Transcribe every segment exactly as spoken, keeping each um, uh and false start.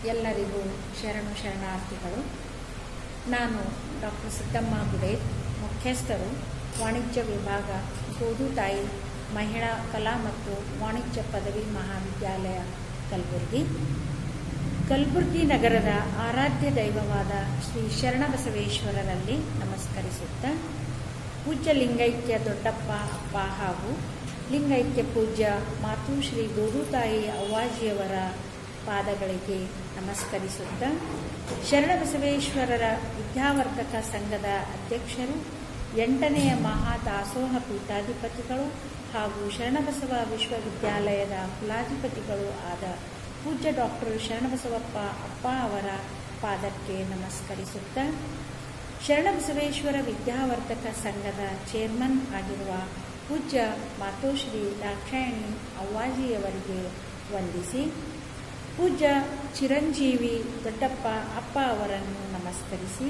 ಎಲ್ಲರಿಗೂ ಶರಣು ಶರಣಾರ್ಥಿಗಳು. ನಾನು ಡಾಕ್ಟರ್ ಸಿದ್ದಮ್ಮ ಗುಡೇರ್, ಮುಖ್ಯಸ್ಥರು, ವಾಣಿಜ್ಯ ವಿಭಾಗ, ಗೋದುತಾಯಿ ಮಹಿಳಾ ಕಲಾ ಮತ್ತು ವಾಣಿಜ್ಯ ಪದವಿ ಮಹಾವಿದ್ಯಾಲಯ, ಕಲಬುರಗಿ. ಕಲಬುರಗಿ ನಗರದ ಆರಾಧ್ಯ ದೈವವಾದ ಶ್ರೀ ಶರಣಬಸವೇಶ್ವರರಲ್ಲಿ ನಮಸ್ಕರಿಸುತ್ತಾ, ಪೂಜ್ಯ ಲಿಂಗೈಕ್ಯ ದೊಡ್ಡಪ್ಪ ಅಪ್ಪ ಹಾಗೂ ಲಿಂಗೈಕ್ಯ ಪೂಜ್ಯ ಮಾತು ಶ್ರೀ ಗೋದುತಾಯಿ ಅವ್ವಾಜಿಯವರ ಪಾದಗಳಿಗೆ ನಮಸ್ಕರಿಸುತ್ತಾ, ಶರಣಬಸವೇಶ್ವರರ ವಿದ್ಯಾವರ್ಧಕ ಸಂಘದ ಅಧ್ಯಕ್ಷರು, ಎಂಟನೆಯ ಮಹಾದಾಸೋಹ ಪೀಠಾಧಿಪತಿಗಳು ಹಾಗೂ ಶರಣಬಸವ ವಿಶ್ವವಿದ್ಯಾಲಯದ ಕುಲಾಧಿಪತಿಗಳು ಆದ ಪೂಜ್ಯ ಡಾಕ್ಟರ್ ಶರಣಬಸವಪ್ಪ ಅಪ್ಪ ಅವರ ಪಾದಕ್ಕೆ ನಮಸ್ಕರಿಸುತ್ತಾ, ಶರಣಬಸವೇಶ್ವರ ವಿದ್ಯಾವರ್ಧಕ ಸಂಘದ ಚೇರ್ಮನ್ ಆಗಿರುವ ಪೂಜ್ಯ ಮಾತೋಶ್ರೀ ದಾಕ್ಷಾಯಣಿ ಅವ್ವಾಜಿಯವರಿಗೆ ವಂದಿಸಿ, ಪೂಜ್ಯ ಚಿರಂಜೀವಿ ದೊಡ್ಡಪ್ಪ ಅಪ್ಪ ಅವರನ್ನು ನಮಸ್ಕರಿಸಿ,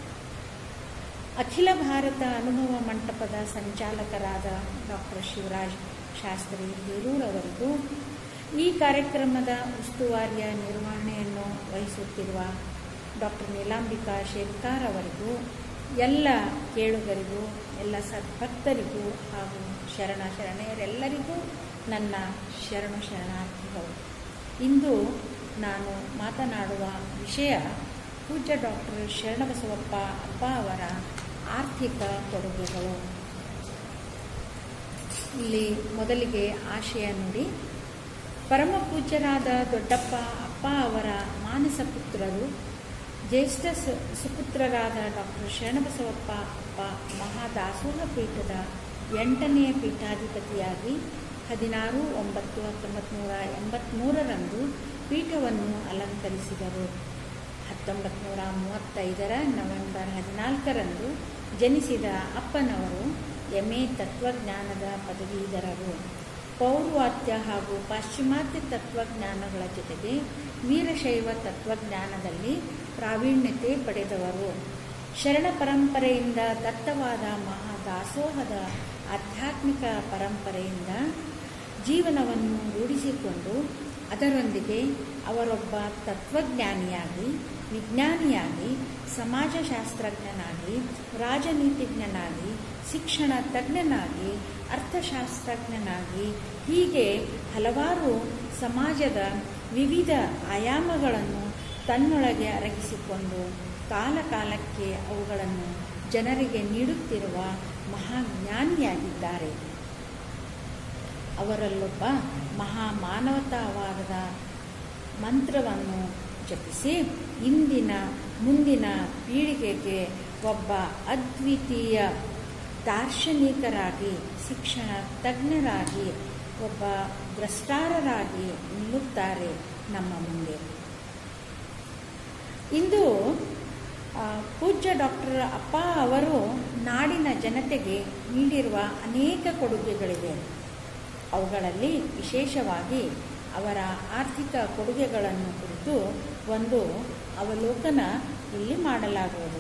ಅಖಿಲ ಭಾರತ ಅನುಭವ ಮಂಟಪದ ಸಂಚಾಲಕರಾದ ಡಾಕ್ಟರ್ ಶಿವರಾಜ್ ಶಾಸ್ತ್ರಿ ಹೇರೂರವರಿಗೂ, ಈ ಕಾರ್ಯಕ್ರಮದ ಉಸ್ತುವಾರಿಯ ನಿರ್ವಹಣೆಯನ್ನು ವಹಿಸುತ್ತಿರುವ ಡಾಕ್ಟರ್ ನೀಲಾಂಬಿಕಾ ಶೇರ್ಕಾರ್ ಅವರಿಗೂ, ಎಲ್ಲ ಕೇಳುಗರಿಗೂ, ಎಲ್ಲ ಸದ್ಭಕ್ತರಿಗೂ ಹಾಗೂ ಶರಣ ಶರಣೆಯರೆಲ್ಲರಿಗೂ ನನ್ನ ಶರಣು ಶರಣಾರ್ಥಿಗಳು. ಇಂದು ನಾನು ಮಾತನಾಡುವ ವಿಷಯ ಪೂಜ್ಯ ಡಾಕ್ಟರ್ ಶರಣಬಸವಪ್ಪ ಅಪ್ಪ ಅವರ ಆರ್ಥಿಕ ಕೊಡುಗೆಗಳು. ಇಲ್ಲಿ ಮೊದಲಿಗೆ ಆಶಯ ನುಡಿ. ಪರಮ ಪೂಜ್ಯರಾದ ದೊಡ್ಡಪ್ಪ ಅಪ್ಪ ಅವರ ಮಾನಸ ಪುತ್ರರು, ಜ್ಯೇಷ್ಠ ಸುಪುತ್ರರಾದ ಡಾಕ್ಟರ್ ಶರಣಬಸವಪ್ಪ ಅಪ್ಪ ಮಹಾದಾಸೋಹ ಪೀಠದ ಎಂಟನೆಯ ಪೀಠಾಧಿಪತಿಯಾಗಿ ಹದಿನಾರು ಒಂಬತ್ತು ಹತ್ತೊಂಬತ್ತು ನೂರ ಎಂಬತ್ತ್ಮೂರರಂದು ಪೀಠವನ್ನು ಅಲಂಕರಿಸಿದರು. ಹತ್ತೊಂಬತ್ತು ನೂರ ಮೂವತ್ತೈದರ ನವೆಂಬರ್ ಹದಿನಾಲ್ಕರಂದು ಜನಿಸಿದ ಅಪ್ಪನವರು ಎಂ ಎ ತತ್ವಜ್ಞಾನದ ಪದವೀಧರರು. ಪೌರ್ವಾತ್ಯ ಹಾಗೂ ಪಾಶ್ಚಿಮಾತ್ಯ ತತ್ವಜ್ಞಾನಗಳ ಜೊತೆಗೆ ವೀರಶೈವ ತತ್ವಜ್ಞಾನದಲ್ಲಿ ಪ್ರಾವೀಣ್ಯತೆ ಪಡೆದವರು. ಶರಣ ಪರಂಪರೆಯಿಂದ ದತ್ತವಾದ ಮಹಾದಾಸೋಹದ ಆಧ್ಯಾತ್ಮಿಕ ಪರಂಪರೆಯಿಂದ ಜೀವನವನ್ನು ರೂಢಿಸಿಕೊಂಡು ಅದರೊಂದಿಗೆ ಅವರೊಬ್ಬ ತತ್ವಜ್ಞಾನಿಯಾಗಿ, ವಿಜ್ಞಾನಿಯಾಗಿ, ಸಮಾಜಶಾಸ್ತ್ರಜ್ಞನಾಗಿ, ರಾಜನೀತಿಜ್ಞನಾಗಿ, ಶಿಕ್ಷಣ ತಜ್ಞನಾಗಿ, ಅರ್ಥಶಾಸ್ತ್ರಜ್ಞನಾಗಿ, ಹೀಗೆ ಹಲವಾರು ಸಮಾಜದ ವಿವಿಧ ಆಯಾಮಗಳನ್ನು ತನ್ನೊಳಗೆ ಅರಗಿಸಿಕೊಂಡು ಕಾಲ ಕಾಲಕ್ಕೆ ಅವುಗಳನ್ನು ಜನರಿಗೆ ನೀಡುತ್ತಿರುವ ಮಹಾಜ್ಞಾನಿಯಾಗಿದ್ದಾರೆ. ಅವರಲ್ಲೊಬ್ಬ ಮಹಾಮಾನವತಾವಾದದ ಮಂತ್ರವನ್ನು ಜಪಿಸಿ ಇಂದಿನ ಮುಂದಿನ ಪೀಳಿಗೆಗೆ ಒಬ್ಬ ಅದ್ವಿತೀಯ ದಾರ್ಶನಿಕರಾಗಿ, ಶಿಕ್ಷಣ ತಜ್ಞರಾಗಿ, ಒಬ್ಬ ದ್ರಷ್ಟಾರರಾಗಿ ನಿಲ್ಲುತ್ತಾರೆ ನಮ್ಮ ಮುಂದೆ. ಇಂದು ಪೂಜ್ಯ ಡಾಕ್ಟರ್ ಅಪ್ಪ ಅವರು ನಾಡಿನ ಜನತೆಗೆ ನೀಡಿರುವ ಅನೇಕ ಕೊಡುಗೆಗಳಿವೆ. ಅವುಗಳಲ್ಲಿ ವಿಶೇಷವಾಗಿ ಅವರ ಆರ್ಥಿಕ ಕೊಡುಗೆಗಳನ್ನು ಕುರಿತು ಒಂದು ಅವಲೋಕನ ಇಲ್ಲಿ ಮಾಡಲಾಗುವುದು.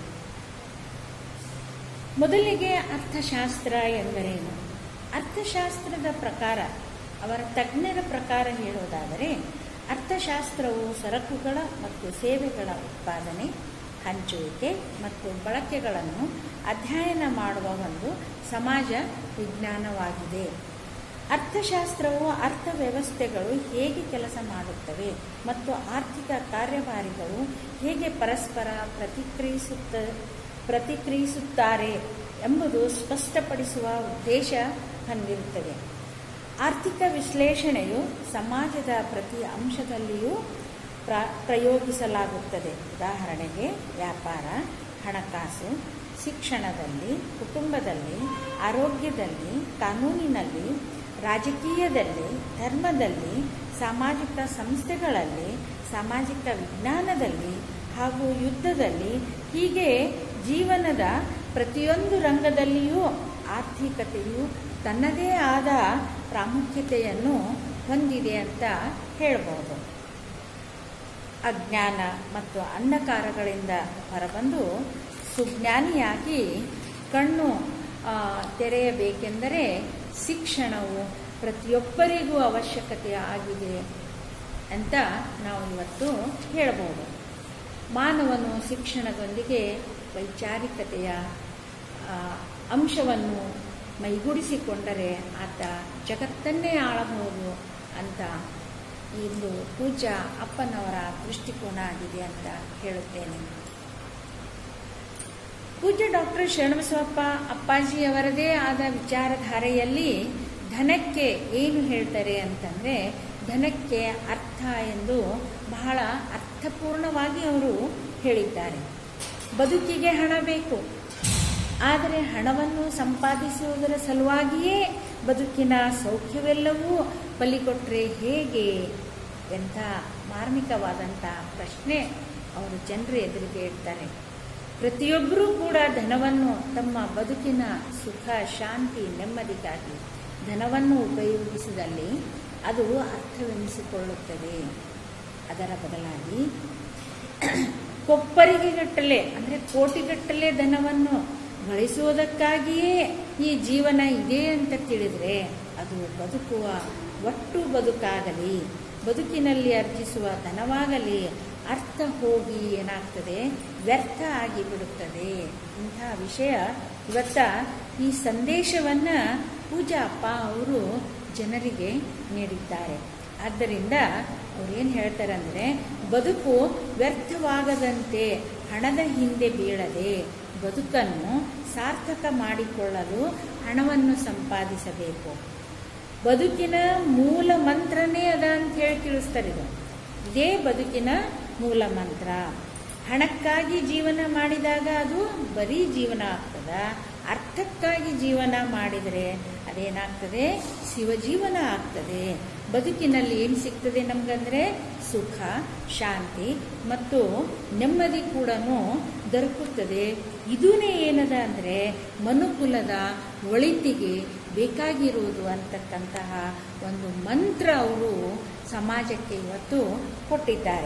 ಮೊದಲಿಗೆ ಅರ್ಥಶಾಸ್ತ್ರ ಎಂದರೇನು? ಅರ್ಥಶಾಸ್ತ್ರದ ಪ್ರಕಾರ, ಅವರ ತಜ್ಞರ ಪ್ರಕಾರ ಹೇಳೋದಾದರೆ, ಅರ್ಥಶಾಸ್ತ್ರವು ಸರಕುಗಳ ಮತ್ತು ಸೇವೆಗಳ ಉತ್ಪಾದನೆ, ಹಂಚುವಿಕೆ ಮತ್ತು ಬಳಕೆಗಳನ್ನು ಅಧ್ಯಯನ ಮಾಡುವ ಒಂದು ಸಮಾಜ ವಿಜ್ಞಾನವಾಗಿದೆ. ಅರ್ಥಶಾಸ್ತ್ರವು ಅರ್ಥವ್ಯವಸ್ಥೆಗಳು ಹೇಗೆ ಕೆಲಸ ಮಾಡುತ್ತವೆ ಮತ್ತು ಆರ್ಥಿಕ ಕಾರ್ಯಭಾರಿಗಳು ಹೇಗೆ ಪರಸ್ಪರ ಪ್ರತಿಕ್ರಿಯಿಸುತ್ತ ಪ್ರತಿಕ್ರಿಯಿಸುತ್ತಾರೆ ಎಂಬುದು ಸ್ಪಷ್ಟಪಡಿಸುವ ಉದ್ದೇಶ ಹೊಂದಿರುತ್ತದೆ. ಆರ್ಥಿಕ ವಿಶ್ಲೇಷಣೆಯು ಸಮಾಜದ ಪ್ರತಿ ಅಂಶದಲ್ಲಿಯೂ ಪ್ರ ಪ್ರಯೋಗಿಸಲಾಗುತ್ತದೆ. ಉದಾಹರಣೆಗೆ ವ್ಯಾಪಾರ, ಹಣಕಾಸು, ಶಿಕ್ಷಣದಲ್ಲಿ, ಕುಟುಂಬದಲ್ಲಿ, ಆರೋಗ್ಯದಲ್ಲಿ, ಕಾನೂನಿನಲ್ಲಿ, ರಾಜಕೀಯದಲ್ಲಿ, ಧರ್ಮದಲ್ಲಿ, ಸಾಮಾಜಿಕ ಸಂಸ್ಥೆಗಳಲ್ಲಿ, ಸಾಮಾಜಿಕ ವಿಜ್ಞಾನದಲ್ಲಿ ಹಾಗೂ ಯುದ್ಧದಲ್ಲಿ, ಹೀಗೆ ಜೀವನದ ಪ್ರತಿಯೊಂದು ರಂಗದಲ್ಲಿಯೂ ಆರ್ಥಿಕತೆಯು ತನ್ನದೇ ಆದ ಪ್ರಾಮುಖ್ಯತೆಯನ್ನು ಹೊಂದಿದೆ ಅಂತ ಹೇಳಬಹುದು. ಅಜ್ಞಾನ ಮತ್ತು ಅಂಧಕಾರಗಳಿಂದ ಹೊರಬಂದು ಸುಜ್ಞಾನಿಯಾಗಿ ಕಣ್ಣು ತೆರೆಯಬೇಕೆಂದರೆ ಶಿಕ್ಷಣವು ಪ್ರತಿಯೊಬ್ಬರಿಗೂ ಅವಶ್ಯಕತೆ ಆಗಿದೆ ಅಂತ ನಾವು ಇವತ್ತು ಹೇಳಬಹುದು. ಮಾನವನು ಶಿಕ್ಷಣದೊಂದಿಗೆ ವೈಚಾರಿಕತೆಯ ಅಂಶವನ್ನು ಮೈಗೂಡಿಸಿಕೊಂಡರೆ ಆತ ಜಗತ್ತನ್ನೇ ಆಳಬಹುದು ಅಂತ ಇಂದು ಪೂಜ್ಯ ಅಪ್ಪನವರ ದೃಷ್ಟಿಕೋನ ಆಗಿದೆ ಅಂತ ಹೇಳುತ್ತೇನೆ. ಪೂಜ್ಯ ಡಾಕ್ಟರ್ ಶರಣಬಸವಪ್ಪ ಅಪ್ಪಾಜಿಯವರದೇ ಆದ ವಿಚಾರಧಾರೆಯಲ್ಲಿ ಧನಕ್ಕೆ ಏನು ಹೇಳ್ತಾರೆ ಅಂತಂದರೆ, ಧನಕ್ಕೆ ಅರ್ಥ ಎಂದು ಬಹಳ ಅರ್ಥಪೂರ್ಣವಾಗಿ ಅವರು ಹೇಳಿದ್ದಾರೆ. ಬದುಕಿಗೆ ಹಣ ಬೇಕು, ಆದರೆ ಹಣವನ್ನು ಸಂಪಾದಿಸುವುದರ ಸಲುವಾಗಿಯೇ ಬದುಕಿನ ಸೌಖ್ಯವೆಲ್ಲವೂ ಬಲಿಕೊಟ್ಟರೆ ಹೇಗೆ ಎಂಥ ಮಾರ್ಮಿಕವಾದಂಥ ಪ್ರಶ್ನೆ ಅವರು ಜನರ ಎದುರಿಗೆ ಇಡ್ತಾರೆ. ಪ್ರತಿಯೊಬ್ಬರೂ ಕೂಡ ಧನವನ್ನು ತಮ್ಮ ಬದುಕಿನ ಸುಖ, ಶಾಂತಿ, ನೆಮ್ಮದಿಗಾಗಿ ಧನವನ್ನು ಉಪಯೋಗಿಸಿದಲ್ಲಿ ಅದು ಅರ್ಥವೆನಿಸಿಕೊಳ್ಳುತ್ತದೆ. ಅದರ ಬದಲಾಗಿ ಕೊಪ್ಪರಿಗೆಗಟ್ಟಲೆ ಅಂದರೆ ಕೋಟಿಗಟ್ಟಲೆ ಧನವನ್ನು ಗಳಿಸುವುದಕ್ಕಾಗಿಯೇ ಈ ಜೀವನ ಇದೆ ಅಂತ ತಿಳಿದರೆ ಅದು ಬದುಕುವ ಒಟ್ಟು ಬದುಕಾಗಲಿ, ಬದುಕಿನಲ್ಲಿ ಅರ್ಜಿಸುವ ಧನವಾಗಲಿ ಅರ್ಥ ಹೋಗಿ ಏನಾಗ್ತದೆ, ವ್ಯರ್ಥ ಆಗಿಬಿಡುತ್ತದೆ. ಇಂಥ ವಿಷಯ ಇವತ್ತ ಈ ಸಂದೇಶವನ್ನು ಪೂಜಾ ಅಪ್ಪ ಅವರು ಜನರಿಗೆ ನೀಡಿದ್ದಾರೆ. ಆದ್ದರಿಂದ ಅವ್ರೇನು ಹೇಳ್ತಾರೆ ಅಂದರೆ, ಬದುಕು ವ್ಯರ್ಥವಾಗದಂತೆ ಹಣದ ಹಿಂದೆ ಬೀಳದೆ ಬದುಕನ್ನು ಸಾರ್ಥಕ ಮಾಡಿಕೊಳ್ಳಲು ಹಣವನ್ನು ಸಂಪಾದಿಸಬೇಕು. ಬದುಕಿನ ಮೂಲ ಮಂತ್ರನೇ ಅದ ಅಂತ ಹೇಳಿ ತಿಳಿಸ್ತಾರೆ. ಇದು ಇದೇ ಬದುಕಿನ ಮೂಲ ಮಂತ್ರ. ಹಣಕ್ಕಾಗಿ ಜೀವನ ಮಾಡಿದಾಗ ಅದು ಬರೀ ಜೀವನ ಆಗ್ತದ, ಅರ್ಥಕ್ಕಾಗಿ ಜೀವನ ಮಾಡಿದರೆ ಅದೇನಾಗ್ತದೆ, ಶಿವಜೀವನ ಆಗ್ತದೆ. ಬದುಕಿನಲ್ಲಿ ಏನು ಸಿಗ್ತದೆ ನಮಗಂದ್ರೆ ಸುಖ, ಶಾಂತಿ ಮತ್ತು ನೆಮ್ಮದಿ ಕೂಡ ದೊರಕುತ್ತದೆ. ಇದೂನೇ ಏನದ ಅಂದರೆ ಮನುಕುಲದ ಒಳಿತಿಗೆ ಬೇಕಾಗಿರುವುದು ಅಂತಕ್ಕಂತಹ ಒಂದು ಮಂತ್ರ ಅವರು ಸಮಾಜಕ್ಕೆ ಇವತ್ತು ಕೊಟ್ಟಿದ್ದಾರೆ.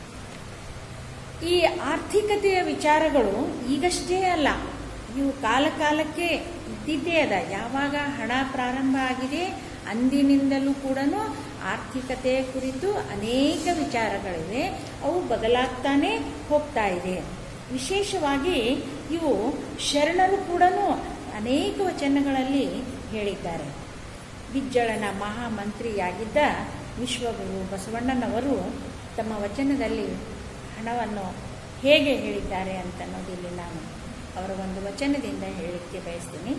ಈ ಆರ್ಥಿಕತೆಯ ವಿಚಾರಗಳು ಈಗಷ್ಟೇ ಅಲ್ಲ, ಇವು ಕಾಲ ಕಾಲಕ್ಕೆ ಇದ್ದಿದ್ದೇ ಅದ. ಯಾವಾಗ ಹಣ ಪ್ರಾರಂಭ ಆಗಿದೆ ಅಂದಿನಿಂದಲೂ ಕೂಡ ಆರ್ಥಿಕತೆಯ ಕುರಿತು ಅನೇಕ ವಿಚಾರಗಳಿವೆ, ಅವು ಬದಲಾಗ್ತಾನೆ ಹೋಗ್ತಾ ಇದೆ. ವಿಶೇಷವಾಗಿ ಇವು ಶರಣರು ಕೂಡ ಅನೇಕ ವಚನಗಳಲ್ಲಿ ಹೇಳಿದ್ದಾರೆ. ಬಿಜ್ಜಳನ ಮಹಾಮಂತ್ರಿಯಾಗಿದ್ದ ವಿಶ್ವಗುರು ಬಸವಣ್ಣನವರು ತಮ್ಮ ವಚನದಲ್ಲಿ ಹಣವನ್ನು ಹೇಗೆ ಹೇಳಿದ್ದಾರೆ ಅಂತನ್ನೋದಿಲ್ಲಿ ನಾನು ಅವರ ಒಂದು ವಚನದಿಂದ ಹೇಳಲಿಕ್ಕೆ ಬಯಸ್ತೀನಿ.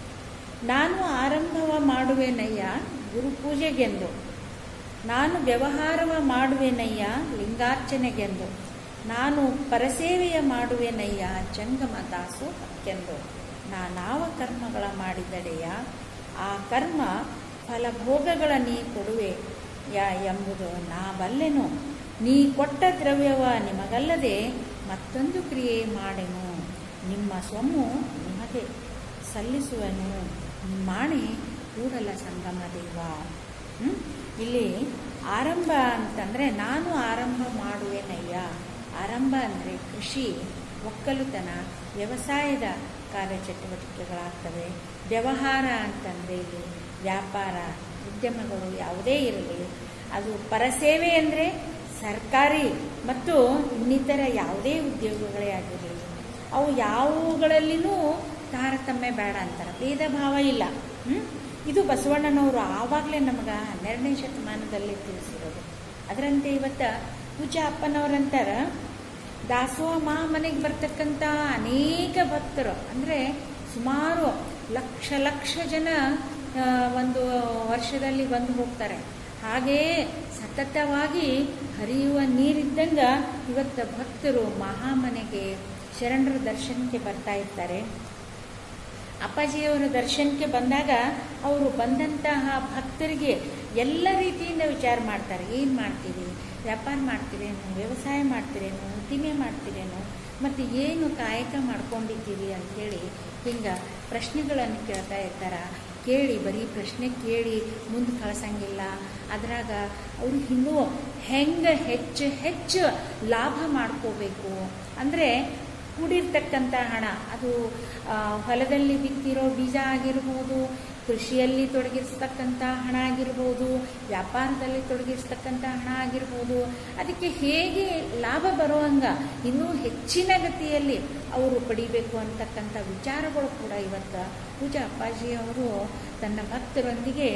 ನಾನು ಆರಂಭವ ಮಾಡುವೆನಯ್ಯ ಗುರುಪೂಜೆಗೆಂದು, ನಾನು ವ್ಯವಹಾರವ ಮಾಡುವೆನಯ್ಯ ಲಿಂಗಾರ್ಚನೆಗೆಂದು, ನಾನು ಪರಸೇವೆಯ ಮಾಡುವೆನಯ್ಯ ಜಂಗಮ ದಾಸೋಹಕ್ಕೆಂದು, ನಾನಾವ ಕರ್ಮಗಳ ಮಾಡಿದಡೆಯ ಆ ಕರ್ಮ ಫಲಭೋಗಗಳ ನೀ ಕೊಡುವೆ ಯಾ ಎಂಬುದು ನಾ ಬಲ್ಲೆನು, ನೀ ಕೊಟ್ಟ ದ್ರವ್ಯವ ನಿಮಗಲ್ಲದೆ ಮತ್ತೊಂದು ಕ್ರಿಯೆ ಮಾಡೆನು, ನಿಮ್ಮ ಸೊಮ್ಮು ನಿಮಗೆ ಸಲ್ಲಿಸುವನು, ನಿಮ್ಮಾಣೆ ಕೂಡಲ ಸಂಗಮ ದೇವ. ಇಲ್ಲಿ ಆರಂಭ ಅಂತಂದರೆ ನಾನು ಆರಂಭ ಮಾಡುವೆನಯ್ಯ. ಆರಂಭ ಅಂದರೆ ಕೃಷಿ, ಒಕ್ಕಲುತನ, ವ್ಯವಸಾಯದ ಕಾರ್ಯಚಟುವಟಿಕೆಗಳಾಗ್ತವೆ. ವ್ಯವಹಾರ ಅಂತಂದರೆ ಇಲ್ಲಿ ವ್ಯಾಪಾರ, ಉದ್ಯಮಗಳು ಯಾವುದೇ ಇರಲಿ. ಅದು ಪರಸೇವೆ ಅಂದರೆ ಸರ್ಕಾರಿ ಮತ್ತು ಇನ್ನಿತರ ಯಾವುದೇ ಉದ್ಯೋಗಗಳೇ ಆಗಿರಲಿ, ಅವು ಯಾವುಗಳಲ್ಲಿನೂ ತಾರತಮ್ಯ ಬೇಡ ಅಂತಾರೆ, ಭೇದ ಭಾವ ಇಲ್ಲ. ಇದು ಬಸವಣ್ಣನವರು ಆವಾಗಲೇ ನಮಗೆ ಹನ್ನೆರಡನೇ ಶತಮಾನದಲ್ಲಿ ತಿಳಿಸಿರೋದು. ಅದರಂತೆ ಇವತ್ತು ಪೂಜಾ ಅಪ್ಪನವರಂತಾರ ದಾಸೋಹ ಮಹಾಮನೆಗೆ ಬರ್ತಕ್ಕಂಥ ಅನೇಕ ಭಕ್ತರು ಅಂದರೆ ಸುಮಾರು ಲಕ್ಷ ಲಕ್ಷ ಜನ ಒಂದು ವರ್ಷದಲ್ಲಿ ಬಂದು ಹೋಗ್ತಾರೆ. ಹಾಗೆಯೇ ಸತತವಾಗಿ ಹರಿಯುವ ನೀರಿದ್ದಂಗೆ ಇವತ್ತು ಭಕ್ತರು ಮಹಾಮನೆಗೆ ಶರಣರ ದರ್ಶನಕ್ಕೆ ಬರ್ತಾ ಇರ್ತಾರೆ. ಅಪ್ಪಾಜಿಯವರ ದರ್ಶನಕ್ಕೆ ಬಂದಾಗ ಅವರು ಬಂದಂತಹ ಭಕ್ತರಿಗೆ ಎಲ್ಲ ರೀತಿಯಿಂದ ವಿಚಾರ ಮಾಡ್ತಾರೆ. ಏನು ಮಾಡ್ತೀರಿ, ವ್ಯಾಪಾರ ಮಾಡ್ತೀರೇನು, ವ್ಯವಸಾಯ ಮಾಡ್ತೀರೇನು, ಉದ್ದಿಮೆ ಮಾಡ್ತೀರೇನು, ಮತ್ತು ಏನು ಕಾಯಕ ಮಾಡ್ಕೊಂಡಿದ್ದೀರಿ ಅಂಥೇಳಿ ಹಿಂಗೆ ಪ್ರಶ್ನೆಗಳನ್ನು ಕೇಳ್ತಾ ಇರ್ತಾರೆ. ಕೇಳಿ ಬರೀ ಪ್ರಶ್ನೆ ಕೇಳಿ ಮುಂದೆ ಕಳಿಸಂಗಿಲ್ಲ. ಅದ್ರಾಗ ಅವರು ಇನ್ನೂ ಹೆಂಗೆ ಹೆಚ್ಚು ಹೆಚ್ಚು ಲಾಭ ಮಾಡ್ಕೋಬೇಕು ಅಂದರೆ ಕೂಡಿರ್ತಕ್ಕಂಥ ಹಣ, ಅದು ಹೊಲದಲ್ಲಿ ಬಿತ್ತಿರೋ ಬೀಜ ಆಗಿರ್ಬೋದು, ಕೃಷಿಯಲ್ಲಿ ತೊಡಗಿಸ್ತಕ್ಕಂಥ ಹಣ ಆಗಿರ್ಬೋದು, ವ್ಯಾಪಾರದಲ್ಲಿ ತೊಡಗಿಸ್ತಕ್ಕಂಥ ಹಣ ಆಗಿರ್ಬೋದು, ಅದಕ್ಕೆ ಹೇಗೆ ಲಾಭ ಬರುವಂಗ ಇನ್ನೂ ಹೆಚ್ಚಿನ ಗತಿಯಲ್ಲಿ ಅವರು ಪಡಿಬೇಕು ಅಂತಕ್ಕಂಥ ವಿಚಾರಗಳು ಕೂಡ ಇವತ್ತು ಪೂಜಾ ಅಪ್ಪಾಜಿಯವರು ತನ್ನ ಭಕ್ತರೊಂದಿಗೆ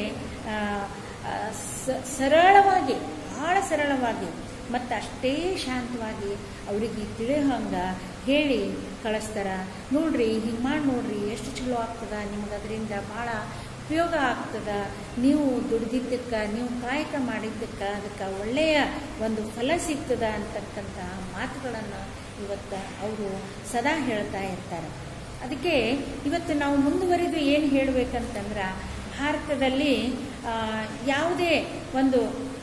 ಸರಳವಾಗಿ, ಬಹಳ ಸರಳವಾಗಿ ಮತ್ತು ಅಷ್ಟೇ ಶಾಂತವಾಗಿ ಅವರಿಗೆ ತಿಳಿಯೋಂಗ ಹೇಳಿ ಕಳಿಸ್ತಾರ. ನೋಡ್ರಿ, ಹಿಂಗೆ ಮಾಡಿ ನೋಡ್ರಿ, ಎಷ್ಟು ಚಲೋ ಆಗ್ತದ, ನಿಮ್ಗೆ ಅದರಿಂದ ಭಾಳ ಉಪಯೋಗ ಆಗ್ತದ, ನೀವು ದುಡ್ದಿದ್ದಕ್ಕೆ, ನೀವು ಕಾಯಕ ಮಾಡಿದ್ದಕ್ಕೆ ಅದಕ್ಕೆ ಒಳ್ಳೆಯ ಒಂದು ಫಲ ಸಿಗ್ತದ ಅಂತಕ್ಕಂಥ ಮಾತುಗಳನ್ನು ಇವತ್ತು ಅವರು ಸದಾ ಹೇಳ್ತಾ ಇರ್ತಾರೆ. ಅದಕ್ಕೆ ಇವತ್ತು ನಾವು ಮುಂದುವರಿದು ಏನು ಹೇಳಬೇಕಂತಂದ್ರೆ, ಭಾರತದಲ್ಲಿ ಯಾವುದೇ ಒಂದು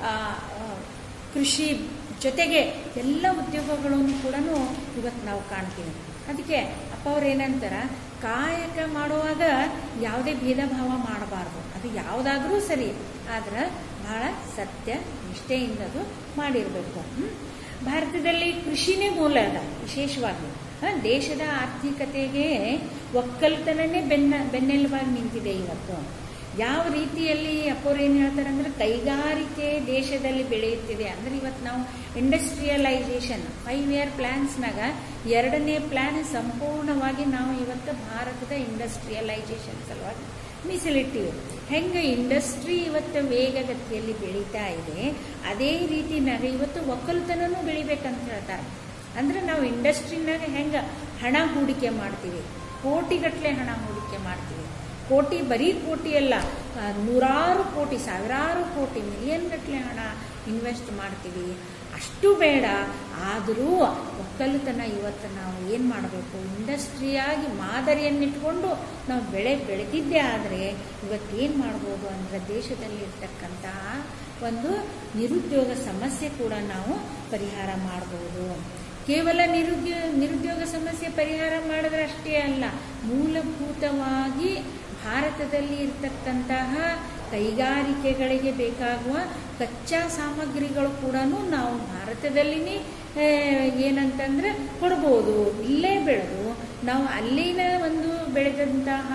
ಕೃಷಿ ಜೊತೆಗೆ ಎಲ್ಲ ಉದ್ಯೋಗಗಳನ್ನು ಕೂಡ ಇವತ್ತು ನಾವು ಕಾಣ್ತೀವಿ. ಅದಕ್ಕೆ ಅಪ್ಪ ಅವ್ರು ಏನಂತಾರ, ಕಾಯಕ ಮಾಡುವಾಗ ಯಾವುದೇ ಭೇದ ಭಾವ ಮಾಡಬಾರ್ದು, ಅದು ಯಾವುದಾದ್ರೂ ಸರಿ, ಆದ್ರೆ ಬಹಳ ಸತ್ಯ ನಿಷ್ಠೆಯಿಂದ ಅದು ಮಾಡಿರಬೇಕು. ಭಾರತದಲ್ಲಿ ಕೃಷಿನೇ ಮೂಲ ಅದ. ವಿಶೇಷವಾಗಿ ದೇಶದ ಆರ್ಥಿಕತೆಗೆ ಒಕ್ಕಲ್ತನನೇ ಬೆನ್ನ ಬೆನ್ನೆಲುಬಾಗಿ ನಿಂತಿದೆ ಇವತ್ತು. ಯಾವ ರೀತಿಯಲ್ಲಿ ಅಪ್ಪವ್ರು ಏನು ಹೇಳ್ತಾರೆ ಅಂದ್ರೆ, ಕೈಗಾರಿಕೆ ದೇಶದಲ್ಲಿ ಬೆಳೆಯುತ್ತಿದೆ ಅಂದ್ರೆ, ಇವತ್ತು ನಾವು ಇಂಡಸ್ಟ್ರಿಯಲೈಸೇಷನ್ ಫೈವ್ ಇಯರ್ ಪ್ಲಾನ್ಸ್ನಾಗ ಎರಡನೇ ಪ್ಲಾನ್ ಸಂಪೂರ್ಣವಾಗಿ ನಾವು ಇವತ್ತು ಭಾರತದ ಇಂಡಸ್ಟ್ರಿಯಲೈಸೇಷನ್ ಸಲುವಾಗಿ ಮೀಸಲಿಟ್ಟಿವಿ. ಹೆಂಗೆ ಇಂಡಸ್ಟ್ರಿ ಇವತ್ತು ವೇಗಗತಿಯಲ್ಲಿ ಬೆಳೀತಾ ಇದೆ, ಅದೇ ರೀತಿನಾಗ ಇವತ್ತು ಒಕ್ಕಲ್ತನೂ ಬೆಳಿಬೇಕಂತ ಹೇಳ್ತಾರೆ. ಅಂದ್ರೆ ನಾವು ಇಂಡಸ್ಟ್ರಿನಾಗ ಹೆಂಗೆ ಹಣ ಹೂಡಿಕೆ ಮಾಡ್ತೀವಿ, ಕೋಟಿಗಟ್ಟಲೆ ಹಣ ಹೂಡಿಕೆ ಮಾಡ್ತೀವಿ. ಕೋಟಿ, ಬರೀ ಕೋಟಿ ಅಲ್ಲ, ನೂರಾರು ಕೋಟಿ, ಸಾವಿರಾರು ಕೋಟಿ, ಮಿಲಿಯನ್ ಗಟ್ಟಲೆ ಹಣ ಇನ್ವೆಸ್ಟ್ ಮಾಡ್ತೀವಿ. ಅಷ್ಟು ಬೇಡ, ಆದರೂ ಒಕ್ಕಲುತನ ಇವತ್ತು ನಾವು ಏನು ಮಾಡಬೇಕು, ಇಂಡಸ್ಟ್ರಿಯಾಗಿ ಮಾದರಿಯನ್ನಿಟ್ಕೊಂಡು ನಾವು ಬೆಳೆ ಬೆಳೆದಿದ್ದೇ ಆದರೆ ಇವತ್ತೇನು ಮಾಡ್ಬೋದು ಅಂದರೆ, ದೇಶದಲ್ಲಿರ್ತಕ್ಕಂತಹ ಒಂದು ನಿರುದ್ಯೋಗ ಸಮಸ್ಯೆ ಕೂಡ ನಾವು ಪರಿಹಾರ ಮಾಡ್ಬೋದು. ಕೇವಲ ನಿರುದ್ಯೋಗ ನಿರುದ್ಯೋಗ ಸಮಸ್ಯೆ ಪರಿಹಾರ ಮಾಡಿದ್ರೆ ಅಷ್ಟೇ ಅಲ್ಲ, ಮೂಲಭೂತವಾಗಿ ಭಾರತದಲ್ಲಿ ಇರ್ತಕ್ಕಂತಹ ಕೈಗಾರಿಕೆಗಳಿಗೆ ಬೇಕಾಗುವ ಕಚ್ಚಾ ಸಾಮಗ್ರಿಗಳು ಕೂಡ ನಾವು ಭಾರತದಲ್ಲಿನೇ ಏನಂತಂದ್ರೆ ಕೊಡ್ಬೋದು. ಇಲ್ಲೇ ಬೆಳೆದು ನಾವು ಅಲ್ಲಿನ ಒಂದು ಬೆಳೆದಂತಹ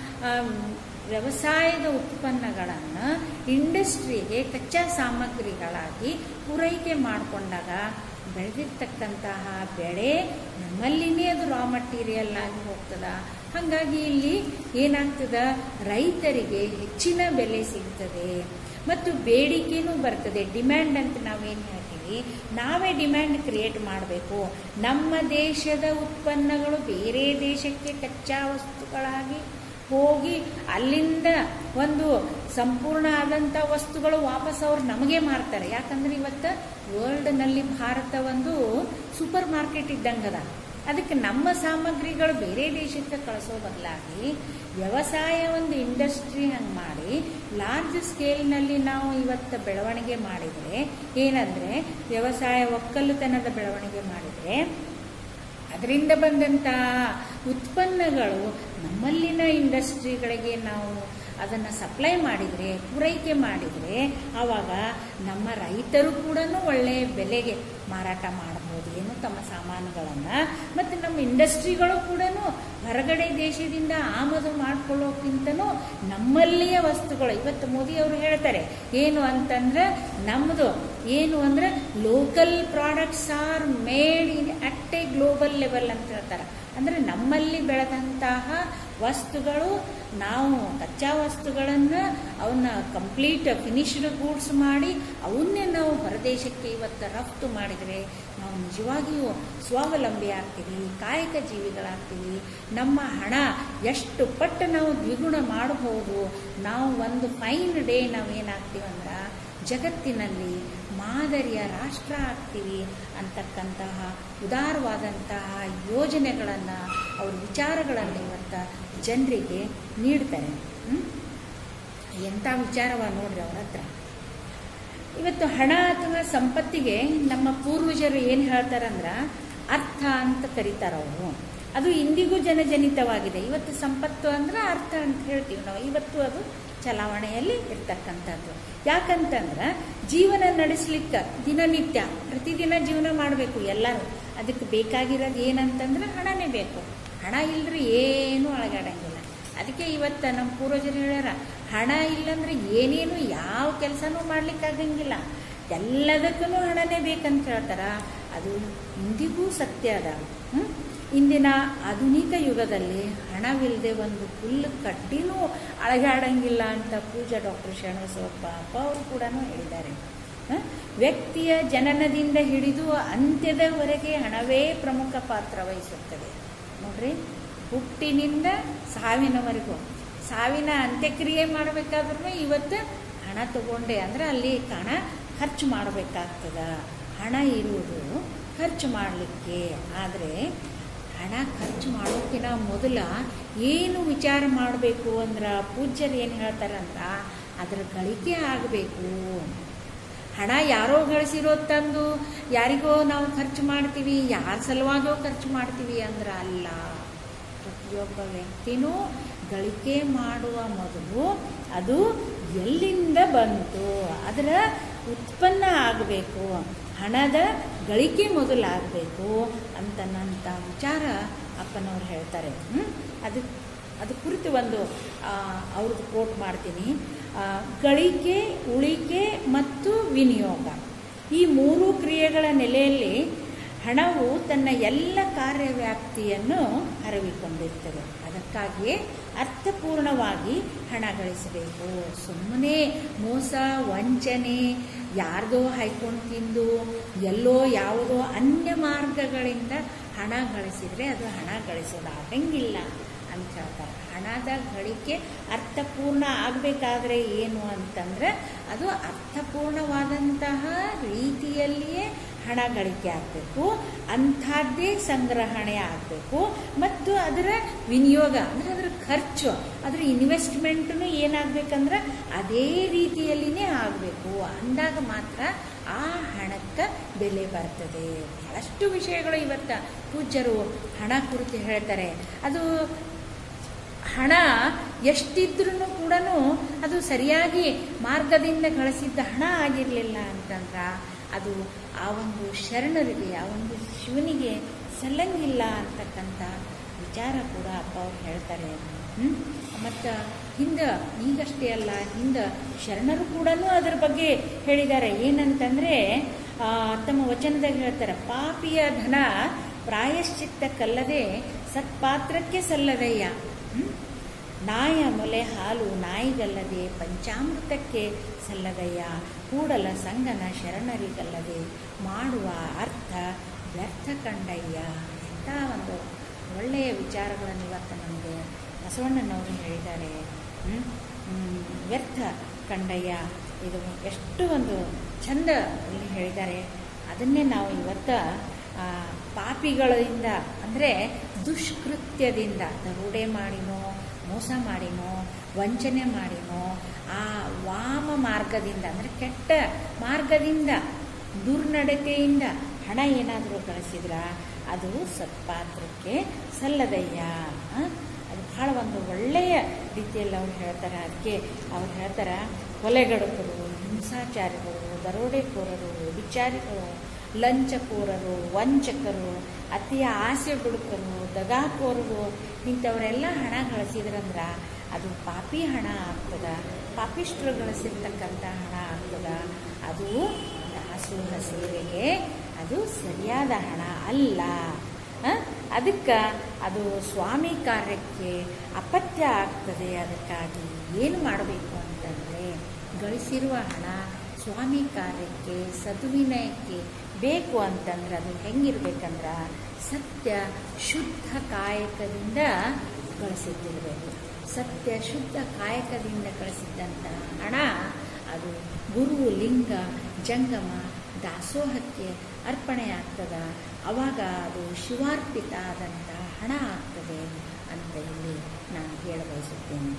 ವ್ಯವಸಾಯದ ಉತ್ಪನ್ನಗಳನ್ನು ಇಂಡಸ್ಟ್ರಿಗೆ ಕಚ್ಚಾ ಸಾಮಗ್ರಿಗಳಾಗಿ ಪೂರೈಕೆ ಮಾಡಿಕೊಂಡಾಗ ಬೆಳೆದಿರ್ತಕ್ಕಂತಹ ಬೆಳೆ ನಮ್ಮಲ್ಲಿನೇ ಅದು ರಾ ಮಟೀರಿಯಲ್ ಆಗಿ ಹೋಗ್ತದ. ಹಾಗಾಗಿ ಇಲ್ಲಿ ಏನಾಗ್ತದ, ರೈತರಿಗೆ ಹೆಚ್ಚಿನ ಬೆಲೆ ಸಿಗ್ತದೆ ಮತ್ತು ಬೇಡಿಕೆನೂ ಬರ್ತದೆ. ಡಿಮ್ಯಾಂಡ್ ಅಂತ ನಾವೇನು ಹೇಳ್ತೀವಿ, ನಾವೇ ಡಿಮ್ಯಾಂಡ್ ಕ್ರಿಯೇಟ್ ಮಾಡಬೇಕು. ನಮ್ಮ ದೇಶದ ಉತ್ಪನ್ನಗಳು ಬೇರೆ ದೇಶಕ್ಕೆ ಕಚ್ಚಾ ವಸ್ತುಗಳಾಗಿ ಹೋಗಿ ಅಲ್ಲಿಂದ ಒಂದು ಸಂಪೂರ್ಣ ಆದಂಥ ವಸ್ತುಗಳು ವಾಪಸ್ ಅವ್ರು ನಮಗೆ ಮಾರ್ತಾರೆ. ಯಾಕಂದ್ರೆ ಇವತ್ತು ವರ್ಲ್ಡ್ನಲ್ಲಿ ಭಾರತ ಒಂದು ಸೂಪರ್ ಮಾರ್ಕೆಟ್ ಇದ್ದಂಗದ. ಅದಕ್ಕೆ ನಮ್ಮ ಸಾಮಗ್ರಿಗಳು ಬೇರೆ ದೇಶಕ್ಕೆ ಕಳಿಸೋ ಬದಲಾಗಿ ವ್ಯವಸಾಯ ಒಂದು ಇಂಡಸ್ಟ್ರಿ ಹಂಗೆ ಮಾಡಿ ಲಾರ್ಜ್ ಸ್ಕೇಲ್ನಲ್ಲಿ ನಾವು ಇವತ್ತು ಬೆಳವಣಿಗೆ ಮಾಡಿದರೆ, ಏನಂದರೆ ವ್ಯವಸಾಯ ಒಕ್ಕಲುತನದ ಬೆಳವಣಿಗೆ ಮಾಡಿದರೆ ಅದರಿಂದ ಬಂದಂಥ ಉತ್ಪನ್ನಗಳು ನಮ್ಮಲ್ಲಿನ ಇಂಡಸ್ಟ್ರಿಗಳಿಗೆ ನಾವು ಅದನ್ನು ಸಪ್ಲೈ ಮಾಡಿದರೆ, ಪೂರೈಕೆ ಮಾಡಿದರೆ, ಆವಾಗ ನಮ್ಮ ರೈತರು ಕೂಡ ಒಳ್ಳೆಯ ಬೆಲೆಗೆ ಮಾರಾಟ ಮಾಡಬಹುದು ಏನು ತಮ್ಮ ಸಾಮಾನುಗಳನ್ನು. ಮತ್ತು ನಮ್ಮ ಇಂಡಸ್ಟ್ರಿಗಳು ಕೂಡ ಹೊರಗಡೆ ದೇಶದಿಂದ ಆಮದು ಮಾಡ್ಕೊಳ್ಳೋಕ್ಕಿಂತನೂ ನಮ್ಮಲ್ಲಿಯ ವಸ್ತುಗಳು, ಇವತ್ತು ಮೋದಿ ಅವರು ಹೇಳ್ತಾರೆ ಏನು ಅಂತಂದ್ರೆ, ನಮ್ಮದು ಏನು ಅಂದರೆ local products are made in at a global level ಅಂತ ಹೇಳ್ತಾರೆ. ಅಂದರೆ ನಮ್ಮಲ್ಲಿ ಬೆಳೆದಂತಹ ವಸ್ತುಗಳು, ನಾವು ಕಚ್ಚಾ ವಸ್ತುಗಳನ್ನು ಅವನ್ನ ಕಂಪ್ಲೀಟ್ ಫಿನಿಶ್ಡ್ ಗೂಡ್ಸ್ ಮಾಡಿ ಅವನ್ನೇ ನಾವು ಹೊರದೇಶಕ್ಕೆ ಇವತ್ತು ರಫ್ತು ಮಾಡಿದರೆ ನಾವು ನಿಜವಾಗಿಯೂ ಸ್ವಾವಲಂಬಿ ಆಗ್ತೀವಿ, ಕಾಯಕ ಜೀವಿಗಳಾಗ್ತೀವಿ. ನಮ್ಮ ಹಣ ಎಷ್ಟು ಪಟ್ಟು ನಾವು ದ್ವಿಗುಣ ಮಾಡಬಹುದು. ನಾವು ಒಂದು ಫೈನ್ ಡೇ ನಾವು ಏನಾಗ್ತೀವಿ ಅಂದ್ರೆ ಜಗತ್ತಿನಲ್ಲಿ ಮಾದರಿಯ ರಾಷ್ಟ್ರ ಆಗ್ತೀವಿ ಅಂತಕ್ಕಂತಹ ಉದಾರವಾದಂತಹ ಯೋಜನೆಗಳನ್ನು, ಅವ್ರ ವಿಚಾರಗಳನ್ನು ಇವತ್ತು ಜನರಿಗೆ ನೀಡ್ತಾರೆ. ಎಂಥ ವಿಚಾರವ ನೋಡ್ರಿ ಅವ್ರ ಹತ್ರ. ಇವತ್ತು ಹಣ ಅಥವಾ ಸಂಪತ್ತಿಗೆ ನಮ್ಮ ಪೂರ್ವಜರು ಏನು ಹೇಳ್ತಾರಂದ್ರೆ ಅರ್ಥ ಅಂತ ಕರೀತಾರ ಅವರು. ಅದು ಇಂದಿಗೂ ಜನಜನಿತವಾಗಿದೆ. ಇವತ್ತು ಸಂಪತ್ತು ಅಂದ್ರೆ ಅರ್ಥ ಅಂತ ಹೇಳ್ತೀವಿ ನಾವು. ಇವತ್ತು ಅದು ಚಲಾವಣೆಯಲ್ಲಿ ಇರ್ತಕ್ಕಂಥದ್ದು. ಯಾಕಂತಂದ್ರೆ ಜೀವನ ನಡೆಸಲಿಕ್ಕೆ ದಿನನಿತ್ಯ ಪ್ರತಿದಿನ ಜೀವನ ಮಾಡಬೇಕು ಎಲ್ಲರೂ. ಅದಕ್ಕೆ ಬೇಕಾಗಿರೋದು ಏನಂತಂದ್ರೆ ಹಣನೇ ಬೇಕು. ಹಣ ಇಲ್ಲರಿ ಏನೂ ಅಳಗಾಡಂಗಿಲ್ಲ. ಅದಕ್ಕೆ ಇವತ್ತು ನಮ್ಮ ಪೂರ್ವಜರು ಹೇಳ್ಯಾರ, ಹಣ ಇಲ್ಲಂದ್ರೆ ಏನೇನು ಯಾವ ಕೆಲಸನೂ ಮಾಡ್ಲಿಕ್ಕಾಗಂಗಿಲ್ಲ, ಎಲ್ಲದಕ್ಕೂ ಹಣನೇ ಬೇಕಂತ ಹೇಳ್ತಾರ. ಅದು ಇಂದಿಗೂ ಸತ್ಯ ಅದ. ಹ್ಮ್ ಇಂದಿನ ಆಧುನಿಕ ಯುಗದಲ್ಲಿ ಹಣವಿಲ್ಲದೆ ಒಂದು ಹುಲ್ಲು ಕಡ್ಡಿನೂ ಅಳಗಾಡಂಗಿಲ್ಲ ಅಂತ ಪೂಜಾ ಡಾಕ್ಟರ್ ಶರಣಬಸವಪ್ಪ ಅಪ್ಪ ಅವರು ಕೂಡ ಹೇಳಿದ್ದಾರೆ. ವ್ಯಕ್ತಿಯ ಜನನದಿಂದ ಹಿಡಿದು ಅಂತ್ಯದವರೆಗೆ ಹಣವೇ ಪ್ರಮುಖ ಪಾತ್ರ ವಹಿಸುತ್ತದೆ. ನೋಡ್ರಿ, ಹುಟ್ಟಿನಿಂದ ಸಾವಿನವರೆಗೂ, ಸಾವಿನ ಅಂತ್ಯಕ್ರಿಯೆ ಮಾಡಬೇಕಾದ್ರೂ ಇವತ್ತು ಹಣ ತಗೊಂಡೆ ಅಂದ್ರೆ ಅಲ್ಲಿ ಹಣ ಖರ್ಚು ಮಾಡಬೇಕಾಗ್ತದ. ಹಣ ಇರುವುದು ಖರ್ಚು ಮಾಡಲಿಕ್ಕೆ. ಆದರೆ ಹಣ ಖರ್ಚು ಮಾಡೋಕ್ಕಿಂತ ಮೊದಲ ಏನು ವಿಚಾರ ಮಾಡಬೇಕು ಅಂದ್ರೆ ಪೂಜ್ಯರು ಏನು ಹೇಳ್ತಾರಂತ, ಅದರ ಗಳಿಕೆ ಆಗಬೇಕು. ಹಣ ಯಾರೋ ಗಳಿಸಿರೋ ತಂದು ಯಾರಿಗೋ ನಾವು ಖರ್ಚು ಮಾಡ್ತೀವಿ, ಯಾರ ಸಲುವಾಗೋ ಖರ್ಚು ಮಾಡ್ತೀವಿ ಅಂದ್ರೆ ಅಲ್ಲ. ಪ್ರತಿಯೊಬ್ಬ ವ್ಯಕ್ತಿನೂ ಗಳಿಕೆ ಮಾಡುವ ಮೊದಲು ಅದು ಎಲ್ಲಿಂದ ಬಂತು, ಅದರ ಉತ್ಪನ್ನ ಆಗಬೇಕು, ಹಣದ ಗಳಿಕೆ ಮೊದಲಾಗಬೇಕು ಅಂತನ್ನಂಥ ವಿಚಾರ ಅಪ್ಪನವ್ರು ಹೇಳ್ತಾರೆ. ಹ್ಞೂ ಅದು ಅದು ಕುರಿತು ಒಂದು ಅವ್ರದ್ದು ಕೋಟ್ ಮಾಡ್ತೀನಿ. ಗಳಿಕೆ, ಉಳಿಕೆ ಮತ್ತು ವಿನಿಯೋಗ ಈ ಮೂರು ಕ್ರಿಯೆಗಳ ನೆಲೆಯಲ್ಲಿ ಹಣವು ತನ್ನ ಎಲ್ಲ ಕಾರ್ಯವ್ಯಾಪ್ತಿಯನ್ನು ಹರವಿಕೊಂಡಿರ್ತದೆ. ಅದಕ್ಕಾಗಿಯೇ ಅರ್ಥಪೂರ್ಣವಾಗಿ ಹಣ ಗಳಿಸಬೇಕು. ಸುಮ್ಮನೆ ಮೋಸ, ವಂಚನೆ, ಯಾರ್ದೋ ಹೈಕೊಂಡು ತಿಂದು ಎಲ್ಲೋ ಯಾವುದೋ ಅನ್ಯ ಮಾರ್ಗಗಳಿಂದ ಹಣ ಗಳಿಸಿದರೆ ಅದು ಹಣ ಗಳಿಸೋದಾಗಂಗಿಲ್ಲ ಅಂತ ಹೇಳ್ತಾರೆ. ಹಣದ ಗಳಿಕೆ ಅರ್ಥಪೂರ್ಣ ಆಗಬೇಕಾದ್ರೆ ಏನು ಅಂತಂದ್ರೆ ಅದು ಅರ್ಥಪೂರ್ಣವಾದಂತಹ ರೀತಿಯಲ್ಲಿಯೇ ಹಣ ಗಳಿಕೆ ಆಗಬೇಕು, ಅಂಥದ್ದೇ ಸಂಗ್ರಹಣೆ ಆಗಬೇಕು. ಮತ್ತು ಅದರ ವಿನಿಯೋಗ ಅಂದರೆ ಅದರ ಖರ್ಚು, ಅದರ ಇನ್ವೆಸ್ಟ್ಮೆಂಟ್ನು ಏನಾಗಬೇಕಂದ್ರೆ ಅದೇ ರೀತಿಯಲ್ಲಿನೇ ಆಗಬೇಕು. ಅಂದಾಗ ಮಾತ್ರ ಆ ಹಣಕ್ಕೆ ಬೆಲೆ ಬರ್ತದೆ. ಬಹಳಷ್ಟು ವಿಷಯಗಳು ಇವತ್ತು ಪೂಜ್ಯರು ಹಣ ಕುರಿತು ಹೇಳ್ತಾರೆ. ಅದು ಹಣ ಎಷ್ಟಿದ್ರೂ ಕೂಡ ಅದು ಸರಿಯಾಗಿ ಮಾರ್ಗದಿಂದ ಗಳಿಸಿದ್ದ ಹಣ ಆಗಿರಲಿಲ್ಲ ಅಂತಂದ್ರೆ ಅದು ಆ ಒಂದು ಶರಣರಿಗೆ, ಆ ಒಂದು ಶಿವನಿಗೆ ಸಲ್ಲಂಗಿಲ್ಲ ಅಂತಕ್ಕಂಥ ವಿಚಾರ ಕೂಡ ಅಪ್ಪ ಅವ್ರು ಹೇಳ್ತಾರೆ. ಹ್ಞೂ ಮತ್ತು ಹಿಂದೆ ಈಗಷ್ಟೇ ಅಲ್ಲ, ಹಿಂದೆ ಶರಣರು ಕೂಡ ಅದರ ಬಗ್ಗೆ ಹೇಳಿದ್ದಾರೆ. ಏನಂತಂದರೆ ತಮ್ಮ ವಚನದಾಗ ಹೇಳ್ತಾರೆ, ಪಾಪಿಯ ಧನ ಪ್ರಾಯಶ್ಚಿತ್ತಕ್ಕಲ್ಲದೆ ಸತ್ಪಾತ್ರಕ್ಕೆ ಸಲ್ಲದಯ್ಯ. ನಾಯ ಮೊಲೆ ಹಾಲು ನಾಯಿಗಲ್ಲದೆ ಪಂಚಾಮೃತಕ್ಕೆ ಸಲ್ಲದಯ್ಯ. ಕೂಡಲ ಸಂಗನ ಶರಣರಿಗಲ್ಲದೆ ಮಾಡುವ ಅರ್ಥ ವ್ಯರ್ಥ ಕಂಡಯ್ಯ ಅಂತ ಒಂದು ಒಳ್ಳೆಯ ವಿಚಾರಗಳನ್ನು ಇವತ್ತು ನಮಗೆ ಬಸವಣ್ಣನವರು ಹೇಳಿದ್ದಾರೆ. ವ್ಯರ್ಥ ಕಂಡಯ್ಯ, ಇದು ಎಷ್ಟು ಒಂದು ಚಂದ ಇಲ್ಲಿ ಹೇಳಿದ್ದಾರೆ. ಅದನ್ನೇ ನಾವು ಇವತ್ತು ಪಾಪಿಗಳಿಂದ ಅಂದರೆ ದುಷ್ಕೃತ್ಯದಿಂದ ದರೋಡೆ ಮಾಡಿನೋ, ಮೋಸ ಮಾಡಿನೋ, ವಂಚನೆ ಮಾಡಿನೋ, ಆ ವಾಮ ಮಾರ್ಗದಿಂದ ಅಂದರೆ ಕೆಟ್ಟ ಮಾರ್ಗದಿಂದ, ದುರ್ನಡತೆಯಿಂದ ಹಣ ಏನಾದರೂ ಗಳಿಸಿದ್ರ ಅದು ಸತ್ಪಾತ್ರಕ್ಕೆ ಸಲ್ಲದಯ್ಯ. ಅದು ಬಹಳ ಒಂದು ಒಳ್ಳೆಯ ರೀತಿಯಲ್ಲಿ ಅವ್ರು ಹೇಳ್ತಾರೆ. ಅದಕ್ಕೆ ಅವ್ರು ಹೇಳ್ತಾರೆ, ಕೊಲೆಗಡುಕರು, ಹಿಂಸಾಚಾರಿಗಳು, ದರೋಡೆಕೋರರು, ವಿಚಾರಿಗಳು, ಲಂಚಕೋರರು, ವಂಚಕರು, ಅತಿಯ ಆಸೆ ಬುಡುಕರು, ದಗಾಕೋರರು ಇಂಥವರೆಲ್ಲ ಹಣ ಗಳಿಸಿದ್ರಂದ್ರೆ ಅದು ಪಾಪಿ ಹಣ ಆಗ್ತದ, ಪಾಪಿಷ್ಟ್ರು ಗಳಿಸಿರ್ತಕ್ಕಂಥ ಹಣ ಆಗ್ತದ. ಅದು ದಾಸೋಹ ಸೇವೆಗೆ ಅದು ಸರಿಯಾದ ಹಣ ಅಲ್ಲ. ಅದಕ್ಕೆ ಅದು ಸ್ವಾಮಿ ಕಾರ್ಯಕ್ಕೆ ಅಪತ್ಯ ಆಗ್ತದೆ. ಅದಕ್ಕಾಗಿ ಏನು ಮಾಡಬೇಕು ಅಂತಂದರೆ ಗಳಿಸಿರುವ ಹಣ ಸ್ವಾಮಿ ಕಾರ್ಯಕ್ಕೆ, ಸದ್ವಿನಯಕ್ಕೆ ಬೇಕು ಅಂತಂದ್ರೆ ಅದು ಹೆಂಗಿರ್ಬೇಕಂದ್ರೆ ಸತ್ಯ ಶುದ್ಧ ಕಾಯಕದಿಂದ ಗಳಿಸಿದ್ದಿರಬೇಕು. ಸತ್ಯ ಶುದ್ಧ ಕಾಯಕದಿಂದ ಗಳಿಸಿದ್ದಂಥ ಹಣ ಅದು ಗುರು, ಲಿಂಗ, ಜಂಗಮ, ದಾಸೋಹಕ್ಕೆ ಅರ್ಪಣೆ ಆಗ್ತದ. ಆವಾಗ ಅದು ಶಿವಾರ್ಪಿತ ಆದಂಥ ಹಣ ಆಗ್ತದೆ ಅಂತ ಇಲ್ಲಿ ನಾನು ಹೇಳ ಬಯಸುತ್ತೇನೆ.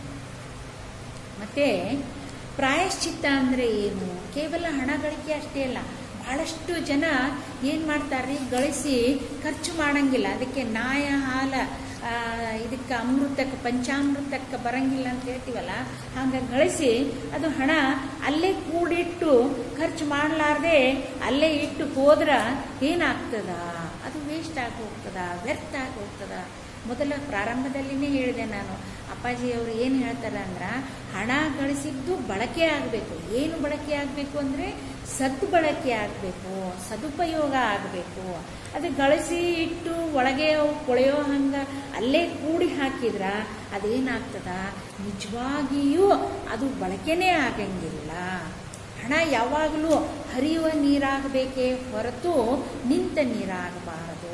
ಮತ್ತು ಪ್ರಾಯಶ್ಚಿತ್ತ ಅಂದರೆ ಏನು? ಕೇವಲ ಹಣ ಗಳಿಕೆ ಅಷ್ಟೇ ಅಲ್ಲ. ಬಹಳಷ್ಟು ಜನ ಏನು ಮಾಡ್ತಾರೆ, ಗಳಿಸಿ ಖರ್ಚು ಮಾಡಂಗಿಲ್ಲ. ಅದಕ್ಕೆ ನಾಯ ಹಾಲ ಇದಕ್ಕೆ ಅಮೃತಕ್ಕೆ, ಪಂಚಾಮೃತಕ್ಕೆ ಬರಂಗಿಲ್ಲ ಅಂತ ಹೇಳ್ತೀವಲ್ಲ, ಹಂಗೆ ಗಳಿಸಿ ಅದು ಹಣ ಅಲ್ಲೇ ಕೂಡಿಟ್ಟು ಖರ್ಚು ಮಾಡಲಾರ್ದೆ ಅಲ್ಲೇ ಇಟ್ಟು ಹೋದ್ರೆ ಏನಾಗ್ತದ? ಅದು ವೇಸ್ಟ್ ಆಗಿ ಹೋಗ್ತದ, ವ್ಯರ್ಥ ಆಗಿ ಹೋಗ್ತದ. ಮೊದಲ ಪ್ರಾರಂಭದಲ್ಲಿನೇ ಹೇಳಿದೆ ನಾನು, ಅಪ್ಪಾಜಿಯವರು ಏನು ಹೇಳ್ತಾರೆ ಅಂದ್ರೆ, ಹಣ ಗಳಿಸಿದ್ದು ಬಳಕೆ ಆಗಬೇಕು. ಏನು ಬಳಕೆ ಆಗಬೇಕು ಅಂದರೆ ಸದ್ಬಳಕೆ ಆಗಬೇಕು, ಸದುಪಯೋಗ ಆಗಬೇಕು. ಅದು ಗಳಿಸಿ ಇಟ್ಟು ಒಳಗೆ ಕೊಳೆಯೋ ಹಂಗೆ ಅಲ್ಲೇ ಕೂಡಿ ಹಾಕಿದ್ರ ಅದೇನಾಗ್ತದ, ನಿಜವಾಗಿಯೂ ಅದು ಬಳಕೆನೇ ಆಗಂಗಿಲ್ಲ. ಹಣ ಯಾವಾಗಲೂ ಹರಿಯುವ ನೀರಾಗಬೇಕೇ ಹೊರತು ನಿಂತ ನೀರಾಗಬಾರದು.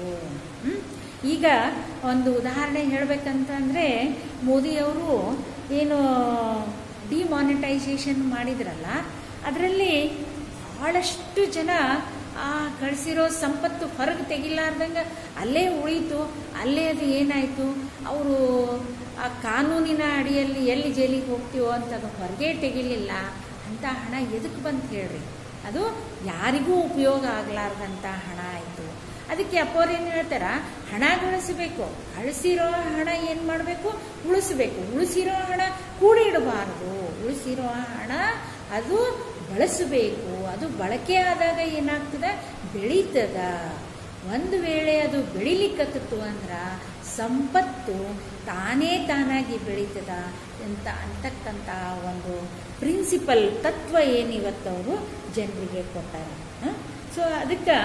ಈಗ ಒಂದು ಉದಾಹರಣೆ ಹೇಳಬೇಕಂತಂದರೆ, ಮೋದಿಯವರು ಏನು ಡಿಮಾನಿಟೈಸೇಷನ್ ಮಾಡಿದ್ರಲ್ಲ, ಅದರಲ್ಲಿ ಬಹಳಷ್ಟು ಜನ ಆ ಗಳಿಸಿರೋ ಸಂಪತ್ತು ಹೊರಗೆ ತೆಗಿಲಾರ್ದಂಗೆ ಅಲ್ಲೇ ಉಳೀತು. ಅಲ್ಲೇ ಅದು ಏನಾಯಿತು, ಅವರು ಆ ಕಾನೂನಿನ ಅಡಿಯಲ್ಲಿ ಎಲ್ಲಿ ಜೈಲಿಗೆ ಹೋಗ್ತೀವೋ ಅಂತ ಅದು ಹೊರಗೆ ತೆಗಿಲಿಲ್ಲ. ಅಂಥ ಹಣ ಎದಕ್ಕೆ ಬಂತು ಹೇಳ್ರಿ? ಅದು ಯಾರಿಗೂ ಉಪಯೋಗ ಆಗಲಾರ್ದಂಥ ಹಣ ಆಯಿತು. ಅದಕ್ಕೆ ಅಪ್ಪವ್ರು ಏನು ಹೇಳ್ತಾರ, ಹಣ ಗಳಿಸಬೇಕು, ಗಳಿಸಿರೋ ಹಣ ಏನು ಮಾಡಬೇಕು, ಉಳಿಸಬೇಕು. ಉಳಿಸಿರೋ ಹಣ ಕೂಡಿಡಬಾರದು, ಉಳಿಸಿರೋ ಹಣ ಅದು ಬಳಸಬೇಕು. ಅದು ಬಳಕೆ ಆದಾಗ ಏನಾಗ್ತದ, ಬೆಳೀತದ. ಒಂದು ವೇಳೆ ಅದು ಬೆಳಿಲಿಕ್ಕತ್ತು ಅಂದ್ರೆ ಸಂಪತ್ತು ತಾನೇ ತಾನಾಗಿ ಬೆಳೀತದ ಅಂತ ಅಂತಕ್ಕಂಥ ಒಂದು ಪ್ರಿನ್ಸಿಪಲ್ ತತ್ವ ಏನಿವತ್ತವರು ಜನರಿಗೆ ಕೊಟ್ಟಾರೆ. ಸೊ ಅದಕ್ಕೆ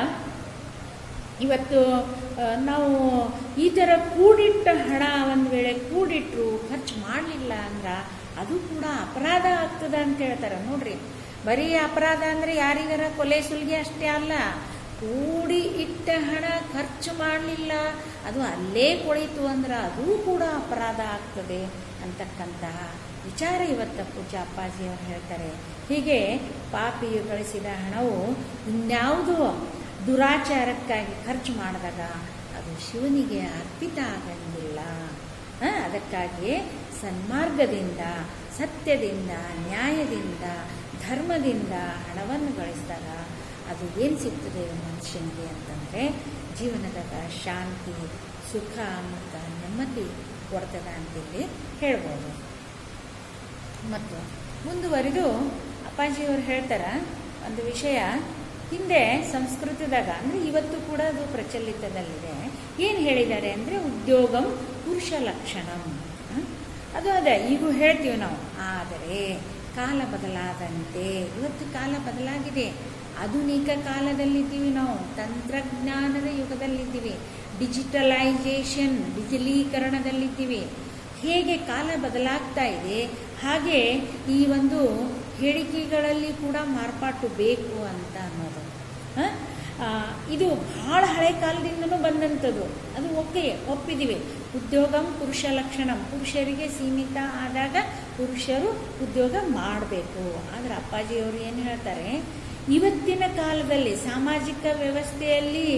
ಇವತ್ತು ನಾವು ಈ ಥರ ಕೂಡಿಟ್ಟ ಹಣ ಒಂದು ವೇಳೆ ಕೂಡಿಟ್ರು ಖರ್ಚು ಮಾಡಲಿಲ್ಲ ಅಂದ್ರೆ ಅದು ಕೂಡ ಅಪರಾಧ ಆಗ್ತದ ಅಂತ ಹೇಳ್ತಾರೆ. ನೋಡ್ರಿ, ಬರೀ ಅಪರಾಧ ಅಂದರೆ ಯಾರಿಗಾರ ಕೊಲೆ ಸುಲಿಗೆ ಅಷ್ಟೇ ಅಲ್ಲ, ಕೂಡಿ ಇಟ್ಟ ಹಣ ಖರ್ಚು ಮಾಡಲಿಲ್ಲ, ಅದು ಅಲ್ಲೇ ಕೊಳಿತು ಅಂದ್ರೆ ಅದು ಕೂಡ ಅಪರಾಧ ಆಗ್ತದೆ ಅಂತಕ್ಕಂತಹ ವಿಚಾರ ಇವತ್ತು ಪೂಜ್ಯ ಅಪ್ಪಾಜಿಯವರು ಹೇಳ್ತಾರೆ. ಹೀಗೆ ಪಾಪಿಯು ಗಳಿಸಿದ ಹಣವು ಇನ್ಯಾವುದೋ ದುರಾಚಾರಕ್ಕಾಗಿ ಖರ್ಚು ಮಾಡಿದಾಗ ಅದು ಶಿವನಿಗೆ ಅರ್ಪಿತ ಆಗಂಗಿಲ್ಲ. ಅದಕ್ಕಾಗಿ ಸನ್ಮಾರ್ಗದಿಂದ, ಸತ್ಯದಿಂದ, ನ್ಯಾಯದಿಂದ, ಧರ್ಮದಿಂದ ಹಣವನ್ನು ಗಳಿಸಿದಾಗ ಅದು ಏನು ಸಿಗ್ತದೆ ಮನುಷ್ಯನಿಗೆ ಅಂತಂದರೆ, ಜೀವನದಾಗ ಶಾಂತಿ, ಸುಖ ಮತ್ತು ನೆಮ್ಮದಿ ಕೊಡ್ತದ ಅಂತೇಳಿ ಹೇಳ್ಬೋದು. ಮತ್ತು ಮುಂದುವರಿದು ಅಪ್ಪಾಜಿಯವರು ಹೇಳ್ತಾರೆ ಒಂದು ವಿಷಯ, ಹಿಂದೆ ಸಂಸ್ಕೃತದಾಗ ಅಂದರೆ ಇವತ್ತು ಕೂಡ ಅದು ಪ್ರಚಲಿತದಲ್ಲಿದೆ. ಏನು ಹೇಳಿದ್ದಾರೆ ಅಂದರೆ, ಉದ್ಯೋಗಂ ಪುರುಷ ಲಕ್ಷಣಂ. ಅದು ಅದೇ ಈಗೂ ಹೇಳ್ತೀವಿ ನಾವು. ಆದರೆ ಕಾಲ ಬದಲಾದಂತೆ ಇವತ್ತು ಕಾಲ ಬದಲಾಗಿದೆ. ಆಧುನಿಕ ಕಾಲದಲ್ಲಿದ್ದೀವಿ ನಾವು, ತಂತ್ರಜ್ಞಾನದ ಯುಗದಲ್ಲಿದ್ದೀವಿ, ಡಿಜಿಟಲೈಸೇಷನ್ ಡಿಜಿಟಲೀಕರಣದಲ್ಲಿದ್ದೀವಿ. ಹೇಗೆ ಕಾಲ ಬದಲಾಗ್ತಾ ಇದೆ ಹಾಗೆ ಈ ಒಂದು ಹೇಳಿಕೆಗಳಲ್ಲಿ ಕೂಡ ಮಾರ್ಪಾಟು ಬೇಕು ಅಂತ ಅನ್ನೋದು. ಇದು ಬಹಳ ಹಳೆ ಕಾಲದಿಂದನೂ ಬಂದಂಥದ್ದು. ಅದು ಓಕೆ, ಒಪ್ಪಿದ್ದೀವಿ. ಉದ್ಯೋಗಂ ಪುರುಷ ಲಕ್ಷಣಂ, ಪುರುಷರಿಗೆ ಸೀಮಿತ ಆದಾಗ ಪುರುಷರು ಉದ್ಯೋಗ ಮಾಡಬೇಕು. ಆದರೆ ಅಪ್ಪಾಜಿಯವರು ಏನು ಹೇಳ್ತಾರೆ, ಇವತ್ತಿನ ಕಾಲದಲ್ಲಿ ಸಾಮಾಜಿಕ ವ್ಯವಸ್ಥೆಯಲ್ಲಿ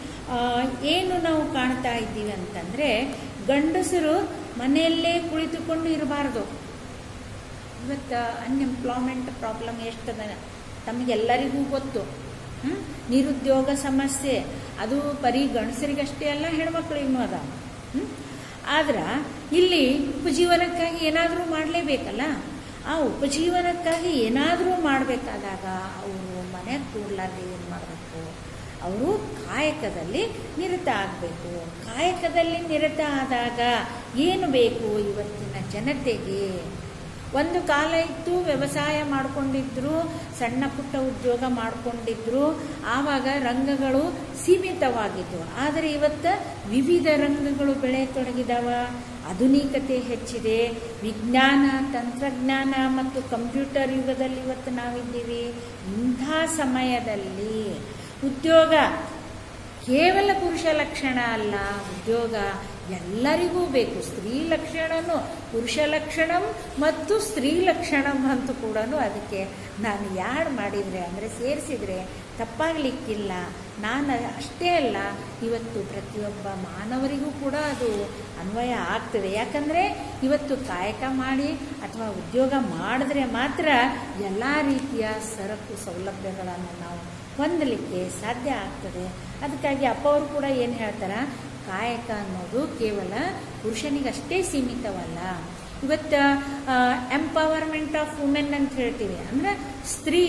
ಏನು ನಾವು ಕಾಣ್ತಾ ಇದ್ದೀವಿ ಅಂತಂದರೆ, ಗಂಡಸರು ಮನೆಯಲ್ಲೇ ಕುಳಿತುಕೊಂಡು ಇರಬಾರ್ದು. ಇವತ್ತು ಅನ್ಎಂಪ್ಲಾಯ್ಮೆಂಟ್ ಪ್ರಾಬ್ಲಮ್ ಎಷ್ಟದ ತಮಗೆಲ್ಲರಿಗೂ ಗೊತ್ತು. ನಿರುದ್ಯೋಗ ಸಮಸ್ಯೆ ಅದು ಬರೀ ಗಂಡಸರಿಗಷ್ಟೇ ಅಲ್ಲ, ಹೆಣ್ಮಕ್ಳಿಗೂ ಅದ. ಆದ್ರೆ ಇಲ್ಲಿ ಉಪಜೀವನಕ್ಕಾಗಿ ಏನಾದರೂ ಮಾಡಲೇಬೇಕಲ್ಲ. ಆ ಉಪಜೀವನಕ್ಕಾಗಿ ಏನಾದರೂ ಮಾಡಬೇಕಾದಾಗ ಅವರು ಮನೆಗೆ ಕೂಡ್ಲಾರ್ದೆ ಏನು ಮಾಡಬೇಕು, ಅವರು ಕಾಯಕದಲ್ಲಿ ನಿರತ ಆಗಬೇಕು. ಕಾಯಕದಲ್ಲಿ ನಿರತ ಆದಾಗ ಏನು ಬೇಕು ಇವತ್ತಿನ ಜನತೆಗೆ? ಒಂದು ಕಾಲ ಇತ್ತು, ವ್ಯವಸಾಯ ಮಾಡಿಕೊಂಡಿದ್ರು, ಸಣ್ಣ ಪುಟ್ಟ ಉದ್ಯೋಗ ಮಾಡಿಕೊಂಡಿದ್ರು, ಆವಾಗ ರಂಗಗಳು ಸೀಮಿತವಾಗಿದ್ದವು. ಆದರೆ ಇವತ್ತು ವಿವಿಧ ರಂಗಗಳು ಬೆಳೆ ತೊಡಗಿದಾವ, ಆಧುನಿಕತೆ ಹೆಚ್ಚಿದೆ, ವಿಜ್ಞಾನ, ತಂತ್ರಜ್ಞಾನ ಮತ್ತು ಕಂಪ್ಯೂಟರ್ ಯುಗದಲ್ಲಿ ಇವತ್ತು ನಾವಿದ್ದೀವಿ. ಇಂಥ ಸಮಯದಲ್ಲಿ ಉದ್ಯೋಗ ಕೇವಲ ಪುರುಷ ಲಕ್ಷಣ ಅಲ್ಲ, ಉದ್ಯೋಗ ಎಲ್ಲರಿಗೂ ಬೇಕು. ಸ್ತ್ರೀ ಲಕ್ಷಣನು ಪುರುಷ ಲಕ್ಷಣಂ ಮತ್ತು ಸ್ತ್ರೀ ಲಕ್ಷಣಂ ಅಂತ ಕೂಡ ಅದಕ್ಕೆ ನಾನು ಯಾಡ್ ಮಾಡಿದರೆ ಅಂದರೆ ಸೇರಿಸಿದರೆ ತಪ್ಪಾಗಲಿಕ್ಕಿಲ್ಲ. ನಾನು ಅಷ್ಟೇ ಅಲ್ಲ, ಇವತ್ತು ಪ್ರತಿಯೊಬ್ಬ ಮಾನವರಿಗೂ ಕೂಡ ಅದು ಅನ್ವಯ ಆಗ್ತದೆ. ಯಾಕಂದರೆ ಇವತ್ತು ಕಾಯಕ ಮಾಡಿ ಅಥವಾ ಉದ್ಯೋಗ ಮಾಡಿದ್ರೆ ಮಾತ್ರ ಎಲ್ಲ ರೀತಿಯ ಸರಕು ಸೌಲಭ್ಯಗಳನ್ನು ನಾವು ಹೊಂದಲಿಕ್ಕೆ ಸಾಧ್ಯ ಆಗ್ತದೆ. ಅದಕ್ಕಾಗಿ ಅಪ್ಪ ಅವರು ಕೂಡ ಏನು ಹೇಳ್ತಾರೆ, ಕಾಯಕ ಅನ್ನೋದು ಕೇವಲ ಪುರುಷನಿಗಷ್ಟೇ ಸೀಮಿತವಲ್ಲ. ಇವತ್ತು ಎಂಪವರ್ಮೆಂಟ್ ಆಫ್ ವುಮೆನ್ ಅಂತ ಹೇಳ್ತೀವಿ. ಅಂದರೆ ಸ್ತ್ರೀ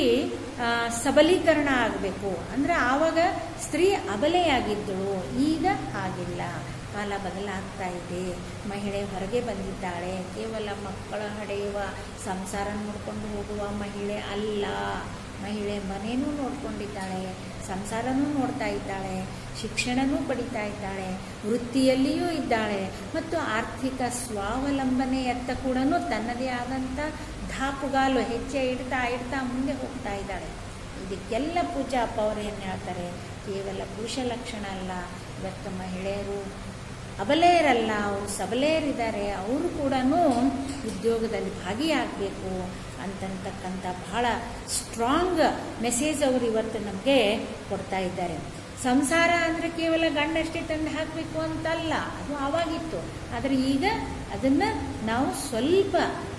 ಸಬಲೀಕರಣ ಆಗಬೇಕು. ಅಂದರೆ ಆವಾಗ ಸ್ತ್ರೀ ಅಬಲೆಯಾಗಿದ್ದಳು, ಈಗ ಹಾಗಿಲ್ಲ. ಕಾಲ ಬದಲಾಗ್ತಾ ಇದೆ. ಮಹಿಳೆ ಹೊರಗೆ ಬಂದಿದ್ದಾಳೆ. ಕೇವಲ ಮಕ್ಕಳ ಹಡೆಯುವ ಸಂಸಾರ ನೋಡ್ಕೊಂಡು ಹೋಗುವ ಮಹಿಳೆ ಅಲ್ಲ. ಮಹಿಳೆ ಮನೆಯೂ ನೋಡ್ಕೊಂಡಿದ್ದಾಳೆ, ಸಂಸಾರನೂ ನೋಡ್ತಾ ಇದ್ದಾಳೆ, ಶಿಕ್ಷಣನೂ ಪಡಿತಾ ಇದ್ದಾಳೆ, ವೃತ್ತಿಯಲ್ಲಿಯೂ ಇದ್ದಾಳೆ ಮತ್ತು ಆರ್ಥಿಕ ಸ್ವಾವಲಂಬನೆಯತ್ತ ಕೂಡ ತನ್ನದೇ ಆದಂಥ ಧಾಪುಗಾಲು ಹೆಜ್ಜೆ ಇಡ್ತಾ ಇಡ್ತಾ ಮುಂದೆ ಹೋಗ್ತಾ ಇದ್ದಾಳೆ. ಇದಕ್ಕೆಲ್ಲ ಪೂಜಾ ಅಪ್ಪ ಅವರು ಏನು ಹೇಳ್ತಾರೆ, ಕೇವಲ ಪುರುಷ ಲಕ್ಷಣ ಅಲ್ಲ, ಇವತ್ತು ಮಹಿಳೆಯರು ಅಬಲೆಯರಲ್ಲ, ಅವರು ಸಬಲೆಯರಿದ್ದಾರೆ, ಅವರು ಕೂಡ ಉದ್ಯೋಗದಲ್ಲಿ ಭಾಗಿಯಾಗಬೇಕು ಅಂತಕ್ಕಂಥ ಬಹಳ ಸ್ಟ್ರಾಂಗ್ ಮೆಸೇಜ್ ಅವರು ಇವತ್ತು ನಮಗೆ ಕೊಡ್ತಾ ಇದ್ದಾರೆ. ಸಂಸಾರ ಅಂದರೆ ಕೇವಲ ಗಂಡಷ್ಟೇ ತಂದು ಹಾಕಬೇಕು ಅಂತಲ್ಲ, ಅದು ಆವಾಗಿತ್ತು. ಆದರೆ ಈಗ ಅದನ್ನು ನಾವು ಸ್ವಲ್ಪ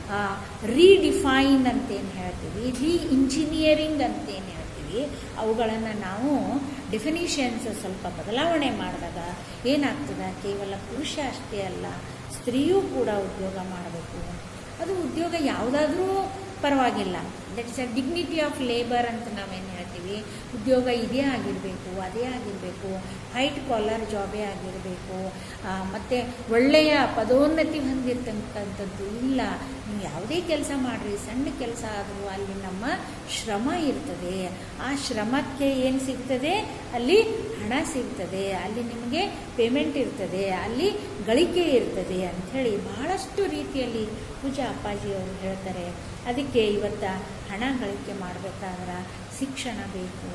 ರೀಡಿಫೈನ್ ಅಂತೇನು ಹೇಳ್ತೀವಿ, ರೀ ಇಂಜಿನಿಯರಿಂಗ್ ಅಂತೇನು ಹೇಳ್ತೀವಿ, ಅವುಗಳನ್ನು ನಾವು ಡೆಫಿನಿಷನ್ಸ್ ಸ್ವಲ್ಪ ಬದಲಾವಣೆ ಮಾಡಿದಾಗ ಏನಾಗ್ತದೆ, ಕೇವಲ ಪುರುಷ ಅಷ್ಟೇ ಅಲ್ಲ, ಸ್ತ್ರೀಯೂ ಕೂಡ ಉದ್ಯೋಗ ಮಾಡಬೇಕು. ಅದು ಉದ್ಯೋಗ ಯಾವುದಾದ್ರೂ ಪರವಾಗಿಲ್ಲ, that is a dignity of labour ಅಂತ ನಾವೇನು ಹೇಳ್ತೀವಿ. ಉದ್ಯೋಗ ಇದೇ ಆಗಿರಬೇಕು, ಅದೇ ಆಗಿರಬೇಕು, ವೈಟ್ ಕಾಲರ್ ಜಾಬೇ ಆಗಿರಬೇಕು, ಮತ್ತು ಒಳ್ಳೆಯ ಪದೋನ್ನತಿ ಹೊಂದಿರ್ತಕ್ಕಂಥದ್ದು ಇಲ್ಲ. ನೀವು ಯಾವುದೇ ಕೆಲಸ ಮಾಡಿರಿ, ಸಣ್ಣ ಕೆಲಸ ಆದರೂ ಅಲ್ಲಿ ನಮ್ಮ ಶ್ರಮ ಇರ್ತದೆ. ಆ ಶ್ರಮಕ್ಕೆ ಏನು ಸಿಗ್ತದೆ, ಅಲ್ಲಿ ಹಣ ಸಿಗ್ತದೆ, ಅಲ್ಲಿ ನಿಮಗೆ ಪೇಮೆಂಟ್ ಇರ್ತದೆ, ಅಲ್ಲಿ ಗಳಿಕೆ ಇರ್ತದೆ ಅಂಥೇಳಿ ಬಹಳಷ್ಟು ರೀತಿಯಲ್ಲಿ ಪೂಜಾ ಅಪ್ಪಾಜಿಯವರು ಹೇಳ್ತಾರೆ. ಅದಕ್ಕೆ ಇವತ್ತು ಹಣ ಗಳಿಕೆ ಮಾಡಬೇಕಾದ್ರೆ ಶಿಕ್ಷಣ ಬೇಕು.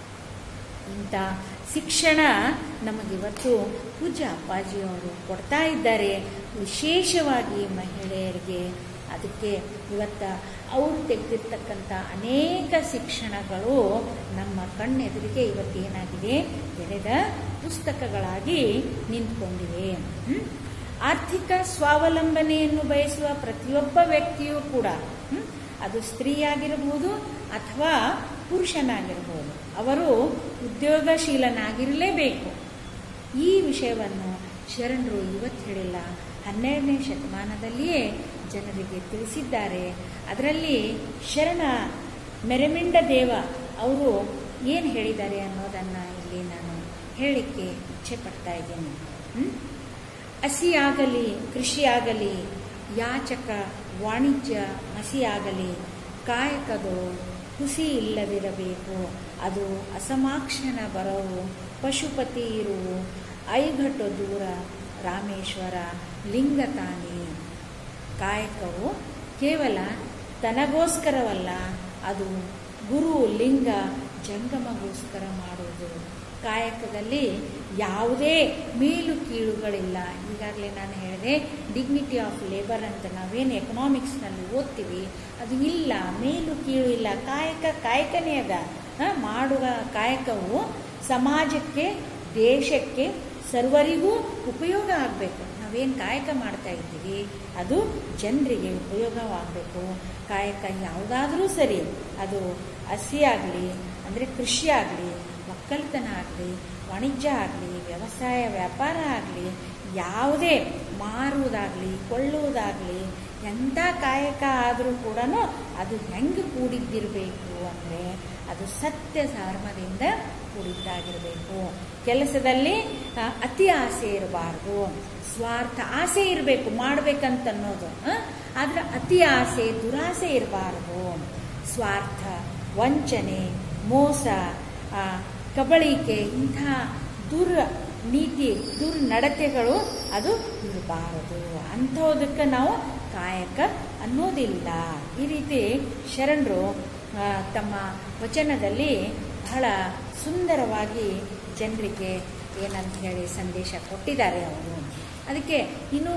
ಇಂಥ ಶಿಕ್ಷಣ ನಮಗಿವತ್ತು ಪೂಜಾ ಅಪ್ಪಾಜಿಯವರು ಕೊಡ್ತಾ ಇದ್ದಾರೆ, ವಿಶೇಷವಾಗಿ ಮಹಿಳೆಯರಿಗೆ. ಅದಕ್ಕೆ ಇವತ್ತು ಅವರು ತೆಗೆದಿರ್ತಕ್ಕಂಥ ಅನೇಕ ಶಿಕ್ಷಣಗಳು ನಮ್ಮ ಕಣ್ಣೆದುರಿಗೆ ಇವತ್ತೇನಾಗಿದೆ, ತೆರೆದ ಪುಸ್ತಕಗಳಾಗಿ ನಿಂತ್ಕೊಂಡಿವೆ. ಆರ್ಥಿಕ ಸ್ವಾವಲಂಬನೆಯನ್ನು ಬಯಸುವ ಪ್ರತಿಯೊಬ್ಬ ವ್ಯಕ್ತಿಯೂ ಕೂಡ, ಅದು ಸ್ತ್ರೀಯಾಗಿರಬಹುದು ಅಥವಾ ಪುರುಷನಾಗಿರಬಹುದು, ಅವರು ಉದ್ಯೋಗಶೀಲನಾಗಿರಲೇಬೇಕು. ಈ ವಿಷಯವನ್ನು ಶರಣರು ಇವತ್ತು ಹೇಳಿಲ್ಲ, ಹನ್ನೆರಡನೇ ಶತಮಾನದಲ್ಲಿಯೇ ಜನರಿಗೆ ತಿಳಿಸಿದ್ದಾರೆ. ಅದರಲ್ಲಿ ಶರಣ ಮೆರೆಮಿಂಡ ದೇವ ಅವರು ಏನು ಹೇಳಿದ್ದಾರೆ ಅನ್ನೋದನ್ನು ಇಲ್ಲಿ ನಾನು ಹೇಳಲಿಕ್ಕೆ ಇಚ್ಛೆ ಪಡ್ತಾ ಇದ್ದೇನೆ. ಹಸಿಯಾಗಲಿ ಕೃಷಿಯಾಗಲಿ, ಯಾಚಕ ವಾಣಿಜ್ಯ ಮಸಿಯಾಗಲಿ, ಕಾಯಕದು ಹುಸಿ ಇಲ್ಲದಿರಬೇಕು. ಅದು ಅಸಮಾಕ್ಷಣ ಬರವು, ಪಶುಪತಿ ಇರುವು, ಐಘಟು ದೂರ ರಾಮೇಶ್ವರ ಲಿಂಗ ತಾನೇ. ಕಾಯಕವು ಕೇವಲ ತನಗೋಸ್ಕರವಲ್ಲ, ಅದು ಗುರು ಲಿಂಗ ಜಂಗಮಗೋಸ್ಕರ ಮಾಡುವುದು. ಕಾಯಕದಲ್ಲಿ ಯಾವುದೇ ಮೇಲು ಕೀಳುಗಳಿಲ್ಲ. ಈಗಾಗಲೇ ನಾನು ಹೇಳಿದೆ, ಡಿಗ್ನಿಟಿ ಆಫ್ ಲೇಬರ್ ಅಂತ ನಾವೇನು ಎಕನಾಮಿಕ್ಸ್ನಲ್ಲಿ ಓದ್ತೀವಿ, ಅದು ಇಲ್ಲ, ಮೇಲು ಕೀಳು ಇಲ್ಲ. ಕಾಯಕ ಕಾಯಕನೇ ಅದ. ಮಾಡುವ ಕಾಯಕವು ಸಮಾಜಕ್ಕೆ, ದೇಶಕ್ಕೆ, ಸರ್ವರಿಗೂ ಉಪಯೋಗ ಆಗಬೇಕು. ನಾವೇನು ಕಾಯಕ ಮಾಡ್ತಾ ಇದ್ದೀವಿ ಅದು ಜನರಿಗೆ ಉಪಯೋಗವಾಗಬೇಕು. ಕಾಯಕ ಯಾವುದಾದ್ರೂ ಸರಿ, ಅದು ಹಸಿ ಆಗಲಿ, ಅಂದರೆ ಕೃಷಿ ಆಗಲಿ, ಒಕ್ಕಲ್ತನ ಆಗಲಿ, ವಾಣಿಜ್ಯ ಆಗಲಿ, ವ್ಯವಸಾಯ ವ್ಯಾಪಾರ ಆಗಲಿ, ಯಾವುದೇ ಮಾರುವುದಾಗಲಿ ಕೊಳ್ಳುವುದಾಗಲಿ, ಎಂಥ ಕಾಯಕ ಆದರೂ ಕೂಡ ಅದು ಹೆಂಗೆ ಕೂಡಿದ್ದಿರಬೇಕು ಅಂದರೆ ಅದು ಸತ್ಯ ಧರ್ಮದಿಂದ ಕೂಡಿದ್ದಾಗಿರಬೇಕು. ಕೆಲಸದಲ್ಲಿ ಅತಿ ಆಸೆ ಇರಬಾರ್ದು, ಸ್ವಾರ್ಥ ಆಸೆ ಇರಬೇಕು ಮಾಡಬೇಕಂತನ್ನೋದು. ಆದರೆ ಅತಿ ಆಸೆ ದುರಾಸೆ ಇರಬಾರ್ದು. ಸ್ವಾರ್ಥ, ವಂಚನೆ, ಮೋಸ, ಕಬಳಿಕೆ, ಇಂಥ ದುರ್ ನೀತಿ ದುರ್ನಡತೆಗಳು ಅದು ಇರಬಾರದು. ಅಂಥದಕ್ಕೆ ನಾವು ಕಾಯಕ ಅನ್ನೋದಿಲ್ಲ. ಈ ರೀತಿ ಶರಣರು ತಮ್ಮ ವಚನದಲ್ಲಿ ಬಹಳ ಸುಂದರವಾಗಿ ಜನರಿಗೆ ಏನಂತ ಹೇಳಿ ಸಂದೇಶ ಕೊಟ್ಟಿದ್ದಾರೆ ಅವರು. ಅದಕ್ಕೆ ಇನ್ನೂ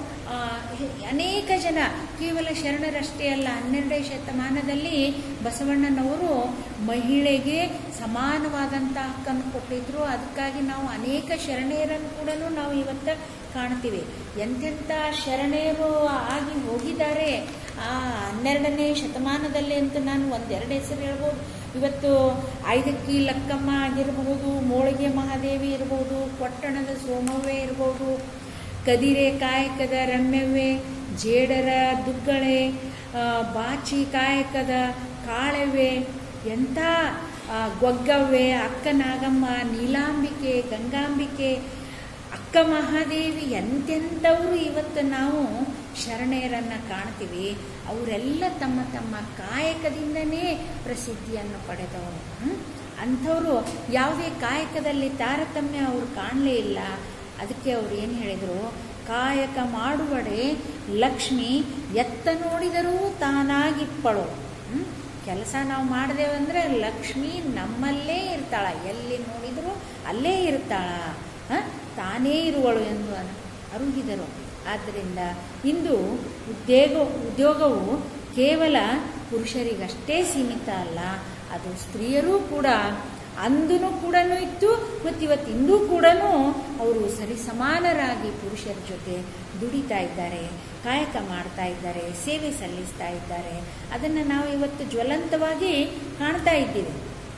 ಅನೇಕ ಜನ, ಕೇವಲ ಶರಣರಷ್ಟೇ ಅಲ್ಲ, ಹನ್ನೆರಡನೇ ಶತಮಾನದಲ್ಲಿ ಬಸವಣ್ಣನವರು ಮಹಿಳೆಗೆ ಸಮಾನವಾದಂಥ ಹಕ್ಕನ್ನು ಕೊಟ್ಟಿದ್ರು. ಅದಕ್ಕಾಗಿ ನಾವು ಅನೇಕ ಶರಣೆಯರನ್ನು ಕೂಡ ನಾವು ಇವತ್ತು ಕಾಣ್ತೀವಿ. ಎಂತೆಂಥ ಶರಣೆಯರು ಆಗಿ ಹೋಗಿದ್ದಾರೆ ಆ ಹನ್ನೆರಡನೇ ಶತಮಾನದಲ್ಲಿ ಅಂತ ನಾನು ಒಂದೆರಡು ಹೆಸರು ಹೇಳ್ಬೋದು. ಇವತ್ತು ಐದಕ್ಕಿ ಲಕ್ಕಮ್ಮ ಆಗಿರಬಹುದು, ಮೋಳಿಗೆ ಮಹಾದೇವಿ ಇರಬಹುದು, ಕೊಟ್ಟಣದ ಸೋಮವ್ವೆ ಇರಬಹುದು, ಕದಿರೆ ಕಾಯಕದ ರಮ್ಯವ್ವೆ, ಜೇಡರ ದುಗ್ಗಳೆ, ಬಾಚಿ ಕಾಯಕದ ಕಾಳೆವ್ವೆ, ಎಂಥ ಗೊಗ್ಗವ್ವೆ, ಅಕ್ಕ ನಾಗಮ್ಮ, ನೀಲಾಂಬಿಕೆ, ಗಂಗಾಂಬಿಕೆ, ಅಕ್ಕ ಮಹಾದೇವಿ ಎಂತೆಂಥವರು ಇವತ್ತು ನಾವು ಶರಣೆಯರನ್ನು ಕಾಣ್ತೀವಿ. ಅವರೆಲ್ಲ ತಮ್ಮ ತಮ್ಮ ಕಾಯಕದಿಂದನೇ ಪ್ರಸಿದ್ಧಿಯನ್ನು ಪಡೆದವರು. ಅಂಥವರು ಯಾವುದೇ ಕಾಯಕದಲ್ಲಿ ತಾರತಮ್ಯ ಅವರು ಕಾಣಲೇ ಇಲ್ಲ. ಅದಕ್ಕೆ ಅವ್ರು ಏನು ಹೇಳಿದರು, ಕಾಯಕ ಮಾಡುವಡೆ ಲಕ್ಷ್ಮಿ ಎತ್ತ ನೋಡಿದರೂ ತಾನಾಗಿಪ್ಪಳು. ಕೆಲಸ ನಾವು ಮಾಡಿದೆವಂದ್ರೆ ಲಕ್ಷ್ಮಿ ನಮ್ಮಲ್ಲೇ ಇರ್ತಾಳ, ಎಲ್ಲಿ ನೋಡಿದರೂ ಅಲ್ಲೇ ಇರ್ತಾಳ, ತಾನೇ ಇರುವಳು ಎಂದು ಅರುಹಿದರು. ಆದ್ದರಿಂದ ಇಂದು ಉದ್ಯೋಗ ಉದ್ಯೋಗವು ಕೇವಲ ಪುರುಷರಿಗಷ್ಟೇ ಸೀಮಿತ ಅಲ್ಲ, ಅದು ಸ್ತ್ರೀಯರೂ ಕೂಡ ಅಂದೂ ಕೂಡ ಇತ್ತು ಮತ್ತು ಇವತ್ತು ಇಂದೂ ಕೂಡ ಅವರು ಸರಿಸಮಾನರಾಗಿ ಪುರುಷರ ಜೊತೆ ದುಡಿತಾ ಇದ್ದಾರೆ, ಕಾಯಕ ಮಾಡ್ತಾ ಇದ್ದಾರೆ, ಸೇವೆ ಸಲ್ಲಿಸ್ತಾ ಇದ್ದಾರೆ. ಅದನ್ನು ನಾವು ಇವತ್ತು ಜ್ವಲಂತವಾಗಿ ಕಾಣ್ತಾ ಇದ್ದೀವಿ.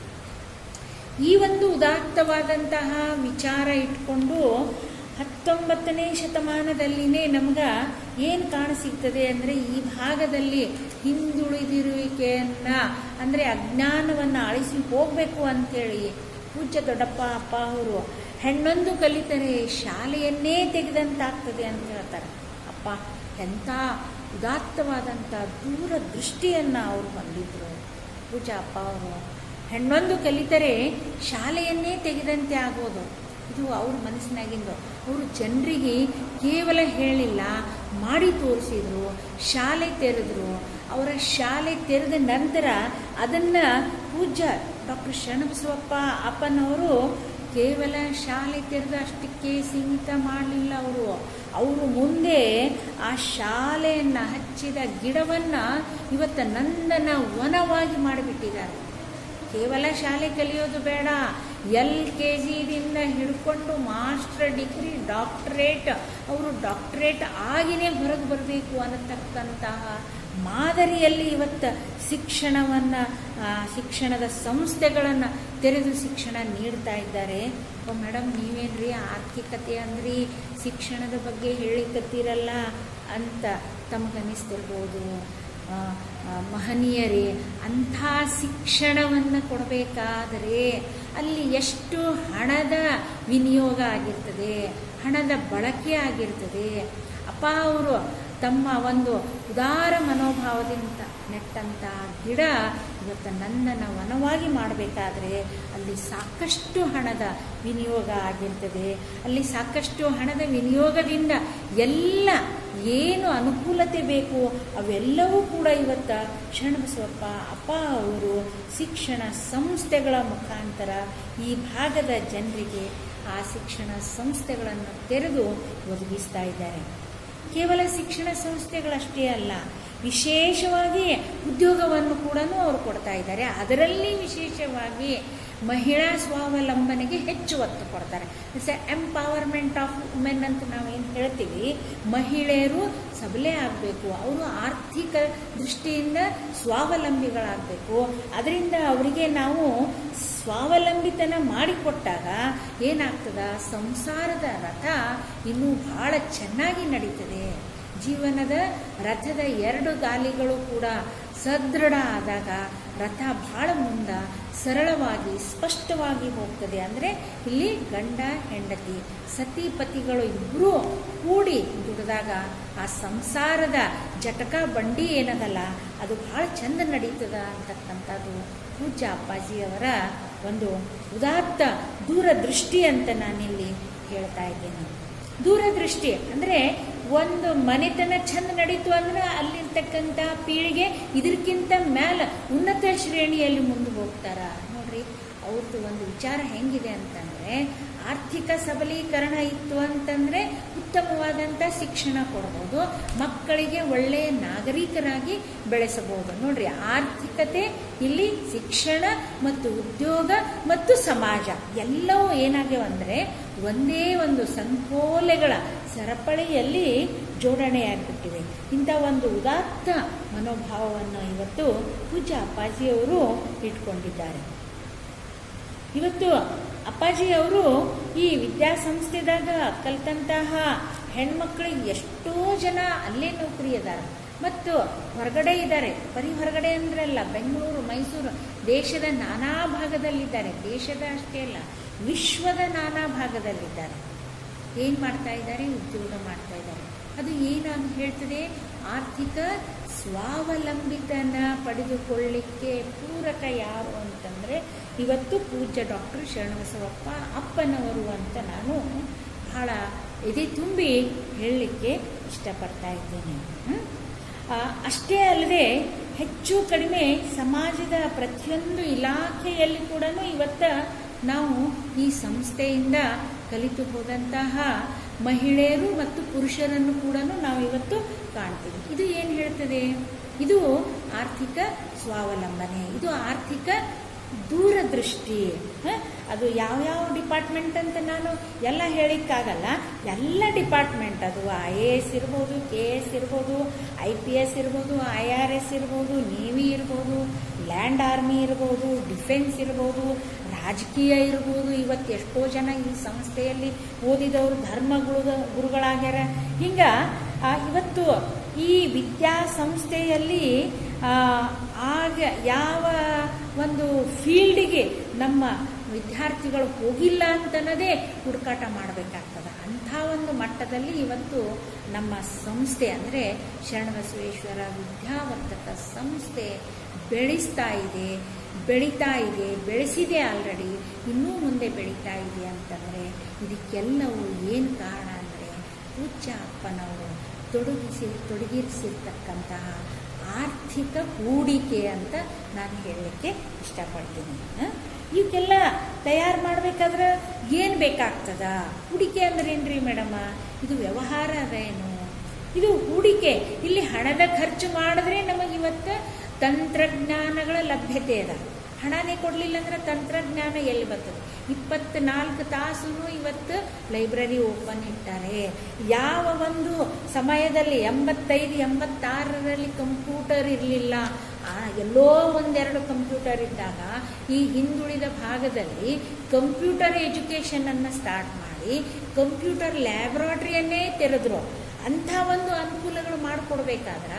ಈ ಒಂದು ಉದಾತ್ತವಾದಂತಹ ವಿಚಾರ ಇಟ್ಕೊಂಡು ಹತ್ತೊಂಬತ್ತನೇ ಶತಮಾನದಲ್ಲಿನೇ ನಮ್ಗೆ ಏನು ಕಾಣಸಿಗ್ತದೆ ಅಂದರೆ, ಈ ಭಾಗದಲ್ಲಿ ಹಿಂದುಳಿದಿರುವಿಕೆಯನ್ನು ಅಂದರೆ ಅಜ್ಞಾನವನ್ನು ಅಳಿಸಿ ಹೋಗಬೇಕು ಅಂಥೇಳಿ ಪೂಜ್ಯ ದೊಡ್ಡಪ್ಪ ಅಪ್ಪ ಅವರು ಹೆಣ್ಣೊಂದು ಕಲಿತರೆ ಶಾಲೆಯನ್ನೇ ತೆಗೆದಂತಾಗ್ತದೆ ಅಂತ ಹೇಳ್ತಾರೆ. ಅಪ್ಪ ಎಂಥ ಉದಾತ್ತವಾದಂಥ ದೂರದೃಷ್ಟಿಯನ್ನು ಅವರು ಹೊಂದಿದ್ರು ಪೂಜ್ಯ ಅಪ್ಪ ಅವರು. ಹೆಣ್ಣೊಂದು ಕಲಿತರೆ ಶಾಲೆಯನ್ನೇ ತೆಗೆದಂತೆ ಆಗೋದು, ಇದು ಅವ್ರ ಮನಸ್ಸಿನಾಗಿಂದು. ಅವರು ಜನರಿಗೆ ಕೇವಲ ಹೇಳಿಲ್ಲ, ಮಾಡಿ ತೋರಿಸಿದ್ರು, ಶಾಲೆ ತೆರೆದ್ರು. ಅವರ ಶಾಲೆ ತೆರೆದ ನಂತರ ಅದನ್ನು ಪೂಜ್ಯ ಡಾಕ್ಟರ್ ಶರಣಬಸವಪ್ಪ ಅಪ್ಪನವರು ಕೇವಲ ಶಾಲೆ ತೆರೆದ ಅಷ್ಟಕ್ಕೆ ಸೀಮಿತ ಮಾಡಲಿಲ್ಲ. ಅವರು ಅವರು ಮುಂದೆ ಆ ಶಾಲೆಯನ್ನು ಹಚ್ಚಿದ ಗಿಡವನ್ನು ಇವತ್ತು ನಂದನ ವನವಾಗಿ ಮಾಡಿಬಿಟ್ಟಿದ್ದಾರೆ. ಕೇವಲ ಶಾಲೆ ಕಲಿಯೋದು ಬೇಡ, ಎಲ್ ಕೆ ಜಿದಿಂದ ಹಿಡ್ಕೊಂಡು ಮಾಸ್ಟರ್ ಡಿಗ್ರಿ ಡಾಕ್ಟರೇಟ್ ಅವರು ಡಾಕ್ಟರೇಟ್ ಆಗಿನೇ ಹೊರಗೆ ಬರಬೇಕು ಅನ್ನತಕ್ಕಂತಹ ಮಾದರಿಯಲ್ಲಿ ಇವತ್ತು ಶಿಕ್ಷಣವನ್ನು ಶಿಕ್ಷಣದ ಸಂಸ್ಥೆಗಳನ್ನು ತೆರೆದು ಶಿಕ್ಷಣ ನೀಡ್ತಾ ಇದ್ದಾರೆ. ಓ ಮೇಡಮ್, ನೀವೇನ್ರಿ ಆರ್ಥಿಕತೆ ಅಂದ್ರಿ ಶಿಕ್ಷಣದ ಬಗ್ಗೆ ಹೇಳಿಕತ್ತೀರಲ್ಲ ಅಂತ ತಮಗನಿಸ್ತಿರ್ಬೋದು. ಮಹನೀಯರೇ, ಅಂಥ ಶಿಕ್ಷಣವನ್ನು ಕೊಡಬೇಕಾದರೆ ಅಲ್ಲಿ ಎಷ್ಟು ಹಣದ ವಿನಿಯೋಗ ಆಗಿರ್ತದೆ, ಹಣದ ಬಳಕೆ ಆಗಿರ್ತದೆ. ಅಪ್ಪ ಅವರು ತಮ್ಮ ಒಂದು ಉದಾರ ಮನೋಭಾವದಿಂದ ನೆಟ್ಟಂಥ ಗಿಡ ಇವತ್ತು ನಂದನ ವನವಾಗಿ ಮಾಡಬೇಕಾದ್ರೆ ಅಲ್ಲಿ ಸಾಕಷ್ಟು ಹಣದ ವಿನಿಯೋಗ ಆಗಿರ್ತದೆ. ಅಲ್ಲಿ ಸಾಕಷ್ಟು ಹಣದ ವಿನಿಯೋಗದಿಂದ ಎಲ್ಲ ಏನು ಅನುಕೂಲತೆ ಬೇಕು ಅವೆಲ್ಲವೂ ಕೂಡ ಇವತ್ತು ಶರಣಬಸವಪ್ಪ ಅಪ್ಪ ಅವರು ಶಿಕ್ಷಣ ಸಂಸ್ಥೆಗಳ ಮುಖಾಂತರ ಈ ಭಾಗದ ಜನರಿಗೆ ಆ ಶಿಕ್ಷಣ ಸಂಸ್ಥೆಗಳನ್ನು ತೆರೆದು ಒದಗಿಸ್ತಾ ಇದ್ದಾರೆ. ಕೇವಲ ಶಿಕ್ಷಣ ಸಂಸ್ಥೆಗಳಷ್ಟೇ ಅಲ್ಲ, ವಿಶೇಷವಾಗಿ ಉದ್ಯೋಗವನ್ನು ಕೂಡ ಅವರು ಕೊಡ್ತಾ ಇದ್ದಾರೆ. ಅದರಲ್ಲಿ ವಿಶೇಷವಾಗಿ ಮಹಿಳಾ ಸ್ವಾವಲಂಬನೆಗೆ ಹೆಚ್ಚು ಒತ್ತು ಕೊಡ್ತಾರೆ. It's a empowerment of women ಅಂತ ನಾವೇನು ಹೇಳ್ತೀವಿ. ಮಹಿಳೆಯರು ಸಬಲೆ ಆಗಬೇಕು, ಅವರು ಆರ್ಥಿಕ ದೃಷ್ಟಿಯಿಂದ ಸ್ವಾವಲಂಬಿಗಳಾಗಬೇಕು. ಅದರಿಂದ ಅವರಿಗೆ ನಾವು ಸ್ವಾವಲಂಬಿತನ ಮಾಡಿಕೊಟ್ಟಾಗ ಏನಾಗ್ತದ, ಸಂಸಾರದ ರಥ ಇನ್ನೂ ಬಹಳ ಚೆನ್ನಾಗಿ ನಡೀತದೆ. ಜೀವನದ ರಥದ ಎರಡು ಗಾಲಿಗಳು ಕೂಡ ಸದೃಢ ಆದಾಗ ರಥ ಬಹಳ ಮುಂದ ಸರಳವಾಗಿ ಸ್ಪಷ್ಟವಾಗಿ ಹೋಗ್ತದೆ. ಅಂದರೆ ಇಲ್ಲಿ ಗಂಡ ಹೆಂಡತಿ ಸತಿಪತಿಗಳು ಇಬ್ಬರೂ ಕೂಡಿ ದುಡಿದಾಗ ಆ ಸಂಸಾರದ ಜಟಕ ಬಂಡಿ ಏನದಲ್ಲ ಅದು ಬಹಳ ಚಂದ ನಡೀತದ ಅಂತಕ್ಕಂಥದ್ದು ಪೂಜ್ಯ ಅಪ್ಪಾಜಿಯವರ ಒಂದು ಉದಾತ್ತ ದೂರದೃಷ್ಟಿ ಅಂತ ನಾನಿಲ್ಲಿ ಹೇಳ್ತಾ ಇದ್ದೇನೆ. ದೂರದೃಷ್ಟಿ ಅಂದರೆ ಒಂದು ಮನೆತನ ಚಂದ ನಡೀತು ಅಂದ್ರೆ ಅಲ್ಲಿರ್ತಕ್ಕಂಥ ಪೀಳಿಗೆ ಇದಕ್ಕಿಂತ ಮೇಲೆ ಉನ್ನತ ಶ್ರೇಣಿಯಲ್ಲಿ ಮುಂದೆ ಹೋಗ್ತಾರ. ನೋಡ್ರಿ, ಅವ್ರದ್ದು ಒಂದು ವಿಚಾರ ಹೆಂಗಿದೆ ಅಂತಂದರೆ, ಆರ್ಥಿಕ ಸಬಲೀಕರಣ ಇತ್ತು ಅಂತಂದರೆ ಉತ್ತಮವಾದಂಥ ಶಿಕ್ಷಣ ಕೊಡ್ಬೋದು, ಮಕ್ಕಳಿಗೆ ಒಳ್ಳೆಯ ನಾಗರಿಕರಾಗಿ ಬೆಳೆಸಬಹುದು. ನೋಡ್ರಿ, ಆರ್ಥಿಕತೆ ಇಲ್ಲಿ ಶಿಕ್ಷಣ ಮತ್ತು ಉದ್ಯೋಗ ಮತ್ತು ಸಮಾಜ ಎಲ್ಲವೂ ಏನಾಗ್ಯಾವ ಅಂದರೆ ಒಂದೇ ಒಂದು ಸಂಕೋಲೆಗಳ ಸರಪಳಿಯಲ್ಲಿ ಜೋಡಣೆಯಾಗ್ಬಿಟ್ಟಿವೆ. ಇಂಥ ಒಂದು ಉದಾತ್ತ ಮನೋಭಾವವನ್ನು ಇವತ್ತು ಪೂಜ್ಯ ಅಪ್ಪಾಜಿಯವರು ಇಟ್ಕೊಂಡಿದ್ದಾರೆ. ಇವತ್ತು ಅಪ್ಪಾಜಿಯವರು ಈ ವಿದ್ಯಾಸಂಸ್ಥೆದಾಗ ಕಲಿತಂತಹ ಹೆಣ್ಮಕ್ಳಿಗೆ ಎಷ್ಟೋ ಜನ ಅಲ್ಲೇ ನೌಕರಿ ಅದಾರ ಮತ್ತು ಹೊರಗಡೆ ಇದ್ದಾರೆ. ಬರೀ ಹೊರಗಡೆ ಅಂದ್ರಲ್ಲ, ಬೆಂಗಳೂರು, ಮೈಸೂರು, ದೇಶದ ನಾನಾ ಭಾಗದಲ್ಲಿದ್ದಾರೆ. ದೇಶದ ಅಷ್ಟೇ ಅಲ್ಲ, ವಿಶ್ವದ ನಾನಾ ಭಾಗದಲ್ಲಿದ್ದಾರೆ. ಏನು ಮಾಡ್ತಾ ಇದ್ದಾರೆ? ಉದ್ಯೋಗ ಮಾಡ್ತಾ ಇದ್ದಾರೆ. ಅದು ಏನಾಗಿ ಹೇಳ್ತದೆ? ಆರ್ಥಿಕ ಸ್ವಾವಲಂಬಿತನ ಪಡೆದುಕೊಳ್ಳಿಕ್ಕೆ ಪೂರಕ ಯಾರು ಅಂತಂದರೆ ಇವತ್ತು ಪೂಜ್ಯ ಡಾಕ್ಟರ್ ಶರಣಬಸವಪ್ಪ ಅಪ್ಪನವರು ಅಂತ ನಾನು ಬಹಳ ಎದೆ ತುಂಬಿ ಹೇಳಲಿಕ್ಕೆ ಇಷ್ಟಪಡ್ತಾ ಇದ್ದೇನೆ. ಅಷ್ಟೇ ಅಲ್ಲದೆ ಹೆಚ್ಚು ಕಡಿಮೆ ಸಮಾಜದ ಪ್ರತಿಯೊಂದು ಇಲಾಖೆಯಲ್ಲಿ ಕೂಡ ಇವತ್ತು ನಾವು ಈ ಸಂಸ್ಥೆಯಿಂದ ಕಲಿತು ಹೋದಂತಹ ಮಹಿಳೆಯರು ಮತ್ತು ಪುರುಷರನ್ನು ಕೂಡ ನಾವು ಇವತ್ತು ಕಾಣ್ತೀವಿ. ಇದು ಏನು ಹೇಳ್ತದೆ? ಇದು ಆರ್ಥಿಕ ಸ್ವಾವಲಂಬನೆ, ಇದು ಆರ್ಥಿಕ ದೂರದೃಷ್ಟಿ. ಅದು ಯಾವ್ಯಾವ ಡಿಪಾರ್ಟ್ಮೆಂಟ್ ಅಂತ ನಾನು ಎಲ್ಲ ಹೇಳಿಕ್ಕಾಗಲ್ಲ. ಎಲ್ಲ ಡಿಪಾರ್ಟ್ಮೆಂಟ್, ಅದು ಐ ಎ ಎಸ್ ಇರ್ಬೋದು, ಕೆ ಎ ಎಸ್ ಇರ್ಬೋದು, ಐ ಪಿ ಎಸ್ ಇರ್ಬೋದು, ಐ ಆರ್ ಎಸ್ ಇರ್ಬೋದು, ನೇವಿ ಇರ್ಬೋದು, ಲ್ಯಾಂಡ್ ಆರ್ಮಿ ಇರ್ಬೋದು, ಡಿಫೆನ್ಸ್ ಇರ್ಬೋದು, ರಾಜಕೀಯ ಇರ್ಬೋದು. ಇವತ್ತು ಎಷ್ಟೋ ಜನ ಈ ಸಂಸ್ಥೆಯಲ್ಲಿ ಓದಿದವರು ಧರ್ಮ ಗುರು ಗುರುಗಳಾಗ್ಯಾರ. ಹಿಂಗ ಇವತ್ತು ಈ ವಿದ್ಯಾಸಂಸ್ಥೆಯಲ್ಲಿ ಆಗ ಯಾವ ಒಂದು ಫೀಲ್ಡಿಗೆ ನಮ್ಮ ವಿದ್ಯಾರ್ಥಿಗಳು ಹೋಗಿಲ್ಲ ಅಂತನ್ನೋದೇ ಹುಡುಕಾಟ ಮಾಡಬೇಕಾಗ್ತದೆ. ಅಂಥ ಒಂದು ಮಟ್ಟದಲ್ಲಿ ಇವತ್ತು ನಮ್ಮ ಸಂಸ್ಥೆ ಅಂದರೆ ಶರಣಬಸವೇಶ್ವರ ವಿದ್ಯಾವರ್ಧಕ ಸಂಸ್ಥೆ ಬೆಳೆಸ್ತಾ ಇದೆ, ಬೆಳೀತಾ ಇದೆ, ಬೆಳೆಸಿದೆ ಆಲ್ರೆಡಿ, ಇನ್ನೂ ಮುಂದೆ ಬೆಳೀತಾ ಇದೆ ಅಂತಂದರೆ ಇದಕ್ಕೆಲ್ಲವೂ ಏನು ಕಾರಣ ಅಂದರೆ ಪೂಜ್ಯ ಅಪ್ಪನವರು ತೊಡಗಿಸಿ ತೊಡಗಿಸಿರ್ತಕ್ಕಂತಹ ಆರ್ಥಿಕ ಹೂಡಿಕೆ ಅಂತ ನಾನು ಹೇಳಲಿಕ್ಕೆ ಇಷ್ಟಪಡ್ತೀನಿ. ಇವಕ್ಕೆಲ್ಲ ತಯಾರು ಮಾಡಬೇಕಾದ್ರೆ ಏನು ಬೇಕಾಗ್ತದ? ಹೂಡಿಕೆ ಅಂದ್ರೆ ಏನ್ರಿ ಮೇಡಮ? ಇದು ವ್ಯವಹಾರ ಅದೇನು? ಇದು ಹೂಡಿಕೆ. ಇಲ್ಲಿ ಹಣದ ಖರ್ಚು ಮಾಡಿದ್ರೆ ನಮಗಿವತ್ತು ತಂತ್ರಜ್ಞಾನಗಳ ಲಭ್ಯತೆ ಅದ. ಹಣನೇ ಕೊಡಲಿಲ್ಲ ಅಂದ್ರೆ ತಂತ್ರಜ್ಞಾನ ಎಲ್ಲಿ ಬರ್ತದೆ? ಇಪ್ಪತ್ನಾಲ್ಕು ತಾಸು ಇವತ್ತು ಲೈಬ್ರರಿ ಓಪನ್ ಇಟ್ಟಾರೆ. ಯಾವ ಒಂದು ಸಮಯದಲ್ಲಿ ಎಂಬತ್ತೈದು ಎಂಬತ್ತಾರರಲ್ಲಿ ಕಂಪ್ಯೂಟರ್ ಇರಲಿಲ್ಲ, ಎಲ್ಲೋ ಒಂದೆರಡು ಕಂಪ್ಯೂಟರ್ ಇದ್ದಾಗ ಈ ಹಿಂದುಳಿದ ಭಾಗದಲ್ಲಿ ಕಂಪ್ಯೂಟರ್ ಎಜುಕೇಷನ್ ಅನ್ನು ಸ್ಟಾರ್ಟ್ ಮಾಡಿ ಕಂಪ್ಯೂಟರ್ ಲ್ಯಾಬ್ರಾಟರಿಯನ್ನೇ ತೆರೆದ್ರು. ಅಂಥ ಒಂದು ಅನುಕೂಲಗಳು ಮಾಡಿಕೊಡ್ಬೇಕಾದ್ರೆ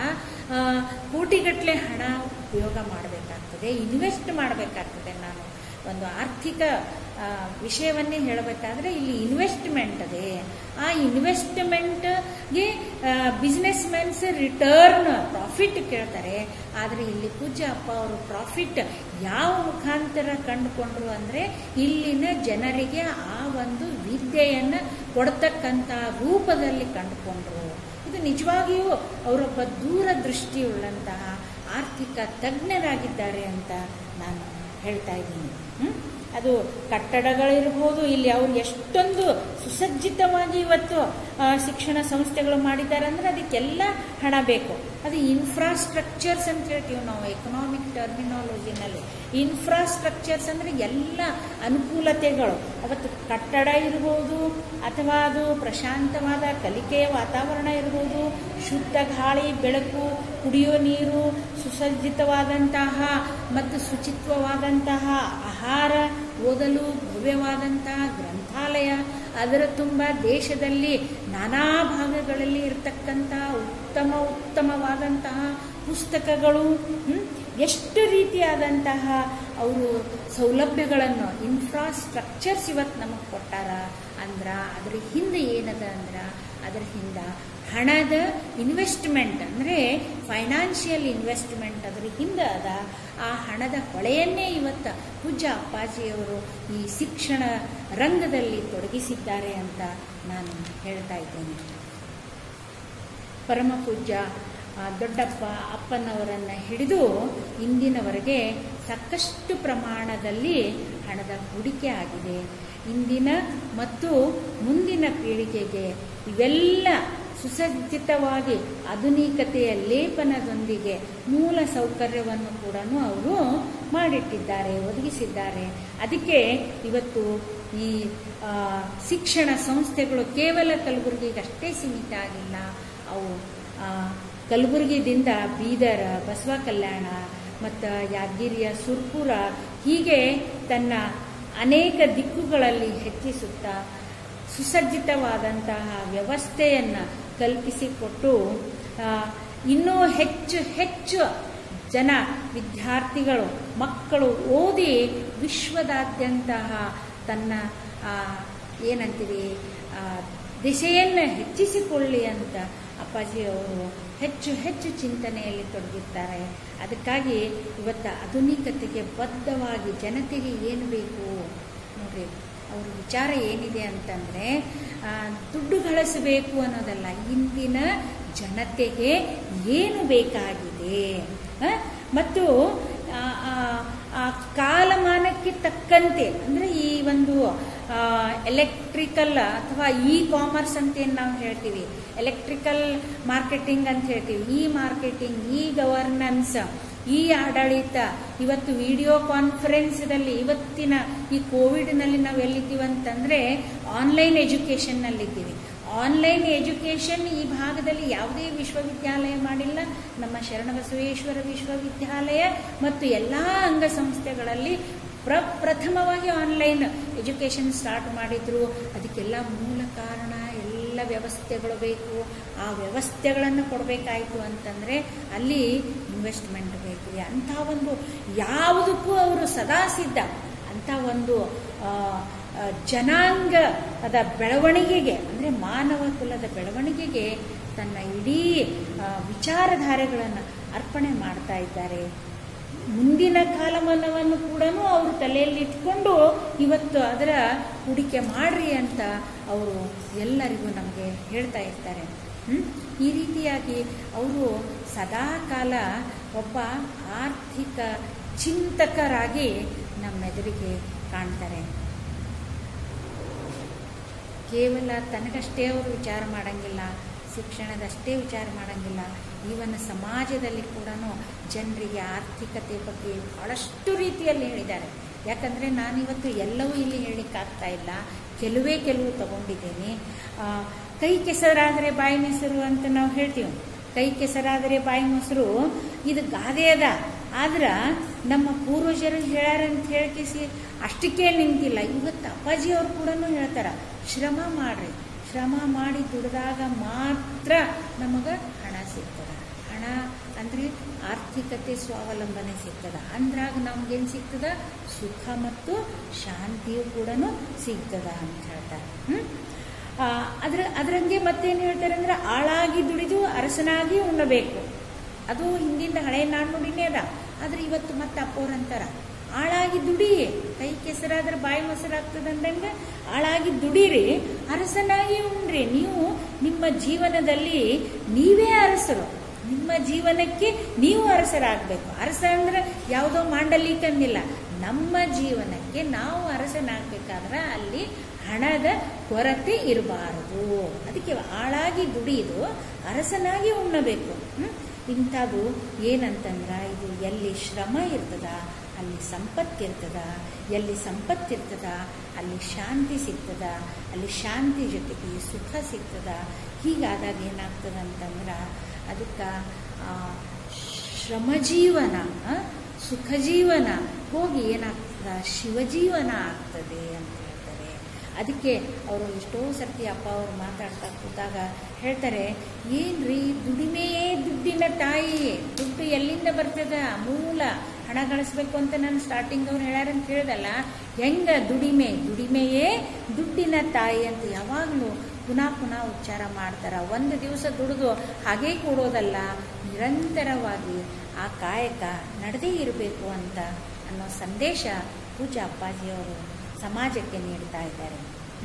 ಕೋಟಿಗಟ್ಟಲೆ ಹಣ ಉಪಯೋಗ ಮಾಡಬೇಕಾಗ್ತದೆ, ಇನ್ವೆಸ್ಟ್ ಮಾಡಬೇಕಾಗ್ತದೆ. ನಾನು ಒಂದು ಆರ್ಥಿಕ ವಿಷಯವನ್ನೇ ಹೇಳಬೇಕಾದ್ರೆ ಇಲ್ಲಿ ಇನ್ವೆಸ್ಟ್ಮೆಂಟ್ ಅದೇ. ಆ ಇನ್ವೆಸ್ಟ್ಮೆಂಟ್ಗೆ ಬಿಸ್ನೆಸ್ ಮೆನ್ಸ್ ರಿಟರ್ನ್ ಪ್ರಾಫಿಟ್ ಕೇಳ್ತಾರೆ. ಆದರೆ ಇಲ್ಲಿ ಪೂಜ್ಯ ಅಪ್ಪ ಅವರು ಪ್ರಾಫಿಟ್ ಯಾವ ಮುಖಾಂತರ ಕಂಡುಕೊಂಡ್ರು ಅಂದರೆ ಇಲ್ಲಿನ ಜನರಿಗೆ ಆ ಒಂದು ವಿದ್ಯೆಯನ್ನು ಕೊಡ್ತಕ್ಕಂಥ ರೂಪದಲ್ಲಿ ಕಂಡುಕೊಂಡ್ರು. ಇದು ನಿಜವಾಗಿಯೂ ಅವರೊಬ್ಬ ದೂರದೃಷ್ಟಿಯುಳ್ಳಂತಹ ಆರ್ಥಿಕ ತಜ್ಞರಾಗಿದ್ದಾರೆ ಅಂತ ನಾನು ಹೇಳ್ತಾ ಇದ್ದೀನಿ. ಅದು ಕಟ್ಟಡಗಳಿರ್ಬೋದು, ಇಲ್ಲಿ ಅವರು ಎಷ್ಟೊಂದು ಸುಸಜ್ಜಿತವಾಗಿ ಇವತ್ತು ಶಿಕ್ಷಣ ಸಂಸ್ಥೆಗಳು ಮಾಡಿದ್ದಾರೆ ಅಂದರೆ ಅದಕ್ಕೆಲ್ಲ ಹಣ ಬೇಕು. ಅದು ಇನ್ಫ್ರಾಸ್ಟ್ರಕ್ಚರ್ಸ್ ಅಂತ ಹೇಳ್ತೀವಿ ನಾವು ಎಕನಾಮಿಕ್ ಟರ್ಮಿನಾಲಜಿನಲ್ಲಿ. ಇನ್ಫ್ರಾಸ್ಟ್ರಕ್ಚರ್ಸ್ ಅಂದರೆ ಎಲ್ಲ ಅನುಕೂಲತೆಗಳು. ಅವತ್ತು ಕಟ್ಟಡ ಇರ್ಬೋದು, ಅಥವಾ ಅದು ಪ್ರಶಾಂತವಾದ ಕಲಿಕೆಯ ವಾತಾವರಣ ಇರ್ಬೋದು, ಶುದ್ಧ ಗಾಳಿ, ಬೆಳಕು, ಕುಡಿಯೋ ನೀರು, ಸುಸಜ್ಜಿತವಾದಂತಹ ಮತ್ತು ಶುಚಿತ್ವವಾದಂತಹ ಆಹಾರ, ಓದಲು ಭವ್ಯವಾದಂತಹ ಗ್ರಂಥಾಲಯ, ಅದರ ತುಂಬ ದೇಶದಲ್ಲಿ ನಾನಾ ಭಾಗಗಳಲ್ಲಿ ಇರತಕ್ಕಂತಹ ಉತ್ತಮ ಉತ್ತಮವಾದಂತಹ ಪುಸ್ತಕಗಳು, ಎಷ್ಟು ರೀತಿಯಾದಂತಹ ಅವರು ಸೌಲಭ್ಯಗಳನ್ನು ಇನ್ಫ್ರಾಸ್ಟ್ರಕ್ಚರ್ಸ್ ಇವತ್ತು ನಮಗೆ ಕೊಟ್ಟಾರ ಅಂದ್ರೆ ಅದರ ಹಿಂದೆ ಏನದ ಅಂದ್ರೆ ಅದರ ಹಿಂದೆ ಹಣದ ಇನ್ವೆಸ್ಟ್ಮೆಂಟ್ ಅಂದರೆ ಫೈನಾನ್ಷಿಯಲ್ ಇನ್ವೆಸ್ಟ್ಮೆಂಟ್ ಅದರ ಹಿಂದೆ ಅದ. ಆ ಹಣದ ಹೊಳೆಯನ್ನೇ ಇವತ್ತು ಪೂಜ್ಯ ಅಪ್ಪಾಜಿಯವರು ಈ ಶಿಕ್ಷಣ ರಂಗದಲ್ಲಿ ತೊಡಗಿಸಿದ್ದಾರೆ ಅಂತ ನಾನು ಹೇಳ್ತಾ ಇದ್ದೇನೆ. ಪರಮ ಪೂಜ್ಯ ದೊಡ್ಡಪ್ಪ ಅಪ್ಪನವರನ್ನು ಹಿಡಿದು ಇಂದಿನವರೆಗೆ ಸಾಕಷ್ಟು ಪ್ರಮಾಣದಲ್ಲಿ ಹಣದ ಹೂಡಿಕೆ ಆಗಿದೆ. ಇಂದಿನ ಮತ್ತು ಮುಂದಿನ ಪೀಳಿಗೆಗೆ ಇವೆಲ್ಲ ಸುಸಜ್ಜಿತವಾಗಿ ಆಧುನಿಕತೆಯ ಲೇಪನದೊಂದಿಗೆ ಮೂಲ ಸೌಕರ್ಯವನ್ನು ಕೂಡ ಅವರು ಮಾಡಿಟ್ಟಿದ್ದಾರೆ, ಒದಗಿಸಿದ್ದಾರೆ. ಅದಕ್ಕೆ ಇವತ್ತು ಈ ಶಿಕ್ಷಣ ಸಂಸ್ಥೆಗಳು ಕೇವಲ ಕಲಬುರಗಿಗಷ್ಟೇ ಸೀಮಿತ ಆಗಿಲ್ಲ. ಅವು ಕಲಬುರಗಿದಿಂದ ಬೀದರ, ಬಸವ ಕಲ್ಯಾಣ ಮತ್ತು ಯಾದಗಿರಿಯ ಸುರ್ಪುರ ಹೀಗೆ ತನ್ನ ಅನೇಕ ದಿಕ್ಕುಗಳಲ್ಲಿ ಹೆಚ್ಚಿಸುತ್ತಾ ಸುಸಜ್ಜಿತವಾದಂತಹ ವ್ಯವಸ್ಥೆಯನ್ನು ಕಲ್ಪಿಸಿಕೊಟ್ಟು ಇನ್ನೂ ಹೆಚ್ಚು ಹೆಚ್ಚು ಜನ ವಿದ್ಯಾರ್ಥಿಗಳು ಮಕ್ಕಳು ಓದಿ ವಿಶ್ವದಾದ್ಯಂತಹ ತನ್ನ ಏನಂತೀವಿ ದಿಸೆಯನ್ನು ಹೆಚ್ಚಿಸಿಕೊಳ್ಳಿ ಅಂತ ಅಪ್ಪಾಜಿಯವರು ಹೆಚ್ಚು ಹೆಚ್ಚು ಚಿಂತನೆಯಲ್ಲಿ ತೊಡಗಿರ್ತಾರೆ. ಅದಕ್ಕಾಗಿ ಇವತ್ತು ಆಧುನಿಕತೆಗೆ ಬದ್ಧವಾಗಿ ಜನತೆಗೆ ಏನು ಬೇಕು ನೋಡ್ರಿ, ಅವ್ರ ವಿಚಾರ ಏನಿದೆ ಅಂತಂದರೆ ದುಡ್ಡು ಗಳಿಸಬೇಕು ಅನ್ನೋದಲ್ಲ, ಇಂದಿನ ಜನತೆಗೆ ಏನು ಬೇಕಾಗಿದೆ ಮತ್ತು ಕಾಲಮಾನಕ್ಕೆ ತಕ್ಕಂತೆ ಅಂದರೆ ಈ ಒಂದು ಎಲೆಕ್ಟ್ರಿಕಲ್ ಅಥವಾ ಇ ಕಾಮರ್ಸ್ ಅಂತ ಏನು ನಾವು ಹೇಳ್ತೀವಿ, ಎಲೆಕ್ಟ್ರಿಕಲ್ ಮಾರ್ಕೆಟಿಂಗ್ ಅಂತ ಹೇಳ್ತೀವಿ, ಇ ಮಾರ್ಕೆಟಿಂಗ್, ಇ ಗವರ್ನೆನ್ಸ್, ಈ ಆಡಳಿತ, ಇವತ್ತು ವಿಡಿಯೋ ಕಾನ್ಫರೆನ್ಸ್ದಲ್ಲಿ ಇವತ್ತಿನ ಈ ಕೋವಿಡ್ನಲ್ಲಿ ನಾವು ಎಲ್ಲಿದ್ದೀವಿ ಅಂತಂದರೆ ಆನ್ಲೈನ್ ಎಜುಕೇಷನ್ನಲ್ಲಿದ್ದೀವಿ. ಆನ್ಲೈನ್ ಎಜುಕೇಷನ್ ಈ ಭಾಗದಲ್ಲಿ ಯಾವುದೇ ವಿಶ್ವವಿದ್ಯಾಲಯ ಮಾಡಿಲ್ಲ. ನಮ್ಮ ಶರಣಬಸವೇಶ್ವರ ವಿಶ್ವವಿದ್ಯಾಲಯ ಮತ್ತು ಎಲ್ಲ ಅಂಗಸಂಸ್ಥೆಗಳಲ್ಲಿ ಪ್ರಪ್ರಥಮವಾಗಿ ಆನ್ಲೈನ್ ಎಜುಕೇಷನ್ ಸ್ಟಾರ್ಟ್ ಮಾಡಿದ್ರು. ಅದಕ್ಕೆಲ್ಲ ಮೂಲ ಕಾರಣ ಎಲ್ಲ ವ್ಯವಸ್ಥೆಗಳು ಬೇಕು. ಆ ವ್ಯವಸ್ಥೆಗಳನ್ನು ಕೊಡಬೇಕಾಯಿತು ಅಂತಂದರೆ ಅಲ್ಲಿ ಇನ್ವೆಸ್ಟ್ಮೆಂಟ್ ಬೇಕು. ಅಂಥ ಒಂದು ಯಾವುದಕ್ಕೂ ಅವರು ಸದಾ ಸಿದ್ಧ. ಅಂಥ ಒಂದು ಜನಾಂಗದ ಬೆಳವಣಿಗೆಗೆ ಅಂದರೆ ಮಾನವ ಕುಲದ ಬೆಳವಣಿಗೆಗೆ ತನ್ನ ಇಡೀ ವಿಚಾರಧಾರೆಗಳನ್ನು ಅರ್ಪಣೆ ಮಾಡ್ತಾ ಇದ್ದಾರೆ. ಮುಂದಿನ ಕಾಲಮಾನವನ್ನು ಕೂಡ ಅವರು ತಲೆಯಲ್ಲಿ ಇಟ್ಕೊಂಡು ಇವತ್ತು ಅದರ ಹೂಡಿಕೆ ಮಾಡ್ರಿ ಅಂತ ಅವರು ಎಲ್ಲರಿಗೂ ನಮಗೆ ಹೇಳ್ತಾ ಇರ್ತಾರೆ. ಈ ರೀತಿಯಾಗಿ ಅವರು ಸದಾ ಕಾಲ ಒಬ್ಬ ಆರ್ಥಿಕ ಚಿಂತಕರಾಗಿ ನಮ್ಮೆದುರಿಗೆ ಕಾಣ್ತಾರೆ. ಕೇವಲ ತನಗಷ್ಟೇ ಅವರು ವಿಚಾರ ಮಾಡಂಗಿಲ್ಲ, ಶಿಕ್ಷಣದಷ್ಟೇ ವಿಚಾರ ಮಾಡಂಗಿಲ್ಲ, ಈವನ್ ಸಮಾಜದಲ್ಲಿ ಕೂಡ ಜನರಿಗೆ ಆರ್ಥಿಕತೆ ಬಗ್ಗೆ ಬಹಳಷ್ಟು ರೀತಿಯಲ್ಲಿ ಹೇಳಿದ್ದಾರೆ. ಯಾಕಂದರೆ ನಾನಿವತ್ತು ಎಲ್ಲವೂ ಇಲ್ಲಿ ಹೇಳಲಿಕ್ಕಾಗ್ತಾ ಇಲ್ಲ, ಕೆಲವೇ ಕೆಲವು ತಗೊಂಡಿದ್ದೇನೆ. ಕೈ ಕೆಸರಾದರೆ ಬಾಯಿ ಮೊಸರು ಅಂತ ನಾವು ಹೇಳ್ತೀವಿ. ಕೈ ಕೆಸರಾದರೆ ಬಾಯಿ ಮೊಸರು ಇದು ಗಾದೆ ಅದ. ಆದ್ರೆ ನಮ್ಮ ಪೂರ್ವಜರು ಹೇಳ್ಯಾರಂತ ಹೇಳ್ಕಿಸಿ ಅಷ್ಟಕ್ಕೆ ನಿಂತಿಲ್ಲ. ಇವತ್ತು ಅಪ್ಪಾಜಿಯವರು ಕೂಡ ಹೇಳ್ತಾರ, ಶ್ರಮ ಮಾಡ್ರಿ, ಶ್ರಮ ಮಾಡಿ ದುಡಿದಾಗ ಮಾತ್ರ ನಮಗೆ ಹಣ ಸಿಗ್ತದೆ. ಹಣ ಅಂದರೆ ಆರ್ಥಿಕತೆ ಸ್ವಾವಲಂಬನೆ ಸಿಗ್ತದೆ. ಅಂದ್ರಾಗ ನಮ್ಗೇನು ಸಿಗ್ತದ, ಸುಖ ಮತ್ತು ಶಾಂತಿಯು ಕೂಡ ಸಿಗ್ತದ ಅಂತ ಹೇಳ್ತಾರೆ. ಹ್ಮ್ ಅದ್ರ ಅದರಂಗೆ ಮತ್ತೇನು ಹೇಳ್ತಾರೆ ಅಂದ್ರೆ, ಆಳಾಗಿ ದುಡಿದು ಅರಸನಾಗಿ ಉಣ್ಣಬೇಕು. ಅದು ಹಿಂದಿಂದ ಹಳೆ ನಾಣ್ಣುಡಿನೇ ಅದ. ಆದ್ರೆ ಇವತ್ತು ಮತ್ತೆ ಅಪ್ಪೋರಂತಾರ, ಆಳಾಗಿ ದುಡಿ, ಕೈ ಕೆಸರಾದ್ರೆ ಬಾಯಿ ಮೊಸರಾಗ್ತದೆ ಅಂದಂಗೆ ಆಳಾಗಿ ದುಡಿರಿ, ಅರಸನಾಗಿ ಉಣ್ರಿ. ನೀವು ನಿಮ್ಮ ಜೀವನದಲ್ಲಿ ನೀವೇ ಅರಸರು, ನಿಮ್ಮ ಜೀವನಕ್ಕೆ ನೀವು ಅರಸರಾಗಬೇಕು. ಅರಸ ಅಂದ್ರೆ ಯಾವುದೋ ಮಾಂಡಲಿಕಂದಿಲ್ಲ, ನಮ್ಮ ಜೀವನಕ್ಕೆ ನಾವು ಅರಸನಾಗಬೇಕಾದ್ರೆ ಅಲ್ಲಿ ಹಣದ ಕೊರತೆ ಇರಬಾರದು. ಅದಕ್ಕೆ ಆಳಾಗಿ ದುಡಿದು ಅರಸನಾಗಿ ಉಣ್ಣಬೇಕು. ಹ್ಮ್ ಇಂಥದ್ದು ಏನಂತಂದ್ರೆ, ಇದು ಎಲ್ಲಿ ಶ್ರಮ ಇರ್ತದ ಅಲ್ಲಿ ಸಂಪತ್ತಿರ್ತದ, ಎಲ್ಲಿ ಸಂಪತ್ತಿರ್ತದ ಅಲ್ಲಿ ಶಾಂತಿ ಸಿಗ್ತದ, ಅಲ್ಲಿ ಶಾಂತಿ ಜೊತೆಗೆ ಸುಖ ಸಿಗ್ತದ. ಹೀಗಾದಾಗ ಏನಾಗ್ತದ ಅಂತಂದ್ರೆ ಅದಕ್ಕೆ ಶ್ರಮಜೀವನ ಸುಖ ಜೀವನ ಹೋಗಿ ಏನಾಗ್ತದ, ಶಿವಜೀವನ ಆಗ್ತದೆ ಅಂತ ಹೇಳ್ತಾರೆ. ಅದಕ್ಕೆ ಅವರು ಎಷ್ಟೋ ಸರ್ತಿ ಅಪ್ಪ ಅವರು ಮಾತಾಡ್ತಾ ಕೂತಾಗ ಹೇಳ್ತಾರೆ, ಏನ್ರಿ ದುಡಿಮೆಯೇ ದುಡ್ಡಿನ ತಾಯಿ, ದುಡ್ಡು ಎಲ್ಲಿಂದ ಬರ್ತದ, ಮೂಲ ಹಣ ಗಳಿಸ್ಬೇಕು ಅಂತ ನಾನು ಸ್ಟಾರ್ಟಿಂಗ್ ಅವ್ರು ಹೇಳ್ಯಾರಂತ ಹೇಳ್ದಲ್ಲ, ಹೆಂಗ ದುಡಿಮೆ ದುಡಿಮೆಯೇ ದುಡ್ಡಿನ ತಾಯಿ ಅಂತ ಯಾವಾಗಲೂ ಪುನಃ ಪುನಃ ಉಚ್ಚಾರ ಮಾಡ್ತಾರ. ಒಂದು ದಿವಸ ದುಡಿದು ಹಾಗೇ ಕೊಡೋದಲ್ಲ, ನಿರಂತರವಾಗಿ ಆ ಕಾಯಕ ನಡೆದೇ ಇರಬೇಕು ಅಂತ ಅನ್ನೋ ಸಂದೇಶ ಪೂಜ್ಯ ಅಪ್ಪಾಜಿಯವರು ಸಮಾಜಕ್ಕೆ ನೀಡ್ತಾ ಇದ್ದಾರೆ.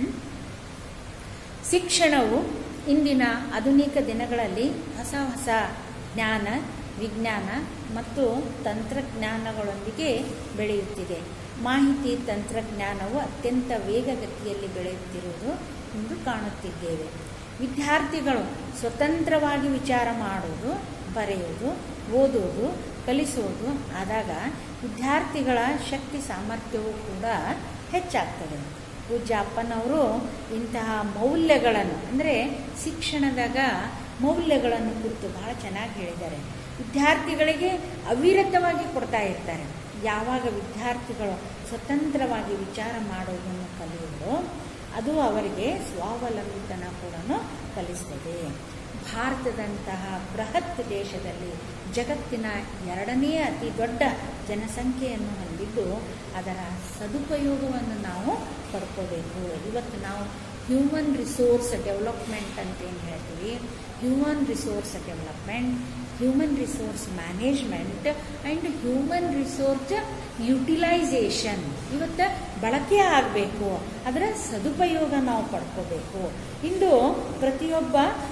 ಶಿಕ್ಷಣವು ಇಂದಿನ ಆಧುನಿಕ ದಿನಗಳಲ್ಲಿ ಹೊಸ ಹೊಸ ಜ್ಞಾನ, ವಿಜ್ಞಾನ ಮತ್ತು ತಂತ್ರಜ್ಞಾನಗಳೊಂದಿಗೆ ಬೆಳೆಯುತ್ತಿದೆ. ಮಾಹಿತಿ ತಂತ್ರಜ್ಞಾನವು ಅತ್ಯಂತ ವೇಗಗತಿಯಲ್ಲಿ ಬೆಳೆಯುತ್ತಿರುವುದು ಎಂದು ಕಾಣುತ್ತಿದ್ದೇವೆ. ವಿದ್ಯಾರ್ಥಿಗಳು ಸ್ವತಂತ್ರವಾಗಿ ವಿಚಾರ ಮಾಡುವುದು, ಬರೆಯುವುದು, ಓದುವುದು, ಕಲಿಸುವುದು ಆದಾಗ ವಿದ್ಯಾರ್ಥಿಗಳ ಶಕ್ತಿ ಸಾಮರ್ಥ್ಯವೂ ಕೂಡ ಹೆಚ್ಚಾಗ್ತದೆ. ಪೂಜ್ಯ ಅಪ್ಪನವರು ಇಂತಹ ಮೌಲ್ಯಗಳನ್ನು ಅಂದರೆ ಶಿಕ್ಷಣದಾಗ ಮೌಲ್ಯಗಳನ್ನು ಕುರಿತು ಬಹಳ ಚೆನ್ನಾಗಿ ಹೇಳಿದ್ದಾರೆ. ವಿದ್ಯಾರ್ಥಿಗಳಿಗೆ ಅವಿರತವಾಗಿ ಕೊಡ್ತಾ ಇರ್ತಾರೆ. ಯಾವಾಗ ವಿದ್ಯಾರ್ಥಿಗಳು ಸ್ವತಂತ್ರವಾಗಿ ವಿಚಾರ ಮಾಡೋದನ್ನು ಕಲಿಯೋದು, ಅದು ಅವರಿಗೆ ಸ್ವಾವಲಂಬಿತನ ಕೂಡ ಕಲಿಸ್ತದೆ. ಭಾರತದಂತಹ ಬೃಹತ್ ದೇಶದಲ್ಲಿ ಜಗತ್ತಿನ ಎರಡನೇ ಅತಿ ದೊಡ್ಡ ಜನಸಂಖ್ಯೆಯನ್ನು ಹೊಂದಿದ್ದು ಅದರ ಸದುಪಯೋಗವನ್ನು ನಾವು ಪಡ್ಕೋಬೇಕು. ಇವತ್ತು ನಾವು ಹ್ಯೂಮನ್ ರಿಸೋರ್ಸ್ ಡೆವಲಪ್ಮೆಂಟ್ ಅಂತ ಏನು ಹೇಳ್ತೀವಿ, human resource development, human resource management and human resource utilisation ಇವತ್ತು ಬಳಕೆ ಆಗಬೇಕು, ಅದರ ಸದುಪಯೋಗ ನಾವು ಪಡ್ಕೋಬೇಕು. ಇಂದು ಪ್ರತಿಯೊಬ್ಬ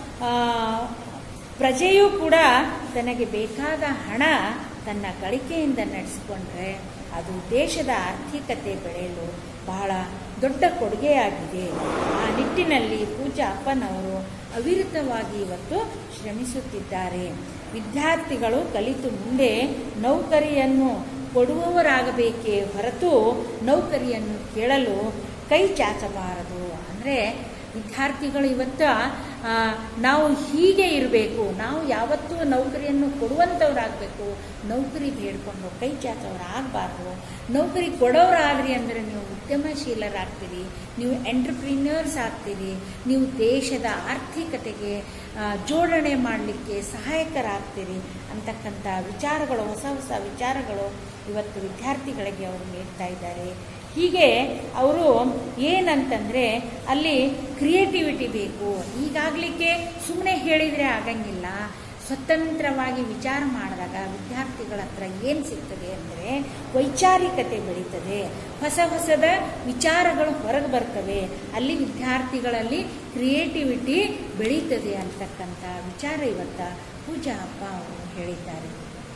ಪ್ರಜೆಯೂ ಕೂಡ ತನಗೆ ಬೇಕಾದ ಹಣ ತನ್ನ ಗಳಿಕೆಯಿಂದ ನಡೆಸಿಕೊಂಡ್ರೆ ಅದು ದೇಶದ ಆರ್ಥಿಕತೆ ಬೆಳೆಯಲು ಬಹಳ ದೊಡ್ಡ ಕೊಡುಗೆಯಾಗಿದೆ. ಆ ನಿಟ್ಟಿನಲ್ಲಿ ಪೂಜಾ ಅಪ್ಪನವರು ಅವಿರತವಾಗಿ ಇವತ್ತು ಶ್ರಮಿಸುತ್ತಿದ್ದಾರೆ. ವಿದ್ಯಾರ್ಥಿಗಳು ಕಲಿತು ಮುಂದೆ ನೌಕರಿಯನ್ನು ಕೊಡುವವರಾಗಬೇಕೇ ಹೊರತು ನೌಕರಿಯನ್ನು ಕೇಳಲು ಕೈ ಚಾಚಬಾರದು. ಅಂದರೆ ವಿದ್ಯಾರ್ಥಿಗಳು ಇವತ್ತು ನಾವು ಹೀಗೆ ಇರಬೇಕು, ನಾವು ಯಾವತ್ತೂ ನೌಕರಿಯನ್ನು ಕೊಡುವಂಥವ್ರಾಗಬೇಕು, ನೌಕರಿ ಬೇಡ್ಕೊಂಡು ಕೈ ಚಾಚವರಾಗಬಾರ್ದು. ನೌಕರಿ ಕೊಡೋರಾದ್ರಿ ಅಂದರೆ ನೀವು ಉದ್ಯಮಶೀಲರಾಗ್ತೀರಿ, ನೀವು ಎಂಟರ್ಪ್ರಿನ್ಯೂರ್ಸ್ ಆಗ್ತೀರಿ, ನೀವು ದೇಶದ ಆರ್ಥಿಕತೆಗೆ ಜೋಡಣೆ ಮಾಡಲಿಕ್ಕೆ ಸಹಾಯಕರಾಗ್ತೀರಿ ಅಂತಕ್ಕಂಥ ವಿಚಾರಗಳು, ಹೊಸ ಹೊಸ ವಿಚಾರಗಳು ಇವತ್ತು ವಿದ್ಯಾರ್ಥಿಗಳಿಗೆ ಅವರು ನೀಡ್ತಾ ಇದ್ದಾರೆ. ಹೀಗೆ ಅವರು ಏನಂತಂದರೆ ಅಲ್ಲಿ ಕ್ರಿಯೇಟಿವಿಟಿ ಬೇಕು. ಈಗಾಗಲಿಕ್ಕೆ ಸುಮ್ಮನೆ ಹೇಳಿದರೆ ಆಗಂಗಿಲ್ಲ. ಸ್ವತಂತ್ರವಾಗಿ ವಿಚಾರ ಮಾಡಿದಾಗ ವಿದ್ಯಾರ್ಥಿಗಳ ಹತ್ರ ಏನು ಸಿಗ್ತದೆ ಅಂದರೆ ವೈಚಾರಿಕತೆ ಬೆಳೀತದೆ, ಹೊಸ ಹೊಸದ ವಿಚಾರಗಳು ಹೊರಗೆ ಬರ್ತವೆ, ಅಲ್ಲಿ ವಿದ್ಯಾರ್ಥಿಗಳಲ್ಲಿ ಕ್ರಿಯೇಟಿವಿಟಿ ಬೆಳೀತದೆ ಅಂತಕ್ಕಂಥ ವಿಚಾರ ಇವತ್ತು ಪೂಜಾ ಅಪ್ಪ ಅವರು ಹೇಳಿದ್ದಾರೆ.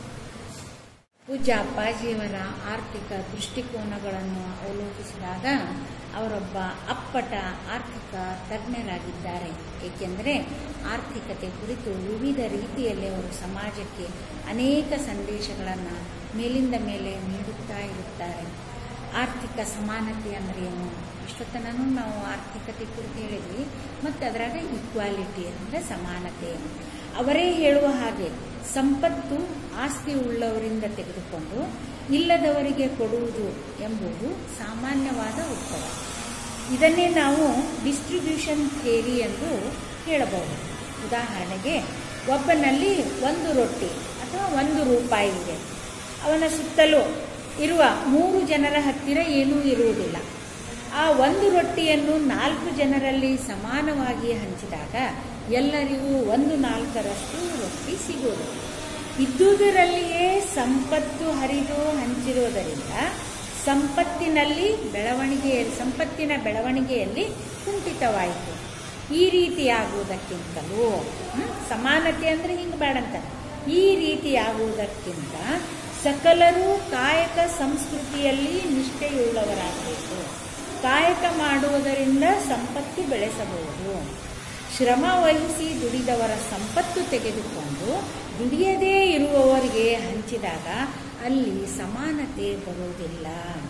ಪೂಜಾ ಅಪ್ಪಾಜಿಯವರ ಆರ್ಥಿಕ ದೃಷ್ಟಿಕೋನಗಳನ್ನು ಅವಲೋಕಿಸಿದಾಗ ಅವರೊಬ್ಬ ಅಪ್ಪಟ ಆರ್ಥಿಕ ತಜ್ಞರಾಗಿದ್ದಾರೆ. ಏಕೆಂದರೆ ಆರ್ಥಿಕತೆ ಕುರಿತು ವಿವಿಧ ರೀತಿಯಲ್ಲಿ ಅವರು ಸಮಾಜಕ್ಕೆ ಅನೇಕ ಸಂದೇಶಗಳನ್ನು ಮೇಲಿಂದ ಮೇಲೆ ನೀಡುತ್ತಾ ಇರುತ್ತಾರೆ. ಆರ್ಥಿಕ ಸಮಾನತೆ ಅಂದರೆ ಏನು, ಇಷ್ಟೊತ್ತನೂ ನಾವು ಆರ್ಥಿಕತೆ ಕುರಿತು ಹೇಳಿದ್ವಿ. ಮತ್ತು ಅದರಾಗ ಈಕ್ವಾಲಿಟಿ ಅಂದರೆ ಸಮಾನತೆ. ಅವರೇ ಹೇಳುವ ಹಾಗೆ ಸಂಪತ್ತು ಆಸ್ತಿ ಉಳ್ಳವರಿಂದ ತೆಗೆದುಕೊಂಡು ಇಲ್ಲದವರಿಗೆ ಕೊಡುವುದು ಎಂಬುದು ಸಾಮಾನ್ಯವಾದ ಉತ್ತರ. ಇದನ್ನೇ ನಾವು ಡಿಸ್ಟ್ರಿಬ್ಯೂಷನ್ ಥಿಯರಿ ಎಂದು ಹೇಳಬಹುದು. ಉದಾಹರಣೆಗೆ, ಒಬ್ಬನಲ್ಲಿ ಒಂದು ರೊಟ್ಟಿ ಅಥವಾ ಒಂದು ರೂಪಾಯಿ ಇದೆ. ಅವನ ಸುತ್ತಲೂ ಇರುವ ಮೂರು ಜನರ ಹತ್ತಿರ ಏನೂ ಇರುವುದಿಲ್ಲ. ಆ ಒಂದು ರೊಟ್ಟಿಯನ್ನು ನಾಲ್ಕು ಜನರಲ್ಲಿ ಸಮಾನವಾಗಿ ಹಂಚಿದಾಗ ಎಲ್ಲರಿಗೂ ಒಂದು ನಾಲ್ಕರಷ್ಟು ರೊಟ್ಟಿ ಸಿಗುವುದು. ಇದ್ದುದರಲ್ಲಿಯೇ ಸಂಪತ್ತು ಹರಿದು ಹಂಚಿರುವುದರಿಂದ ಸಂಪತ್ತಿನಲ್ಲಿ ಬೆಳವಣಿಗೆಯಲ್ಲಿ ಸಂಪತ್ತಿನ ಬೆಳವಣಿಗೆಯಲ್ಲಿ ಕುಂಠಿತವಾಯಿತು. ಈ ರೀತಿಯಾಗುವುದಕ್ಕಿಂತಲೂ ಸಮಾನತೆ ಅಂದರೆ ಹಿಂಗೆ ಬೇಡಂತ, ಈ ರೀತಿಯಾಗುವುದಕ್ಕಿಂತ ಸಕಲರೂ ಕಾಯಕ ಸಂಸ್ಕೃತಿಯಲ್ಲಿ ನಿಷ್ಠೆಯುಳ್ಳವರಾಗಬೇಕು. ಕಾಯಕ ಮಾಡುವುದರಿಂದ ಸಂಪತ್ತು ಬೆಳೆಸಬಹುದು. ಶ್ರಮ ವಹಿಸಿ ದುಡಿದವರ ಸಂಪತ್ತು ತೆಗೆದುಕೊಂಡು ದುಡಿಯದೇ ಇರುವವರಿಗೆ ಹಂಚಿದಾಗ ಅಲ್ಲಿ ಸಮಾನತೆ ಬರುವುದಿಲ್ಲ.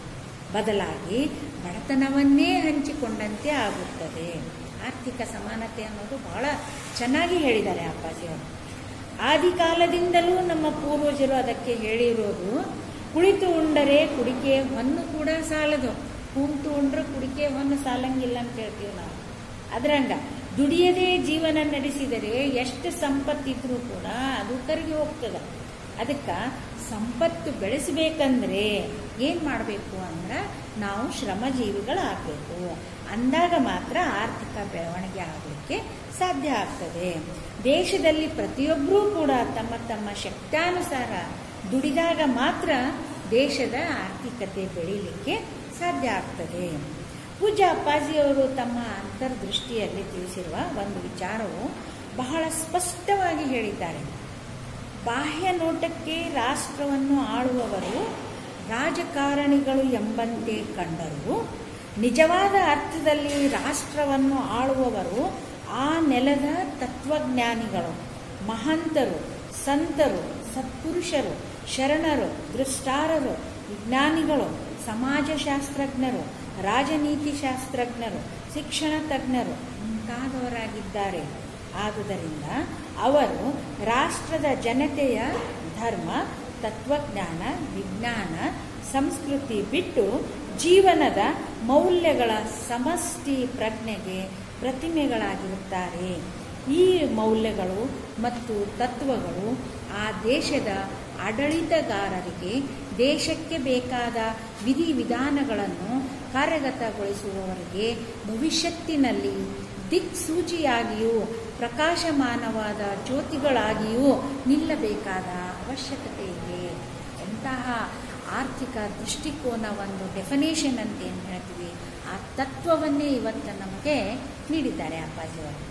ಬದಲಾಗಿ ಬಡತನವನ್ನೇ ಹಂಚಿಕೊಂಡಂತೆ ಆಗುತ್ತದೆ. ಆರ್ಥಿಕ ಸಮಾನತೆ ಅನ್ನೋದು ಬಹಳ ಚೆನ್ನಾಗಿ ಹೇಳಿದ್ದಾರೆ ಅಪ್ಪಾಜಿಯವರು. ಆದಿಕಾಲದಿಂದಲೂ ನಮ್ಮ ಪೂರ್ವಜರು ಅದಕ್ಕೆ ಹೇಳಿರೋದು, ಕುಳಿತು ಉಂಡರೆ ಕುಡಿಕೆ ಹೊನ್ನು ಕೂಡ ಸಾಲದು. ಕುಂತು ಉಂಡ್ರೆ ಕುಡಿಕೆ ಹೊನ್ನು ಸಾಲಂಗಿಲ್ಲ ಅಂತ ಹೇಳ್ತೀವಿ ನಾವು. ಅದ್ರಂಗ ದುಡಿಯದೇ ಜೀವನ ನಡೆಸಿದರೆ ಎಷ್ಟು ಸಂಪತ್ತಿದ್ರೂ ಕೂಡ ಅದು ಕರಗಿ ಹೋಗ್ತದೆ. ಅದಕ್ಕೆ ಸಂಪತ್ತು ಬೆಳೆಸಬೇಕಂದ್ರೆ ಏನು ಮಾಡಬೇಕು ಅಂದ್ರೆ ನಾವು ಶ್ರಮಜೀವಿಗಳಾಗಬೇಕು. ಅಂದಾಗ ಮಾತ್ರ ಆರ್ಥಿಕ ಬೆಳವಣಿಗೆ ಆಗಲಿಕ್ಕೆ ಸಾಧ್ಯ ಆಗ್ತದೆ. ದೇಶದಲ್ಲಿ ಪ್ರತಿಯೊಬ್ಬರೂ ಕೂಡ ತಮ್ಮ ತಮ್ಮ ಶಕ್ತ್ಯಾನುಸಾರ ದುಡಿದಾಗ ಮಾತ್ರ ದೇಶದ ಆರ್ಥಿಕತೆ ಬೆಳೀಲಿಕ್ಕೆ ಸಾಧ್ಯ ಆಗ್ತದೆ. ಪೂಜಾ ಅಪ್ಪಾಜಿಯವರು ತಮ್ಮ ಅಂತರ್ದೃಷ್ಟಿಯಲ್ಲಿ ತಿಳಿಸಿರುವ ಒಂದು ವಿಚಾರವು ಬಹಳ ಸ್ಪಷ್ಟವಾಗಿ ಹೇಳಿದ್ದಾರೆ. ಬಾಹ್ಯ ನೋಟಕ್ಕೆ ರಾಷ್ಟ್ರವನ್ನು ಆಳುವವರು ರಾಜಕಾರಣಿಗಳು ಎಂಬಂತೆ ಕಂಡರೂ ನಿಜವಾದ ಅರ್ಥದಲ್ಲಿ ರಾಷ್ಟ್ರವನ್ನು ಆಳುವವರು ಆ ನೆಲದ ತತ್ವಜ್ಞಾನಿಗಳು, ಮಹಂತರು, ಸಂತರು, ಸತ್ಪುರುಷರು, ಶರಣರು, ದೃಷ್ಟಾರರು, ವಿಜ್ಞಾನಿಗಳು, ಸಮಾಜಶಾಸ್ತ್ರಜ್ಞರು, ರಾಜನೀತಿ ಶಾಸ್ತ್ರಜ್ಞರು, ಶಿಕ್ಷಣ ತಜ್ಞರು ಮುಂತಾದವರಾಗಿದ್ದಾರೆ. ಆದುದರಿಂದ ಅವರು ರಾಷ್ಟ್ರದ ಜನತೆಯ ಧರ್ಮ, ತತ್ವಜ್ಞಾನ, ವಿಜ್ಞಾನ, ಸಂಸ್ಕೃತಿ ಬಿಟ್ಟು ಜೀವನದ ಮೌಲ್ಯಗಳ ಸಮಷ್ಟಿ ಪ್ರಜ್ಞೆಗೆ ಪ್ರತಿಮೆಗಳಾಗಿರುತ್ತಾರೆ. ಈ ಮೌಲ್ಯಗಳು ಮತ್ತು ತತ್ವಗಳು ಆ ದೇಶದ ಆಡಳಿತಗಾರರಿಗೆ ದೇಶಕ್ಕೆ ಬೇಕಾದ ವಿಧಿವಿಧಾನಗಳನ್ನು ಕಾರ್ಯಗತಗೊಳಿಸುವವರೆಗೆ ಭವಿಷ್ಯತ್ತಿನಲ್ಲಿ ದಿಕ್ಸೂಚಿಯಾಗಿಯೂ ಪ್ರಕಾಶಮಾನವಾದ ಜ್ಯೋತಿಗಳಾಗಿಯೂ ನಿಲ್ಲಬೇಕಾದ ಅವಶ್ಯಕತೆ ಇದೆ. ಎಂತಹ ಆರ್ಥಿಕ ದೃಷ್ಟಿಕೋನ, ಒಂದು ಡೆಫಿನೇಷನ್ ಅಂತ ಏನು ಹೇಳ್ತೀವಿ, ಆ ತತ್ವವನ್ನೇ ಇವತ್ತು ನಮಗೆ ನೀಡಿದ್ದಾರೆ ಅಪ್ಪಾಜಿಯವರು.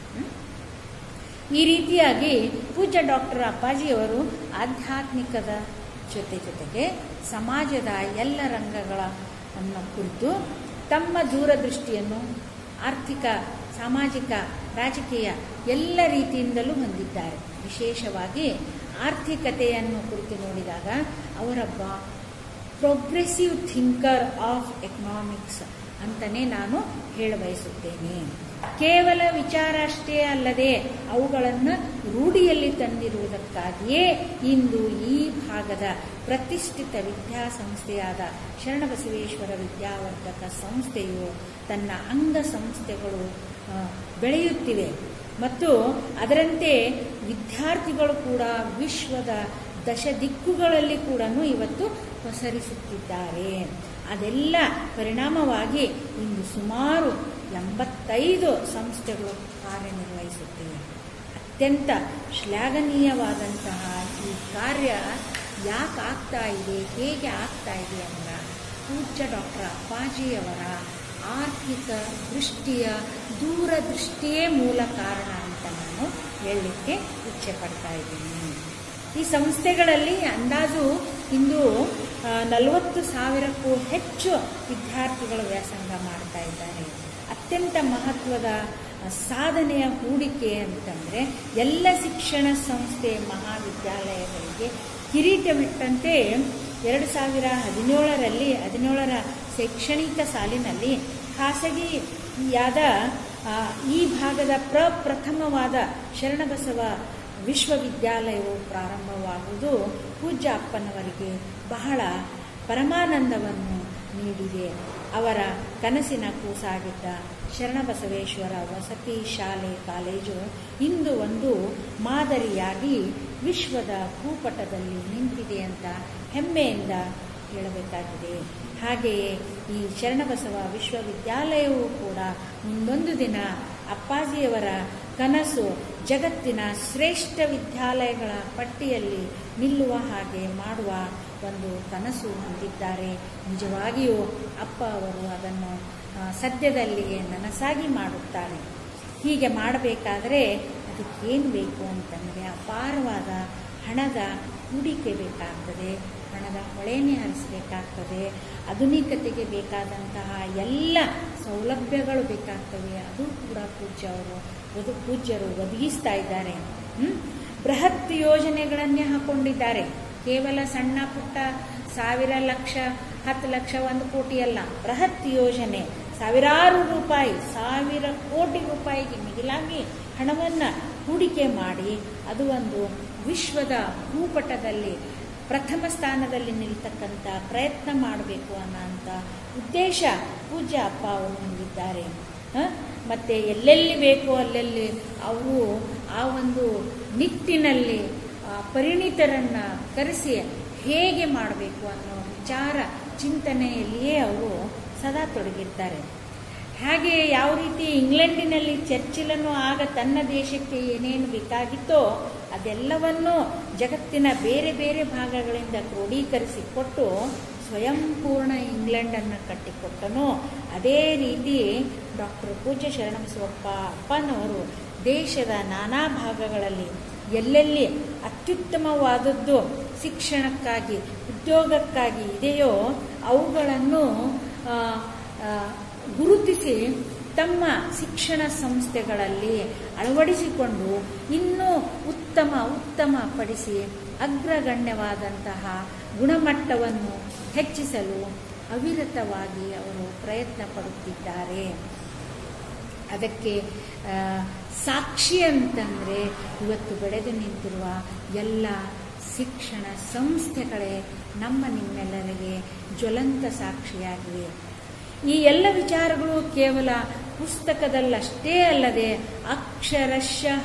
ಈ ರೀತಿಯಾಗಿ ಪೂಜ್ಯ ಡಾಕ್ಟರ್ ಅಪ್ಪಾಜಿಯವರು ಆಧ್ಯಾತ್ಮಿಕದ ಜೊತೆ ಜೊತೆಗೆ ಸಮಾಜದ ಎಲ್ಲ ರಂಗಗಳನ್ನು ಕುರಿತು ತಮ್ಮ ದೂರದೃಷ್ಟಿಯನ್ನು ಆರ್ಥಿಕ, ಸಾಮಾಜಿಕ, ರಾಜಕೀಯ ಎಲ್ಲ ರೀತಿಯಿಂದಲೂ ಹೊಂದಿದ್ದಾರೆ. ವಿಶೇಷವಾಗಿ ಆರ್ಥಿಕತೆಯನ್ನು ಕುರಿತು ನೋಡಿದಾಗ ಅವರೊಬ್ಬ ಪ್ರೋಗ್ರೆಸಿವ್ ಥಿಂಕರ್ ಆಫ್ ಎಕನಾಮಿಕ್ಸ್ ಅಂತಲೇ ನಾನು ಹೇಳಬಯಸುತ್ತೇನೆ. ಕೇವಲ ವಿಚಾರ ಅಷ್ಟೇ ಅಲ್ಲದೆ ಅವುಗಳನ್ನು ರೂಢಿಯಲ್ಲಿ ತಂದಿರುವುದಕ್ಕಾಗಿಯೇ ಇಂದು ಈ ಭಾಗದ ಪ್ರತಿಷ್ಠಿತ ವಿದ್ಯಾಸಂಸ್ಥೆಯಾದ ಶರಣಬಸವೇಶ್ವರ ವಿದ್ಯಾವರ್ಧಕ ಸಂಸ್ಥೆಯು ತನ್ನ ಅಂಗ ಸಂಸ್ಥೆಗಳು ಬೆಳೆಯುತ್ತಿವೆ ಮತ್ತು ಅದರಂತೆ ವಿದ್ಯಾರ್ಥಿಗಳು ಕೂಡ ವಿಶ್ವದ ದಶ ದಿಕ್ಕುಗಳಲ್ಲಿ ಕೂಡ ಇವತ್ತು ಪಸರಿಸುತ್ತಿದ್ದಾರೆ. ಅದೆಲ್ಲ ಪರಿಣಾಮವಾಗಿ ಇಂದು ಸುಮಾರು ಎಂಬತ್ತೈದು ಸಂಸ್ಥೆಗಳು ಕಾರ್ಯನಿರ್ವಹಿಸುತ್ತಿವೆ. ಅತ್ಯಂತ ಶ್ಲಾಘನೀಯವಾದಂತಹ ಈ ಕಾರ್ಯ ಯಾಕೆ ಆಗ್ತಾ ಇದೆ, ಹೇಗೆ ಆಗ್ತಾ ಇದೆ ಅಂದ್ರೆ ಪೂಜ್ಯ ಡಾಕ್ಟರ್ ಅಪ್ಪಾಜಿಯವರ ಆರ್ಥಿಕ ದೃಷ್ಟಿಯ ದೂರದೃಷ್ಟಿಯೇ ಮೂಲ ಕಾರಣ ಅಂತ ನಾನು ಹೇಳಲಿಕ್ಕೆ ಇಚ್ಛೆ ಪಡ್ತಾ ಇದ್ದೀನಿ. ಈ ಸಂಸ್ಥೆಗಳಲ್ಲಿ ಅಂದಾಜು ಇಂದು ನಲವತ್ತು ಸಾವಿರಕ್ಕೂ ಹೆಚ್ಚು ವಿದ್ಯಾರ್ಥಿಗಳು ವ್ಯಾಸಂಗ ಮಾಡ್ತಾ ಇದ್ದಾರೆ. ಅತ್ಯಂತ ಮಹತ್ವದ ಸಾಧನೆಯ ಹೂಡಿಕೆ ಅಂತಂದರೆ ಎಲ್ಲ ಶಿಕ್ಷಣ ಸಂಸ್ಥೆ ಮಹಾವಿದ್ಯಾಲಯಗಳಿಗೆ ಕಿರೀಟವಿಟ್ಟಂತೆ ಎರಡು ಸಾವಿರ ಹದಿನೇಳರಲ್ಲಿ ಹದಿನೇಳರ ಶೈಕ್ಷಣಿಕ ಸಾಲಿನಲ್ಲಿ ಖಾಸಗಿಯಾದ ಈ ಭಾಗದ ಪ್ರಪ್ರಥಮವಾದ ಶರಣಬಸವ ವಿಶ್ವವಿದ್ಯಾಲಯವು ಪ್ರಾರಂಭವಾಗುವುದು ಪೂಜ್ಯ ಅಪ್ಪನವರಿಗೆ ಬಹಳ ಪರಮಾನಂದವನ್ನು ನೀಡಿದೆ. ಅವರ ಕನಸಿನ ಕೂಸಾಗಿದ್ದ ಶರಣಬಸವೇಶ್ವರ ವಸತಿ ಶಾಲೆ ಕಾಲೇಜು ಇಂದು ಒಂದು ಮಾದರಿಯಾಗಿ ವಿಶ್ವದ ಭೂಪಟದಲ್ಲಿ ನಿಂತಿದೆ ಅಂತ ಹೆಮ್ಮೆಯಿಂದ ಹೇಳಬೇಕಾಗಿದೆ. ಹಾಗೆಯೇ ಈ ಶರಣಬಸವ ವಿಶ್ವವಿದ್ಯಾಲಯವೂ ಕೂಡ ಮುಂದೊಂದು ದಿನ ಅಪ್ಪಾಜಿಯವರ ಕನಸು ಜಗತ್ತಿನ ಶ್ರೇಷ್ಠ ವಿದ್ಯಾಲಯಗಳ ಪಟ್ಟಿಯಲ್ಲಿ ನಿಲ್ಲುವ ಹಾಗೆ ಮಾಡುವ ಒಂದು ಕನಸು ಹೊಂದಿದ್ದಾರೆ. ನಿಜವಾಗಿಯೂ ಅಪ್ಪ ಅವರು ಅದನ್ನು ಸದ್ಯದಲ್ಲಿಯೇ ನನಸಾಗಿ ಮಾಡುತ್ತಾರೆ. ಹೀಗೆ ಮಾಡಬೇಕಾದರೆ ಅದಕ್ಕೇನು ಬೇಕು ಅಂತಂದರೆ ಅಪಾರವಾದ ಹಣದ ಹೂಡಿಕೆ ಬೇಕಾಗ್ತದೆ, ಹಣದ ಹೊಳೆನೇ ಹರಿಸಬೇಕಾಗ್ತದೆ, ಆಧುನಿಕತೆಗೆ ಬೇಕಾದಂತಹ ಎಲ್ಲ ಸೌಲಭ್ಯಗಳು ಬೇಕಾಗ್ತವೆ. ಅದು ಕೂಡ ಪೂಜ್ಯ ಅವರು ಅದು ಪೂಜ್ಯರು ಒದಗಿಸ್ತಾ ಇದ್ದಾರೆ. ಬೃಹತ್ ಯೋಜನೆಗಳನ್ನೇ ಹಾಕೊಂಡಿದ್ದಾರೆ. ಕೇವಲ ಸಣ್ಣ ಪುಟ್ಟ ಸಾವಿರ ಲಕ್ಷ ಹತ್ತು ಲಕ್ಷ ಒಂದು ಕೋಟಿ ಅಲ್ಲ, ಬೃಹತ್ ಯೋಜನೆ ಸಾವಿರಾರು ರೂಪಾಯಿ ಸಾವಿರ ಕೋಟಿ ರೂಪಾಯಿಗೆ ಮಿಗಿಲಾಗಿ ಹಣವನ್ನು ಹೂಡಿಕೆ ಮಾಡಿ ಅದು ಒಂದು ವಿಶ್ವದ ಭೂಪಟದಲ್ಲಿ ಪ್ರಥಮ ಸ್ಥಾನದಲ್ಲಿ ನಿಲ್ತಕ್ಕಂಥ ಪ್ರಯತ್ನ ಮಾಡಬೇಕು ಅನ್ನೋಂಥ ಉದ್ದೇಶ ಪೂಜ್ಯ ಅಪ್ಪ ಅವರು ಹೊಂದಿದ್ದಾರೆ. ಮತ್ತು ಎಲ್ಲೆಲ್ಲಿ ಬೇಕೋ ಅಲ್ಲೆಲ್ಲಿ ಅವರು ಆ ಒಂದು ನಿಟ್ಟಿನಲ್ಲಿ ಪರಿಣಿತರನ್ನು ಕರೆಸಿ ಹೇಗೆ ಮಾಡಬೇಕು ಅನ್ನೋ ವಿಚಾರ ಚಿಂತನೆಯಲ್ಲಿಯೇ ಅವರು ಸದಾ ತೊಡಗಿರ್ತಾರೆ. ಹಾಗೆ ಯಾವ ರೀತಿ ಇಂಗ್ಲೆಂಡಿನಲ್ಲಿ ಚರ್ಚಿಲನ್ನು ಆಗ ತನ್ನ ದೇಶಕ್ಕೆ ಏನೇನು ಬೇಕಾಗಿತ್ತೋ ಅದೆಲ್ಲವನ್ನೂ ಜಗತ್ತಿನ ಬೇರೆ ಬೇರೆ ಭಾಗಗಳಿಂದ ಕ್ರೋಢೀಕರಿಸಿಕೊಟ್ಟು ಸ್ವಯಂಪೂರ್ಣ ಇಂಗ್ಲೆಂಡನ್ನು ಕಟ್ಟಿಕೊಟ್ಟನೋ ಅದೇ ರೀತಿ ಡಾಕ್ಟರ್ ಪೂಜ್ಯ ಶರಣಬಸವಪ್ಪ ಅಪ್ಪನವರು ದೇಶದ ನಾನಾ ಭಾಗಗಳಲ್ಲಿ ಎಲ್ಲೆಲ್ಲಿ ಅತ್ಯುತ್ತಮವಾದದ್ದು ಶಿಕ್ಷಣಕ್ಕಾಗಿ ಉದ್ಯೋಗಕ್ಕಾಗಿ ಇದೆಯೋ ಅವುಗಳನ್ನು ಗುರುತಿಸಿ ತಮ್ಮ ಶಿಕ್ಷಣ ಸಂಸ್ಥೆಗಳಲ್ಲಿ ಅಳವಡಿಸಿಕೊಂಡು ಇನ್ನೂ ಉತ್ತಮ ಉತ್ತಮ ಪಡಿಸಿ ಅಗ್ರಗಣ್ಯವಾದಂತಹ ಗುಣಮಟ್ಟವನ್ನು ಹೆಚ್ಚಿಸಲು ಅವಿರತವಾಗಿ ಅವರು ಪ್ರಯತ್ನ ಪಡುತ್ತಿದ್ದಾರೆ. ಅದಕ್ಕೆ ಸಾಕ್ಷಿ ಅಂತಂದರೆ ಇವತ್ತು ಬೆಳೆದು ನಿಂತಿರುವ ಎಲ್ಲ ಶಿಕ್ಷಣ ಸಂಸ್ಥೆಗಳೇ ನಮ್ಮ ನಿಮ್ಮೆಲ್ಲರಿಗೆ ಜ್ವಲಂತ ಸಾಕ್ಷಿಯಾಗಿವೆ. ಈ ಎಲ್ಲ ವಿಚಾರಗಳು ಕೇವಲ ಪುಸ್ತಕದಲ್ಲಷ್ಟೇ ಅಲ್ಲದೆ ಅಕ್ಷರಶಃ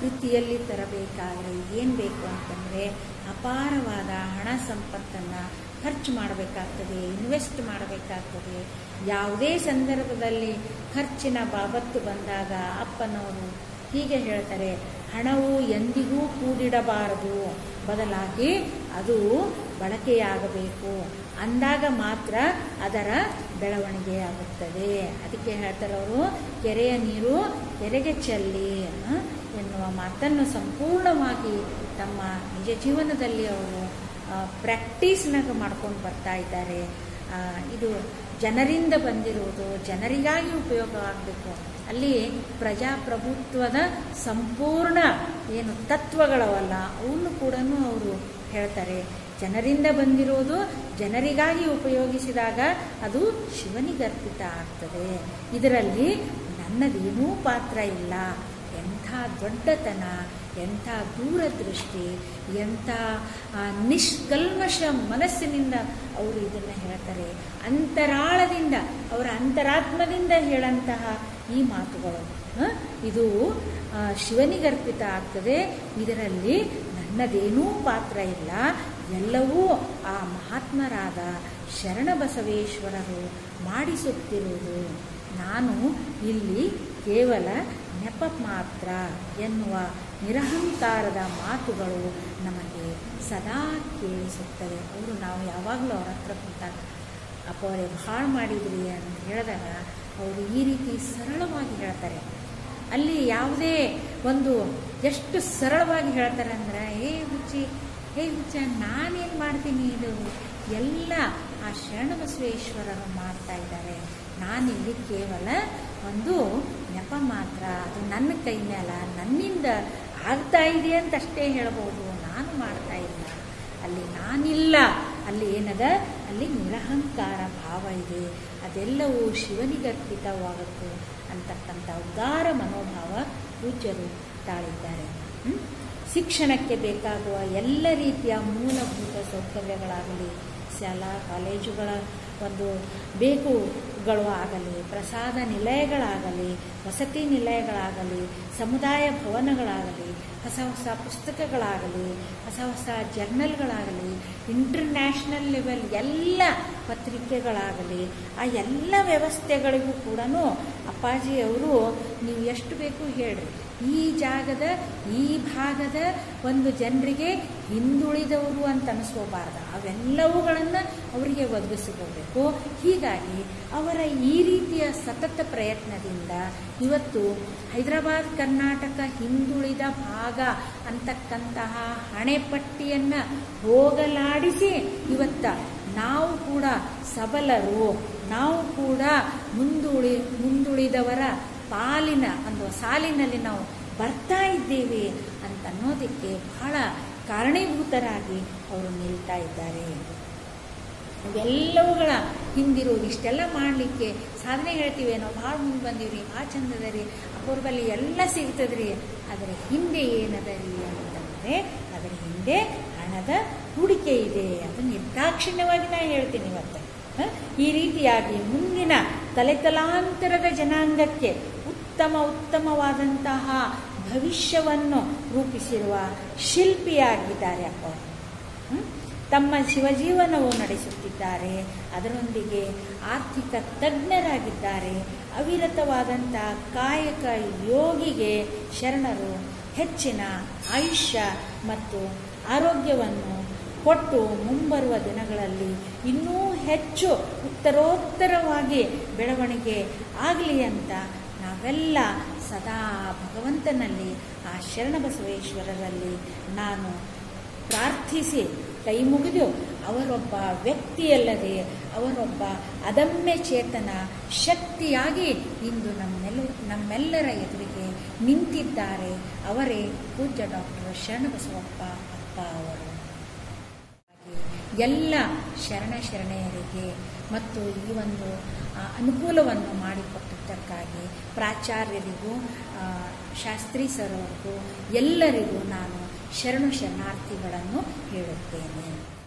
ಕೃತಿಯಲ್ಲಿ ತರಬೇಕಾದರೆ ಏನು ಬೇಕು ಅಂತಂದರೆ ಅಪಾರವಾದ ಹಣ ಸಂಪತ್ತನ್ನು ಖರ್ಚು ಮಾಡಬೇಕಾಗ್ತದೆ, ಇನ್ವೆಸ್ಟ್ ಮಾಡಬೇಕಾಗ್ತದೆ. ಯಾವುದೇ ಸಂದರ್ಭದಲ್ಲಿ ಖರ್ಚಿನ ಬಾಬತ್ತು ಬಂದಾಗ ಅಪ್ಪನವರು ಹೀಗೆ ಹೇಳ್ತಾರೆ, ಹಣವು ಎಂದಿಗೂ ಕೂಡಿಡಬಾರದು, ಬದಲಾಗಿ ಅದು ಬಳಕೆಯಾಗಬೇಕು. ಅಂದಾಗ ಮಾತ್ರ ಅದರ ಬೆಳವಣಿಗೆ ಆಗುತ್ತದೆ. ಅದಕ್ಕೆ ಹೇಳ್ತಾರೆ ಅವರು, ಕೆರೆಯ ನೀರು ಕೆರೆಗೆ ಚೆಲ್ಲಿ ಎನ್ನುವ ಮಾತನ್ನು ಸಂಪೂರ್ಣವಾಗಿ ತಮ್ಮ ನಿಜ ಜೀವನದಲ್ಲಿ ಅವರು ಪ್ರಾಕ್ಟೀಸ್ನಾಗ ಮಾಡ್ಕೊಂಡು ಬರ್ತಾ ಇದ್ದಾರೆ. ಇದು ಜನರಿಂದ ಬಂದಿರುವುದು, ಜನರಿಗಾಗಿ ಉಪಯೋಗವಾಗಬೇಕು. ಅಲ್ಲಿ ಪ್ರಜಾಪ್ರಭುತ್ವದ ಸಂಪೂರ್ಣ ಏನು ತತ್ವಗಳವಲ್ಲ ಅವನ್ನು ಕೂಡ ಅವರು ಹೇಳ್ತಾರೆ. ಜನರಿಂದ ಬಂದಿರೋದು ಜನರಿಗಾಗಿ ಉಪಯೋಗಿಸಿದಾಗ ಅದು ಶಿವನಿಗರ್ಪಿತ ಆಗ್ತದೆ. ಇದರಲ್ಲಿ ನನ್ನದೇನೂ ಪಾತ್ರ ಇಲ್ಲ. ಎಂಥ ದೊಡ್ಡತನ, ಎಂಥ ದೂರದೃಷ್ಟಿ, ಎಂಥ ನಿಷ್ಕಲ್ಮಶ ಮನಸ್ಸಿನಿಂದ ಅವರು ಇದನ್ನು ಹೇಳ್ತಾರೆ. ಅಂತರಾಳದಿಂದ, ಅವರ ಅಂತರಾತ್ಮದಿಂದ ಹೇಳಂತಹ ಈ ಮಾತುಗಳು ಇದು ಶಿವನಿಗರ್ಪಿತ ಆಗ್ತದೆ. ಇದರಲ್ಲಿ ನನ್ನದೇನೂ ಪಾತ್ರ ಇಲ್ಲ. ಎಲ್ಲವೂ ಆ ಮಹಾತ್ಮರಾದ ಶರಣಬಸವೇಶ್ವರರು ಮಾಡಿಸುತ್ತಿರುವುದು. ನಾನು ಇಲ್ಲಿ ಕೇವಲ ನೆಪ ಮಾತ್ರ ಎನ್ನುವ ನಿರಹಂಕಾರದ ಮಾತುಗಳು ನಮಗೆ ಸದಾ ಕೇಳಿಸುತ್ತವೆ. ಅವರು ನಾವು ಯಾವಾಗಲೂ ಅವ್ರ ಹತ್ರ ಕುಂತಾಗ ಅಪ್ಪ ಅವರೇ ಭಾಳ ಮಾಡಿದ್ರಿ ಅಂತ ಹೇಳಿದಾಗ ಅವರು ಈ ರೀತಿ ಸರಳವಾಗಿ ಹೇಳ್ತಾರೆ. ಅಲ್ಲಿ ಯಾವುದೇ ಒಂದು ಎಷ್ಟು ಸರಳವಾಗಿ ಹೇಳ್ತಾರೆ ಅಂದರೆ, ಹೇ ಹುಚ್ಚಿ ಹೇ ಹುಚ್ಚ ನಾನೇನು ಮಾಡ್ತೀನಿ, ಇದು ಎಲ್ಲ ಆ ಶರಣಬಸವೇಶ್ವರರು ಮಾಡ್ತಾ ಇದ್ದಾರೆ. ನಾನಿಲ್ಲಿ ಕೇವಲ ಒಂದು ನೆಪ ಮಾತ್ರ, ಅದು ನನ್ನ ಕೈ ಮೇಲ ನನ್ನಿಂದ ಆಗ್ತಾ ಇದೆ ಅಂತ ಅಷ್ಟೇ ಹೇಳ್ಬೋದು, ನಾನು ಮಾಡ್ತಾ ಇಲ್ಲ. ಅಲ್ಲಿ ನಾನಿಲ್ಲ, ಅಲ್ಲಿ ಏನದ, ಅಲ್ಲಿ ನಿರಹಂಕಾರ ಭಾವ ಇದೆ. ಅದೆಲ್ಲವೂ ಶಿವನಿಗರ್ಪಿತವಾಗುತ್ತೆ ಅಂತಕ್ಕಂಥ ಉದಾರ ಮನೋಭಾವ ಪೂಜ್ಯರು ತಾಳಿದ್ದಾರೆ. ಶಿಕ್ಷಣಕ್ಕೆ ಬೇಕಾಗುವ ಎಲ್ಲ ರೀತಿಯ ಮೂಲಭೂತ ಸೌಕರ್ಯಗಳಾಗಲಿ, ಶಾಲಾ ಕಾಲೇಜುಗಳ ಒಂದು ಬೇಕುಗಳು ಆಗಲಿ, ಪ್ರಸಾದ ನಿಲಯಗಳಾಗಲಿ, ವಸತಿ ನಿಲಯಗಳಾಗಲಿ, ಸಮುದಾಯ ಭವನಗಳಾಗಲಿ, ಹೊಸ ಹೊಸ ಪುಸ್ತಕಗಳಾಗಲಿ, ಹೊಸ ಹೊಸ ಜರ್ನಲ್ಗಳಾಗಲಿ, ಇಂಟರ್ನ್ಯಾಷನಲ್ ಲೆವೆಲ್ ಎಲ್ಲ ಪತ್ರಿಕೆಗಳಾಗಲಿ, ಆ ಎಲ್ಲ ವ್ಯವಸ್ಥೆಗಳಿಗೂ ಕೂಡ ಅಪ್ಪಾಜಿಯವರು ನೀವು ಎಷ್ಟು ಬೇಕು ಹೇಳ್ರಿ, ಈ ಜಾಗದ ಈ ಭಾಗದ ಒಂದು ಜನರಿಗೆ ಹಿಂದುಳಿದವರು ಅಂತ ಅನಿಸ್ಕೋಬಾರ್ದು, ಅವೆಲ್ಲವುಗಳನ್ನು ಅವರಿಗೆ ಒದಗಿಸಿಕೊಡ್ಬೇಕು. ಹೀಗಾಗಿ ಅವರ ಈ ರೀತಿಯ ಸತತ ಪ್ರಯತ್ನದಿಂದ ಇವತ್ತು ಹೈದರಾಬಾದ್ ಕರ್ನಾಟಕ ಹಿಂದುಳಿದ ಭಾಗ ಅಂತಕ್ಕಂತಹ ಹಣೆಪಟ್ಟಿಯನ್ನು ಹೋಗಲಾಡಿಸಿ ಇವತ್ತ ನಾವು ಕೂಡ ಸಬಲರು, ನಾವು ಕೂಡ ಮುಂದುಳಿ ಮುಂದುಳಿದವರ ಪಾಲಿನ ಒಂದು ಸಾಲಿನಲ್ಲಿ ನಾವು ಬರ್ತಾ ಇದ್ದೇವೆ ಅಂತ ಅನ್ನೋದಕ್ಕೆ ಬಹಳ ಕಾರಣೀಭೂತರಾಗಿ ಅವರು ನಿಲ್ತಾ ಇದ್ದಾರೆ. ಇವೆಲ್ಲವುಗಳ ಹಿಂದಿರೋದು ಇಷ್ಟೆಲ್ಲ ಮಾಡಲಿಕ್ಕೆ ಸಾಧನೆ ಹೇಳ್ತೀವಿ, ನಾವು ಭಾಳ ಮುಂದೆ ಬಂದೀವ್ರಿ, ಭಾಳ ಚಂದದ ರೀ, ಅವ್ರ ಬಳಿ ಎಲ್ಲ ಸಿಗ್ತದ್ರಿ. ಅದರ ಹಿಂದೆ ಏನದ ರೀ ಅಂತಂದರೆ ಅದರ ಹಿಂದೆ ಹಣದ ಹೂಡಿಕೆ ಇದೆ. ಅದು ನಿರ್ದಾಕ್ಷಿಣ್ಯವಾಗಿ ನಾನು ಹೇಳ್ತೀನಿ ಇವತ್ತು. ಈ ರೀತಿಯಾಗಿ ಮುಂದಿನ ತಲೆತಲಾಂತರದ ಜನಾಂಗಕ್ಕೆ ಉತ್ತಮ ಉತ್ತಮವಾದಂತಹ ಭವಿಷ್ಯವನ್ನು ರೂಪಿಸಿರುವ ಶಿಲ್ಪಿಯಾಗಿದ್ದಾರೆ ಅಪ್ಪ. ತಮ್ಮ ಶಿವಜೀವನವು ನಡೆಸುತ್ತಿದ್ದಾರೆ, ಅದರೊಂದಿಗೆ ಆರ್ಥಿಕ ತಜ್ಞರಾಗಿದ್ದಾರೆ. ಅವಿರತವಾದಂಥ ಕಾಯಕ ಯೋಗಿಗೆ ಶರಣರು ಹೆಚ್ಚಿನ ಆಯುಷ್ಯ ಮತ್ತು ಆರೋಗ್ಯವನ್ನು ಕೊಟ್ಟು ಮುಂಬರುವ ದಿನಗಳಲ್ಲಿ ಇನ್ನೂ ಹೆಚ್ಚು ಉತ್ತರೋತ್ತರವಾಗಿ ಬೆಳವಣಿಗೆ ಆಗಲಿ ಅಂತ ನಾವೆಲ್ಲ ಸದಾ ಭಗವಂತನಲ್ಲಿ, ಆ ಶರಣಬಸವೇಶ್ವರರಲ್ಲಿ ನಾನು ಪ್ರಾರ್ಥಿಸಿ ಕೈ ಮುಗಿದು, ಅವರೊಬ್ಬ ವ್ಯಕ್ತಿಯಲ್ಲದೆ ಅವರೊಬ್ಬ ಅದಮ್ಯ ಚೇತನ ಶಕ್ತಿಯಾಗಿ ಇಂದು ನಮ್ಮೆಲ್ಲ ನಮ್ಮೆಲ್ಲರ ಎದುರಿಗೆ ನಿಂತಿದ್ದಾರೆ. ಅವರೇ ಪೂಜ್ಯ ಡಾಕ್ಟರ್ ಶರಣಬಸವಪ್ಪ ಅಪ್ಪ ಅವರು. ಎಲ್ಲ ಶರಣ ಶರಣೆಯರಿಗೆ ಮತ್ತು ಈ ಒಂದು ಅನುಕೂಲವನ್ನು ಮಾಡಿಕೊಟ್ಟಿದ್ದಕ್ಕಾಗಿ ಪ್ರಾಚಾರ್ಯರಿಗೂ ಶಾಸ್ತ್ರಿ ಸರ್ ಅವರಿಗೂ ಎಲ್ಲರಿಗೂ ನಾನು ಶರಣು ಶರಣಾರ್ಥಿಗಳನ್ನು ಹೇಳುತ್ತೇನೆ.